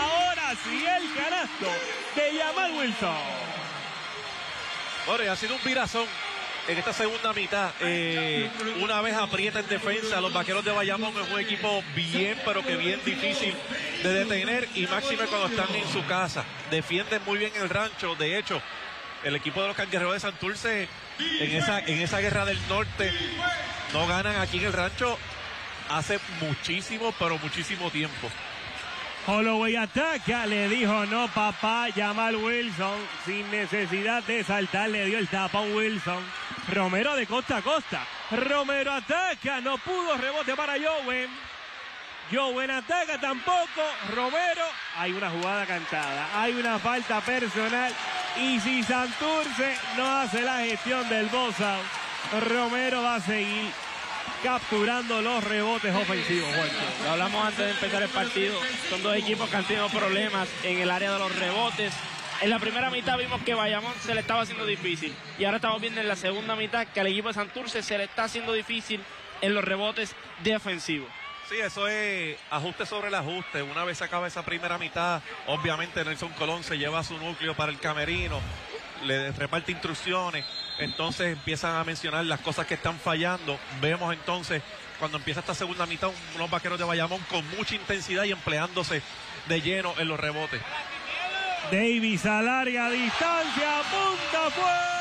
el canasto de Jamal Wilson. Bueno, y ha sido un virazón en esta segunda mitad. Una vez aprieta en defensa, los Vaqueros de Bayamón es un equipo bien, pero que bien difícil de detener, y máxime cuando están en su casa. Defienden muy bien el rancho. De hecho, el equipo de los Cangrejeros de Santurce en esa guerra del norte no ganan aquí en el rancho hace muchísimo, pero muchísimo tiempo. Holloway ataca, le dijo no papá, Jamal Wilson, sin necesidad de saltar, le dio el tapón Wilson. Romero de costa a costa. Romero ataca, no pudo, rebote para Joven. Joven ataca tampoco. Romero, hay una jugada cantada, hay una falta personal. Y si Santurce no hace la gestión del boss out, Romero va a seguir capturando los rebotes ofensivos. Lo hablamos antes de empezar el partido. Son dos equipos que han tenido problemas en el área de los rebotes. En la primera mitad vimos que Bayamón se le estaba haciendo difícil. Y ahora estamos viendo en la segunda mitad que al equipo de Santurce se le está haciendo difícil en los rebotes defensivos. Sí, eso es ajuste sobre el ajuste. Una vez se acaba esa primera mitad, obviamente Nelson Colón se lleva a su núcleo para el camerino, le reparte instrucciones, entonces empiezan a mencionar las cosas que están fallando. Vemos entonces, cuando empieza esta segunda mitad, unos Vaqueros de Bayamón con mucha intensidad y empleándose de lleno en los rebotes. Davis a larga distancia, punta,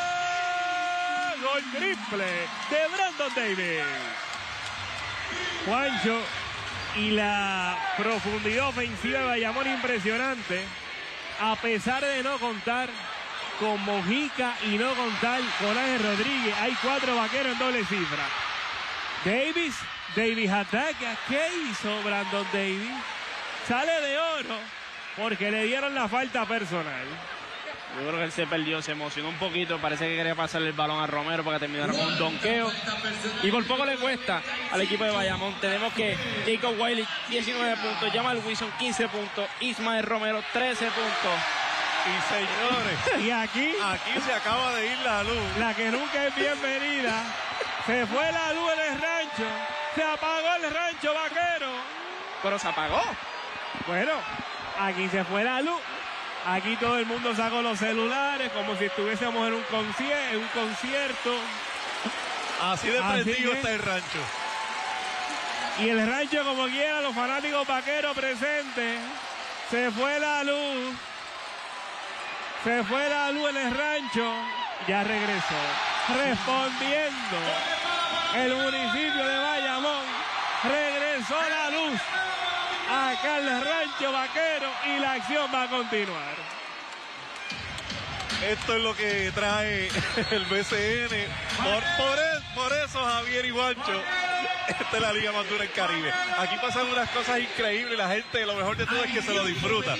fuego, el triple de Brandon Davis. Juancho, y la profundidad ofensiva de Bayamón impresionante, a pesar de no contar con Mojica y no contar con Ángel Rodríguez. Hay 4 vaqueros en doble cifra. Davis ataca. ¿Qué hizo Brandon Davis? Sale de oro porque le dieron la falta personal. Yo creo que él se perdió, se emocionó un poquito. Parece que quería pasarle el balón a Romero para que terminara con un donqueo. Y por poco le cuesta al equipo de Bayamón. Tenemos que Jacob Wiley, 19 puntos. Jamal Wilson, 15 puntos. Ismael Romero, 13 puntos. Y señores, y aquí se acaba de ir la luz. La que nunca es bienvenida. Se fue la luz en el rancho. Se apagó el rancho vaquero. Pero se apagó. Bueno, aquí se fue la luz. Aquí todo el mundo sacó los celulares como si estuviésemos en un concierto. Así de prendido está el rancho. Y el rancho, como quiera, los fanáticos vaqueros presentes. Se fue la luz. Se fue la luz en el rancho. Ya regresó. Respondiendo el municipio de Bayamón. Regresó la luz acá al rancho vaquero y la acción va a continuar. Esto es lo que trae el BCN. Por eso, Javier y Juancho, esta es la liga más dura en Caribe. Aquí pasan unas cosas increíbles. La gente, lo mejor de todo es que se lo disfruta.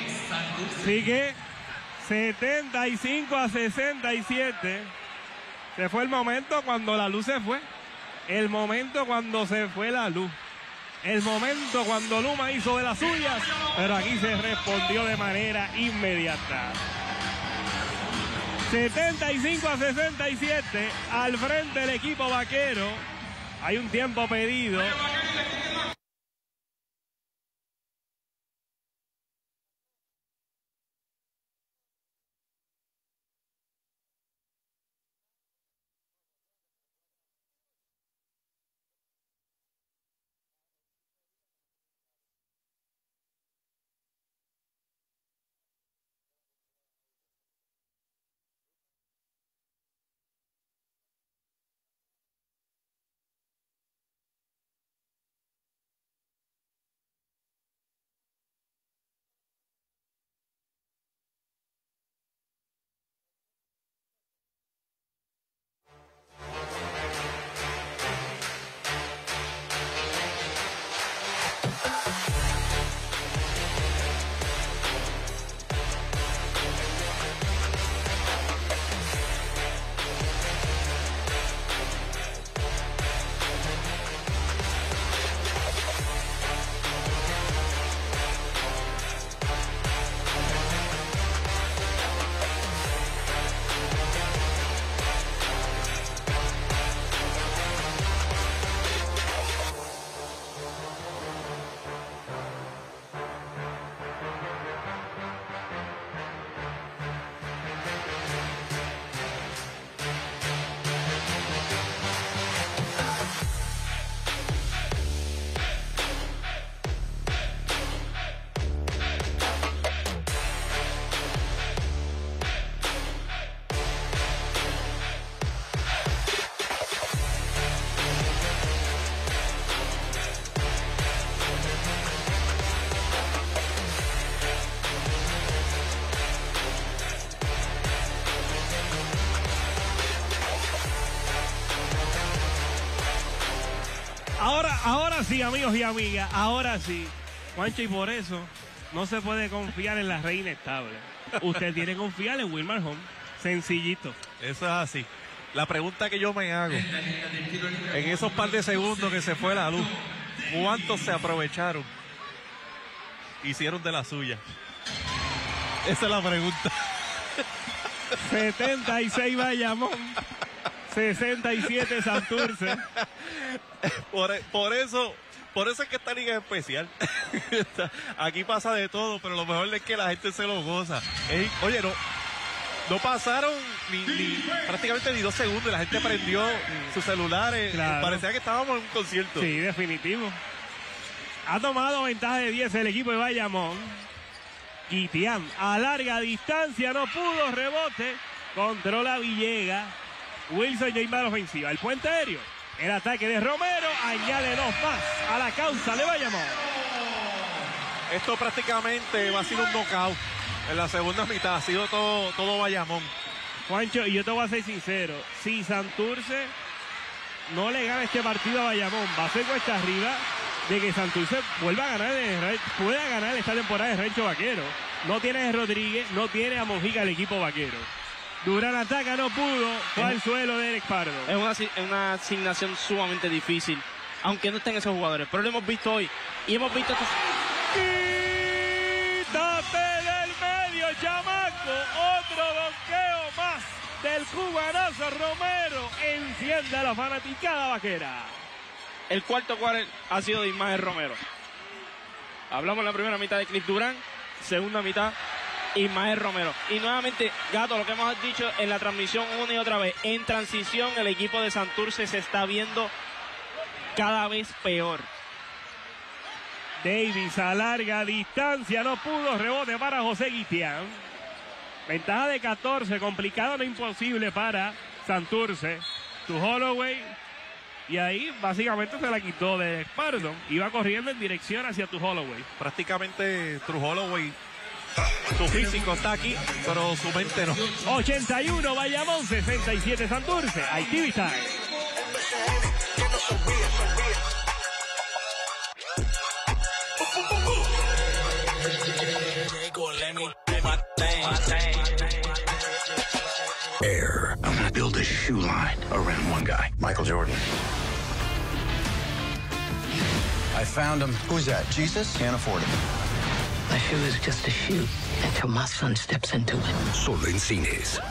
Sigue 75-67. Se fue el momento cuando la luz se fue. El momento cuando se fue la luz. El momento cuando Luma hizo de las suyas. Pero aquí se respondió de manera inmediata. 75-67 al frente del equipo vaquero. Hay un tiempo pedido. Ahora sí, amigos y amigas, ahora sí. Juancho, y por eso no se puede confiar en la reina estable. Usted tiene que confiar en Wilmar Home. Sencillito. Eso es así. La pregunta que yo me hago, en esos par de segundos que se fue la luz, ¿cuántos se aprovecharon? Hicieron de la suya. Esa es la pregunta. 76 Bayamón, 67 Santurce. Por eso es que esta liga es especial. Aquí pasa de todo, pero lo mejor es que la gente se lo goza. Oye, no pasaron prácticamente ni 2 segundos y la gente prendió sus celulares. Claro. Parecía que estábamos en un concierto. Sí, definitivo. Ha tomado ventaja de 10 el equipo de Bayamón. Guitián a larga distancia, no pudo, rebote. Controla Villegas. Wilson ya invade la ofensiva. El puente aéreo. El ataque de Romero añade 2 más a la causa de Bayamón. Esto prácticamente va a ser un knockout. En la segunda mitad ha sido todo Bayamón. Juancho, y yo te voy a ser sincero. Si Santurce no le gana este partido a Bayamón, va a ser cuesta arriba de que Santurce vuelva a ganar, pueda ganar esta temporada de Rancho Vaquero. No tiene a Rodríguez, no tiene a Mojica el equipo vaquero. Durán ataca, no pudo, fue al suelo de Eric Pardo. Es una asignación sumamente difícil, aunque no estén esos jugadores, pero lo hemos visto hoy. Y hemos visto estos... ¡Quítate del medio, chamaco! Otro donqueo más del cubanazo Romero. Enciende a la fanaticada vaquera. El cuarto quarter ha sido de Ismael Romero. Hablamos en la primera mitad de Cliff Durán, segunda mitad Ismael Romero. Y nuevamente, Gato, lo que hemos dicho en la transmisión una y otra vez, en transición el equipo de Santurce se está viendo cada vez peor. Davis a larga distancia, no pudo, rebote para José Guitián. Ventaja de 14, complicado no imposible para Santurce. Tu Holloway, y ahí básicamente se la quitó de Pardo. Iba corriendo en dirección hacia Tu Holloway. Prácticamente True Holloway, su físico está aquí, pero su mente no. 81 Bayamón, 67 Santurce. ITV Time. Air. I'm gonna build a shoe line around one guy, Michael Jordan. I found him. Who's that? Jesus? Can't afford it. My shoe is just a shoe until my son steps into it. Solo en cines.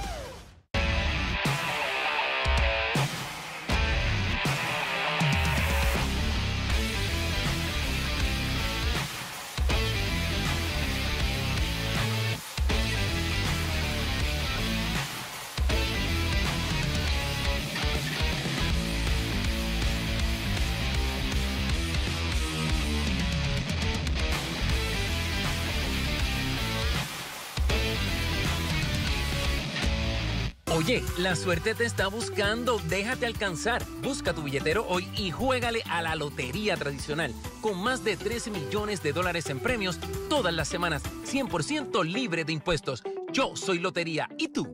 Oye, la suerte te está buscando, déjate alcanzar. Busca tu billetero hoy y juégale a la lotería tradicional, con más de 13 millones de dólares en premios todas las semanas, 100% libre de impuestos. Yo soy Lotería, ¿y tú?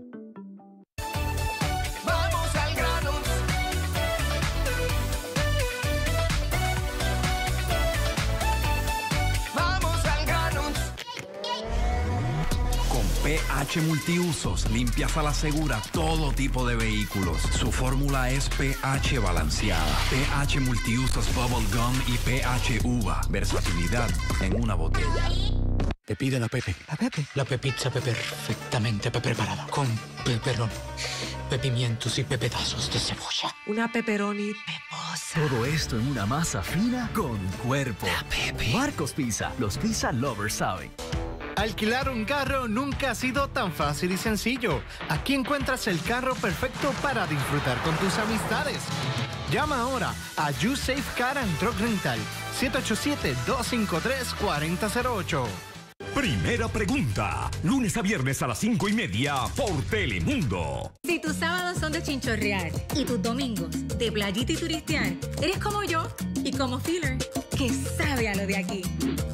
Vamos al grano. Vamos al grano. Con PH Multiusos limpias a la segura todo tipo de vehículos. Su fórmula es pH balanceada. pH Multiusos Bubble Gum y pH Uva. Versatilidad en una botella. Te pide la Pepe. ¿La Pepe? La pepizza perfectamente preparada. Con pepperoni, pepimientos y pepetazos de cebolla. Una pepperoni peposa. Todo esto en una masa fina con cuerpo. La Pepe. Marcos Pizza. Los pizza lovers saben. Alquilar un carro nunca ha sido tan fácil y sencillo. Aquí encuentras el carro perfecto para disfrutar con tus amistades. Llama ahora a YouSafe Car and Truck Rental, 787-253-4008. Primera pregunta, lunes a viernes a las 5:30 por Telemundo. Si tus sábados son de chinchorrear y tus domingos de playita y turistear, eres como yo y como Filler, que sabe a lo de aquí.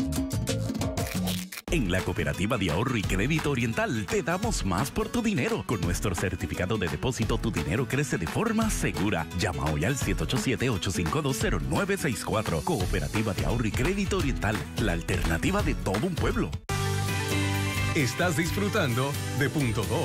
En la Cooperativa de Ahorro y Crédito Oriental te damos más por tu dinero. Con nuestro certificado de depósito, tu dinero crece de forma segura. Llama hoy al 787-852-0964. Cooperativa de Ahorro y Crédito Oriental, la alternativa de todo un pueblo. Estás disfrutando de Punto 2.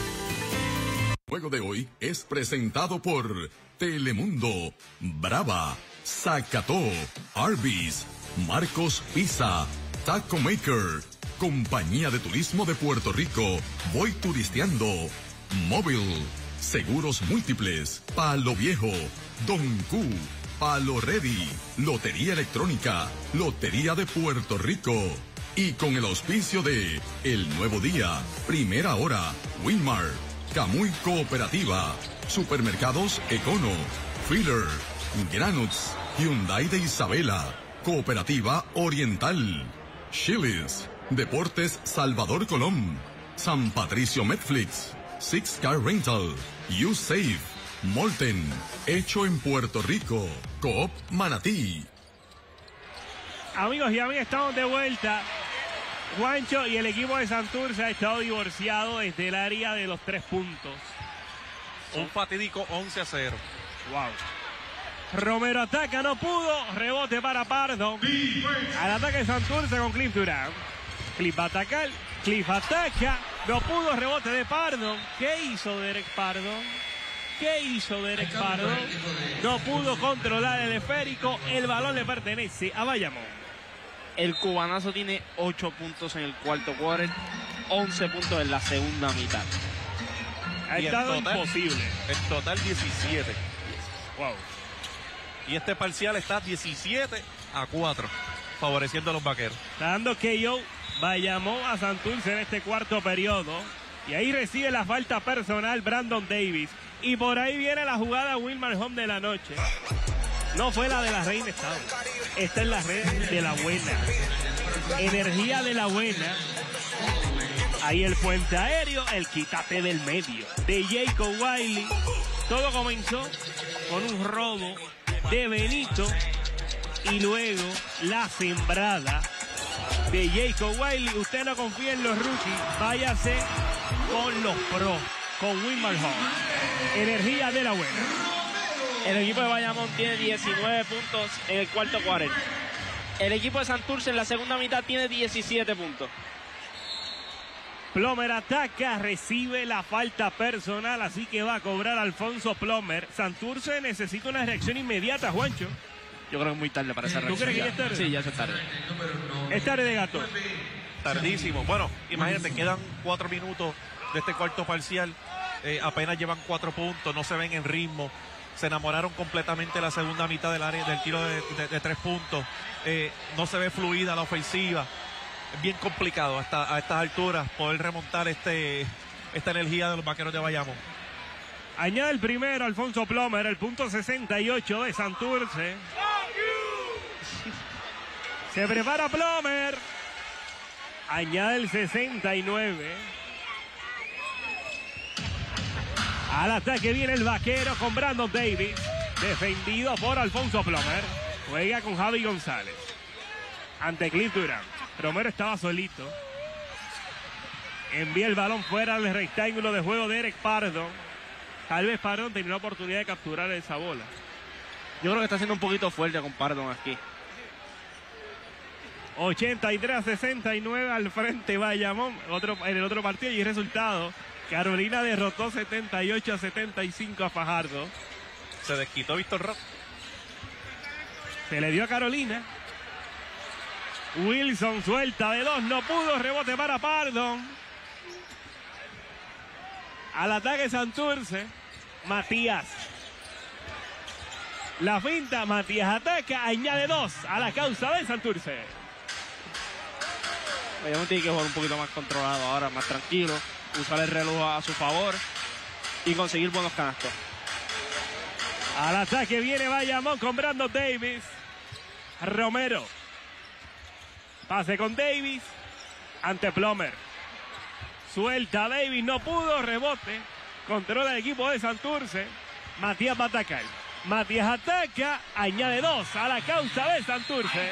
El juego de hoy es presentado por Telemundo, Brava, Zacató, Arby's, Marcos Pizza, Taco Maker, Compañía de Turismo de Puerto Rico, Voy Turisteando, Móvil, Seguros Múltiples, Palo Viejo, Don Q, Palo Ready, Lotería Electrónica, Lotería de Puerto Rico. Y con el auspicio de El Nuevo Día, Primera Hora, Winmar, Camuy Cooperativa, Supermercados Econo, Filler, Granuts, Hyundai de Isabela, Cooperativa Oriental, Chili's, Deportes Salvador Colón, San Patricio Netflix, Six Car Rental, YouSafe, Molten, hecho en Puerto Rico, Coop Manatí. Amigos y amigas, estamos de vuelta. Juancho y el equipo de Santurce ha estado divorciado desde el área de los 3 puntos. Un fatídico 11-0. Wow. Romero ataca, no pudo. Rebote para Pardo. Al ataque de Santurce con Cliff Durán. Cliff va a atacar. Cliff ataca. No pudo. Rebote de Pardo. ¿Qué hizo Derek Pardo? ¿Qué hizo Derek Pardo? No pudo controlar el esférico. El balón le pertenece a Bayamón. El cubanazo tiene 8 puntos en el cuarto quarter, 11 puntos en la segunda mitad. Ha estado imposible. En total 17. Wow. Y este parcial está 17-4, favoreciendo a los vaqueros. Está dando KO Bayamón a Santurce en este cuarto periodo. Y ahí recibe la falta personal Brandon Davis. Y por ahí viene la jugada Wilmar Home de la noche. No fue la de la Reina Estado. Esta es la red de la buena. Energía de la buena. Ahí el puente aéreo, el quítate del medio de Jacob Wiley. Todo comenzó con un robo de Benito y luego la sembrada de Jacob Wiley. Usted no confía en los rookies, váyase con los pros, con Wilmar Home. Energía de la buena. El equipo de Bayamón tiene 19 puntos en el cuarto quarter. El equipo de Santurce en la segunda mitad tiene 17 puntos. Plomer ataca, recibe la falta personal, así que va a cobrar Alfonso Plomer. Santurce necesita una reacción inmediata, Juancho. Yo creo que es muy tarde para esa reacción. ¿Tú crees que ya es tarde? Sí, ya es tarde. Es tarde de Gato. Tardísimo. Bueno, imagínate, quedan 4 minutos de este cuarto parcial. Apenas llevan 4 puntos, no se ven en ritmo. Se enamoraron completamente la segunda mitad del área del tiro de 3 puntos. No se ve fluida la ofensiva. Es bien complicado a estas alturas poder remontar esta energía de los Vaqueros de Bayamón. Añade el primero Alfonso Plomer, el punto 68 de Santurce. Se prepara Plomer. Añade el 69. Al ataque viene el Vaquero con Brandon Davis. Defendido por Alfonso Plomer. Juega con Javi González. Ante Clint Durant. Romero estaba solito. Envía el balón fuera del rectángulo de juego de Eric Pardon. Tal vez Pardon tenía la oportunidad de capturar esa bola. Yo creo que está siendo un poquito fuerte con Pardon aquí. 83-69 al frente Bayamón. En el otro partido y resultado. Carolina derrotó 78-75 a Fajardo. Se desquitó Víctor Rock. Se le dio a Carolina. Wilson suelta de 2, no pudo, rebote para Pardon. Al ataque Santurce, Matías. La finta, Matías ataca, añade 2 a la causa de Santurce. Bayamón tiene que jugar un poquito más controlado ahora, más tranquilo, usar el reloj a su favor y conseguir buenos canastos. Al ataque viene Bayamón con Brandon Davis. Romero. Pase con Davis ante Plomer. Suelta Davis, no pudo, rebote. Controla el equipo de Santurce. Matías va a atacar. Matías ataca, añade 2 a la causa de Santurce.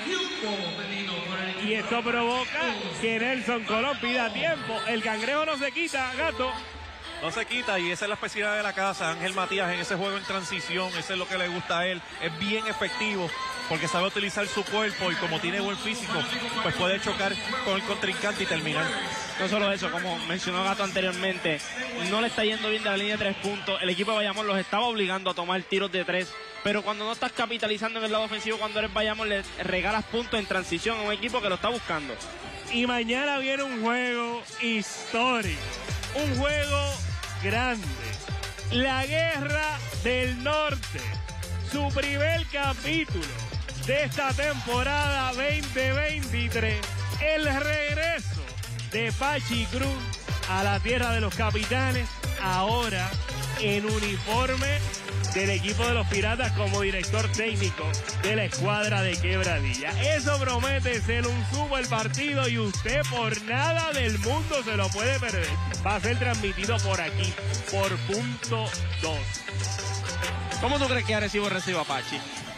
Y esto provoca que Nelson Colón pida tiempo. El cangrejo no se quita, Gato. No se quita y esa es la especialidad de la casa. Ángel Matías en ese juego en transición, eso es lo que le gusta a él. Es bien efectivo porque sabe utilizar su cuerpo y como tiene buen físico, pues puede chocar con el contrincante y terminar. No solo eso, como mencionó Gato anteriormente, no le está yendo bien de la línea de 3 puntos. El equipo de Bayamón los estaba obligando a tomar tiros de 3. Pero cuando no estás capitalizando en el lado ofensivo, cuando eres Bayamón, le regalas puntos en transición a un equipo que lo está buscando. Y mañana viene un juego histórico. Un juego grande. La Guerra del Norte. Su primer capítulo de esta temporada 2023. El regreso de Pachi Cruz a la tierra de los capitanes. Ahora en uniforme del equipo de los Piratas como director técnico de la escuadra de Quebradilla. Eso promete ser un super partido y usted por nada del mundo se lo puede perder. Va a ser transmitido por aquí, por punto 2. ¿Cómo tú crees que Arecibo reciba a Pachi?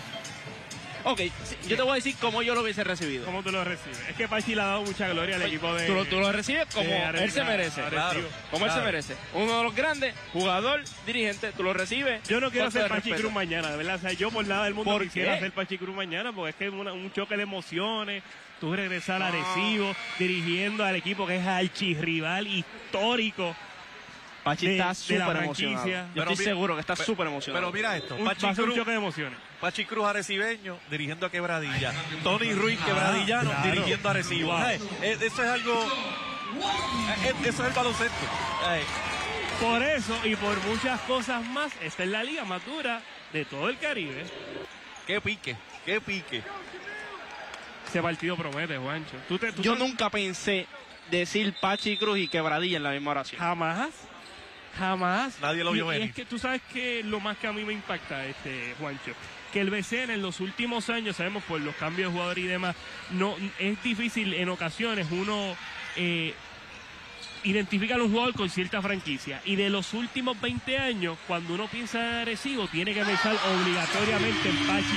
Ok, yo te voy a decir cómo yo lo hubiese recibido. ¿Cómo tú lo recibes? Es que Pachi le ha dado mucha gloria al equipo de... Tú lo recibes como él se merece. Claro, como él se merece. Uno de los grandes, jugador, dirigente, tú lo recibes. Yo no quiero ser Pachi Cruz mañana, de verdad. O sea, yo por nada del mundo quisiera ser Pachi Cruz mañana, porque es que es un choque de emociones. Tú regresar a Arecibo, dirigiendo al equipo que es archirrival histórico. Pachi está súper emocionado. Yo estoy seguro que está súper emocionado. Pero mira esto, va a ser un choque de emociones. Pachi Cruz arecibeño dirigiendo a Quebradilla. Tony Ruiz quebradillano dirigiendo a Arecibo. Wow. Eso es algo... Eso es el baloncesto. Por eso y por muchas cosas más, esta es la liga más dura de todo el Caribe. Qué pique, qué pique. Ese partido promete, Juancho. Yo nunca pensé decir Pachi Cruz y Quebradilla en la misma oración. Jamás. Nadie lo vio venir. Y es que tú sabes que lo más que a mí me impacta, Juancho, que el BCN en los últimos años, sabemos por los cambios de jugadores y demás, no es difícil en ocasiones uno identificar a un jugador con cierta franquicia. Y de los últimos 20 años, cuando uno piensa en Arecibo, tiene que pensar obligatoriamente en Pachi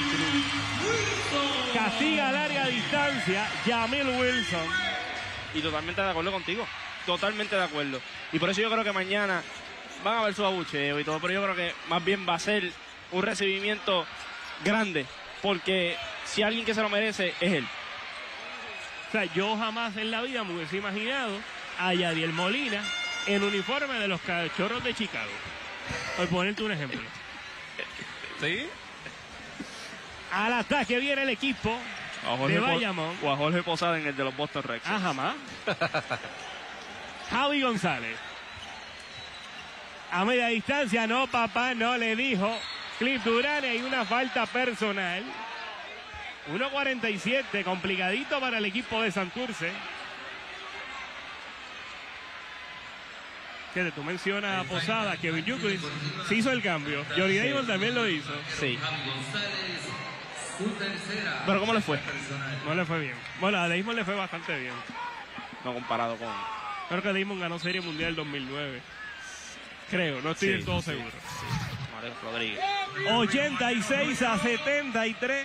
Cruz. Castiga al área a distancia, Jamil Wilson. Y totalmente de acuerdo contigo. Totalmente de acuerdo. Y por eso yo creo que mañana van a ver su abucheo y todo, pero yo creo que más bien va a ser un recibimiento grande, porque si alguien que se lo merece es él. O sea, yo jamás en la vida me hubiese imaginado a Yadiel Molina en uniforme de los Cachorros de Chicago. Por ponerte un ejemplo. ¿Sí? Al ataque viene el equipo de Bayamón. O a Jorge Posada en el de los Boston Red Sox. Jamás. Javi González. A media distancia, no, papá, no, le dijo Cliff Durán. Hay una falta personal. 1.47, complicadito para el equipo de Santurce. Que tú mencionas a Posada, Kevin Yucris se hizo el cambio. Johnny Damon también lo hizo. Sí. Pero ¿cómo le fue? No le fue bien. Bueno, a Damon le fue bastante bien. No comparado con... Creo que Damon ganó Serie Mundial 2009. Creo, no estoy del todo seguro. Mario Rodríguez. 86-73.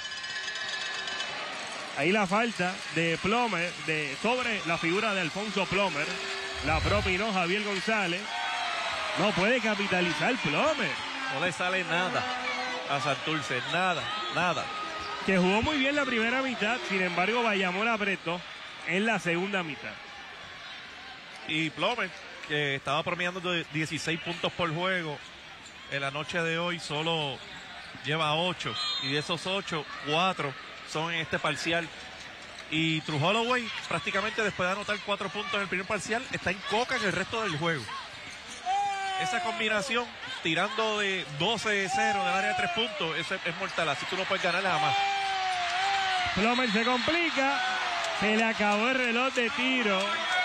Ahí la falta de Plomer sobre la figura de Alfonso Plomer. La propinó Javier González. No puede capitalizar Plomer. No le sale nada a Santurce, nada. Que jugó muy bien la primera mitad, sin embargo Bayamón apretó en la segunda mitad. Y Plomer, que estaba promediando 16 puntos por juego, en la noche de hoy solo lleva 8. Y de esos 8, 4 son en este parcial. Y True Holloway, prácticamente después de anotar 4 puntos en el primer parcial, está en coca en el resto del juego. Esa combinación, tirando de 12-0 del área de 3 puntos, eso es mortal. Así tú no puedes ganarle jamás. Plomer se complica. Se le acabó el reloj de tiro.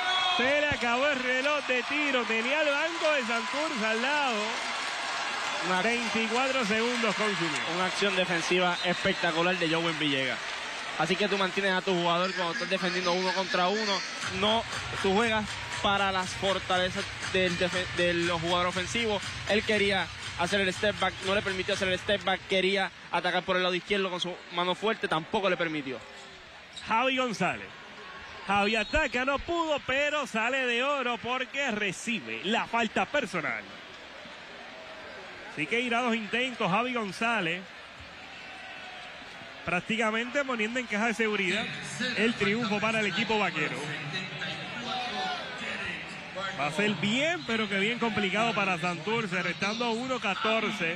Tenía el banco de Santurce al lado. 24 segundos consumió. Una acción defensiva espectacular de Joven Villegas. Así que tú mantienes a tu jugador cuando estás defendiendo 1 contra 1. No, tú juegas para las fortalezas de los jugadores ofensivos. Él quería hacer el step back, no le permitió hacer el step back. Quería atacar por el lado izquierdo con su mano fuerte, tampoco le permitió. Javi González. Javi ataca, no pudo, pero sale de oro porque recibe la falta personal. Así que irá 2 intentos Javi González. Prácticamente poniendo en caja de seguridad el triunfo para el equipo vaquero. Va a ser bien, pero que bien complicado para Santurce, restando 1-14.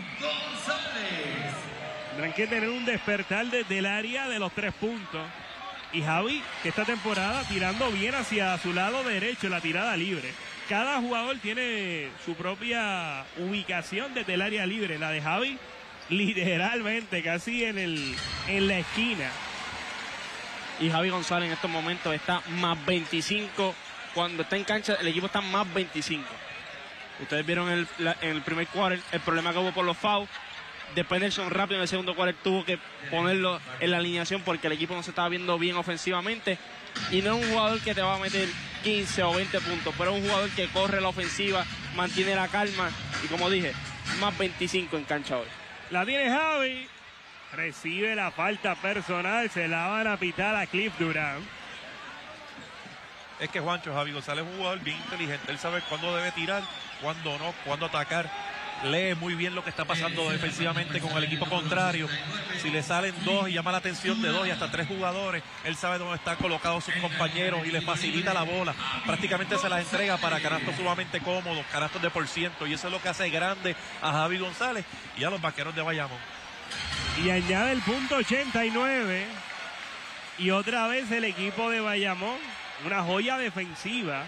Tendrán que tener un despertar desde el área de los 3 puntos. Y Javi, que esta temporada tirando bien hacia su lado derecho, la tirada libre. Cada jugador tiene su propia ubicación desde el área libre. La de Javi, literalmente, casi en la esquina. Y Javi González en estos momentos está más 25. Cuando está en cancha, el equipo está más 25. Ustedes vieron en el primer quarter el problema que hubo por los fouls. Después Nelson rápido en el segundo quarter tuvo que ponerlo en la alineación porque el equipo no se estaba viendo bien ofensivamente. Y no es un jugador que te va a meter 15 o 20 puntos, pero es un jugador que corre la ofensiva, mantiene la calma. Y como dije, más 25 en cancha hoy. La tiene Javi. Recibe la falta personal. Se la van a pitar a Cliff Durán. Es que Juancho, Javi González es un jugador bien inteligente. Él sabe cuándo debe tirar, cuándo no, cuándo atacar. Lee muy bien lo que está pasando defensivamente con el equipo contrario. Si le salen 2 y llama la atención de 2 y hasta 3 jugadores, él sabe dónde están colocados sus compañeros y le facilita la bola. Prácticamente se las entrega para canastos sumamente cómodos, canastos de por ciento. Y eso es lo que hace grande a Javi González y a los vaqueros de Bayamón. Y añade el punto 89. Y otra vez el equipo de Bayamón. Una joya defensiva.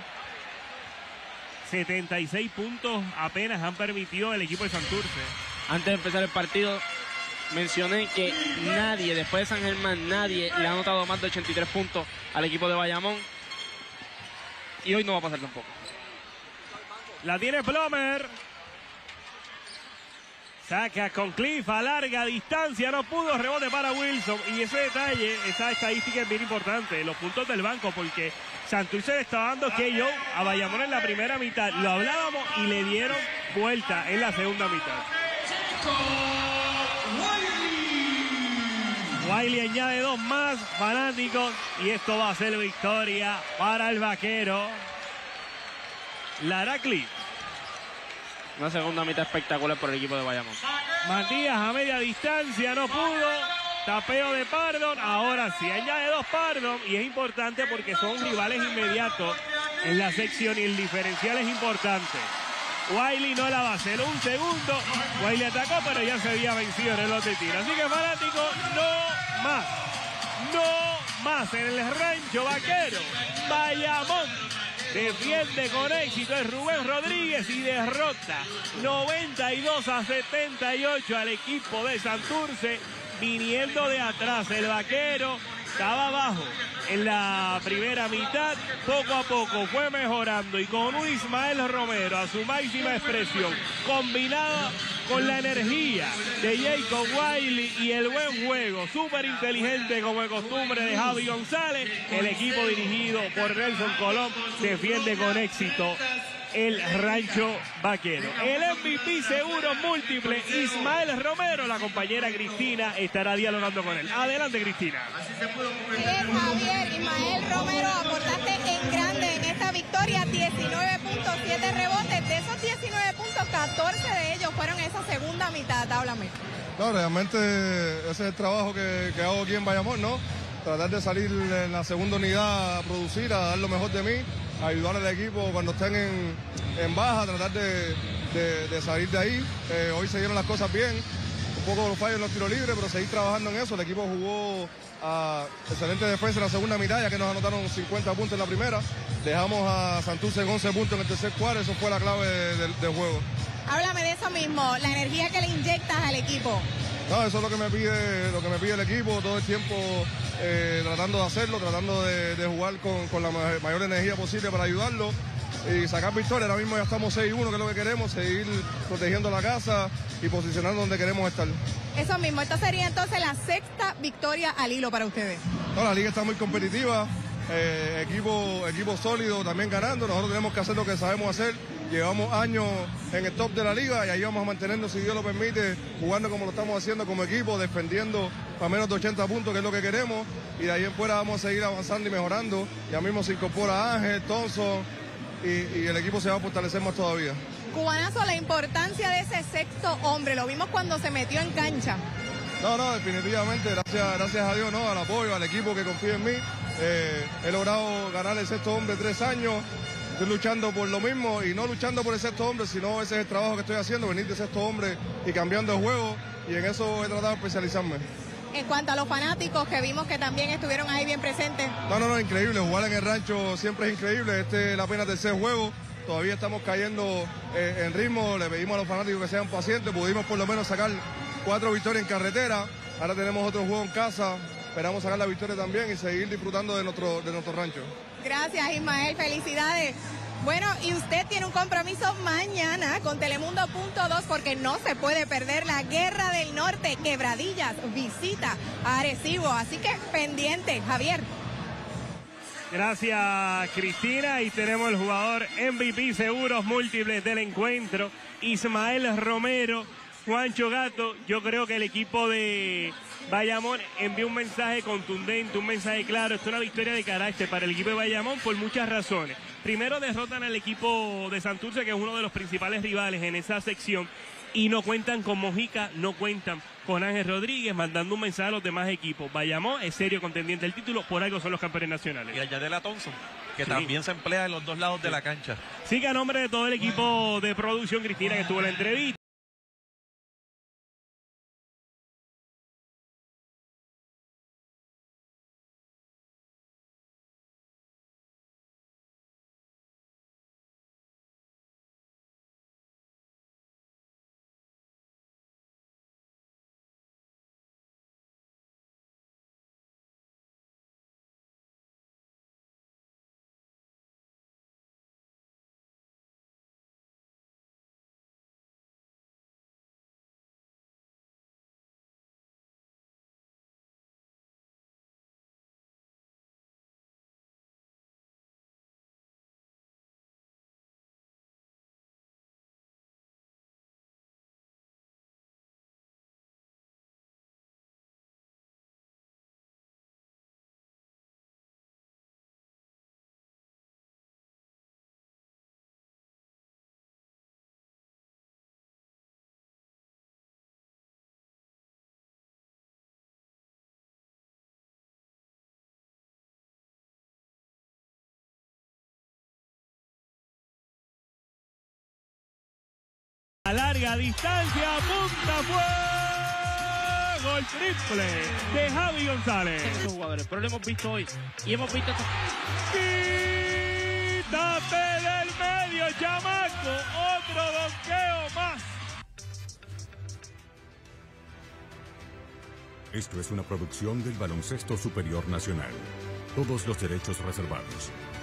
76 puntos apenas han permitido el equipo de Santurce. Antes de empezar el partido, mencioné que nadie, después de San Germán, nadie le ha anotado más de 83 puntos al equipo de Bayamón. Y hoy no va a pasar tampoco. La tiene Plomer. Saca con Cliff a larga distancia. No pudo, rebote para Wilson. Y ese detalle, esa estadística es bien importante. Los puntos del banco, porque Santurce le estaba dando KO a Bayamón en la primera mitad. Lo hablábamos y le dieron vuelta en la segunda mitad. Wiley añade 2 más, fanáticos. Y esto va a ser victoria para el vaquero. Lara Cliff. Una segunda mitad espectacular por el equipo de Bayamón. Matías a media distancia, no pudo. Tapeo de Pardon. Ahora sí, añade 2 Pardon. Y es importante porque son rivales inmediatos en la sección y el diferencial es importante. Wiley no la va a hacer un segundo. Wiley atacó, pero ya se había vencido en el lote de tiro. Así que, fanáticos, no más. No más en el Rancho Vaquero. Bayamón defiende con éxito el Rubén Rodríguez y derrota 92-78 al equipo de Santurce, viniendo de atrás. El Vaquero estaba abajo en la primera mitad, poco a poco fue mejorando y con un Ismael Romero a su máxima expresión, combinada con la energía de Jacob Wiley y el buen juego, súper inteligente como de costumbre de Javi González, el equipo dirigido por Nelson Colón defiende con éxito el Rancho Vaquero. El MVP seguro múltiple, Ismael Romero, la compañera Cristina estará dialogando con él. Adelante, Cristina. Bien, Javier, Ismael Romero, aportaste en grande en esta victoria, 19.7 rebotes. De esos 19 puntos, 14 de ellos fueron esa segunda mitad. Háblame. No, realmente ese es el trabajo que hago aquí en Bayamón, ¿no? Tratar de salir en la segunda unidad a producir, a dar lo mejor de mí, a ayudar al equipo cuando estén en baja, tratar de salir de ahí. Hoy se dieron las cosas bien, un poco los fallos en los tiros libres, pero seguir trabajando en eso. El equipo jugó a excelente defensa en la segunda mitad, ya que nos anotaron 50 puntos en la primera. Dejamos a Santurce en 11 puntos en el tercer cuarto, eso fue la clave del juego. Háblame de eso mismo, la energía que le inyectas al equipo. No, eso es lo que me pide el equipo, todo el tiempo tratando de hacerlo, tratando de jugar con la mayor energía posible para ayudarlo y sacar victoria. Ahora mismo ya estamos 6-1, que es lo que queremos, seguir protegiendo la casa y posicionando donde queremos estar. Eso mismo, esto sería entonces la sexta victoria al hilo para ustedes. No, la liga está muy competitiva, equipo sólido también ganando. Nosotros tenemos que hacer lo que sabemos hacer. Llevamos años en el top de la liga y ahí vamos a mantenernos, si Dios lo permite, jugando como lo estamos haciendo como equipo, defendiendo a menos de 80 puntos, que es lo que queremos, y de ahí en fuera vamos a seguir avanzando y mejorando. Ya mismo se incorpora Ángel, Thompson, y el equipo se va a fortalecer más todavía. Cubanazo, la importancia de ese sexto hombre, lo vimos cuando se metió en cancha. No, definitivamente, gracias a Dios, ¿no? Al apoyo, al equipo que confía en mí. He logrado ganar el sexto hombre 3 años. Estoy luchando por lo mismo y no luchando por el sexto hombre, sino ese es el trabajo que estoy haciendo, venir de sexto hombre y cambiando el juego, y en eso he tratado de especializarme. En cuanto a los fanáticos que vimos que también estuvieron ahí bien presentes. No, increíble, jugar en el Rancho siempre es increíble, este es la pena tercer juego, todavía estamos cayendo en ritmo, le pedimos a los fanáticos que sean pacientes, pudimos por lo menos sacar 4 victorias en carretera, ahora tenemos otro juego en casa, esperamos sacar la victoria también y seguir disfrutando de nuestro rancho. Gracias, Ismael, felicidades. Bueno, y usted tiene un compromiso mañana con Telemundo.2 porque no se puede perder la Guerra del Norte. Quebradillas visita a Arecibo, así que pendiente, Javier. Gracias, Cristina, y tenemos el jugador MVP seguros múltiples del encuentro, Ismael Romero. Juancho Gato, yo creo que el equipo de Bayamón envió un mensaje contundente, un mensaje claro. Esto es una victoria de carácter para el equipo de Bayamón por muchas razones. Primero, derrotan al equipo de Santurce, que es uno de los principales rivales en esa sección, y no cuentan con Mojica, no cuentan con Ángel Rodríguez, mandando un mensaje a los demás equipos. Bayamón es serio contendiente del título, por algo son los campeones nacionales. Y añadirle a Thompson, que también se emplea en los dos lados de la cancha. Sí, que a nombre de todo el equipo de producción, Cristina, que estuvo en la entrevista. A larga distancia, punta fuego, el triple de Javi González. Esos jugadores, pero lo hemos visto hoy y hemos visto ¡Quítate del medio, chamaco! Otro donqueo más. Esto es una producción del Baloncesto Superior Nacional. Todos los derechos reservados.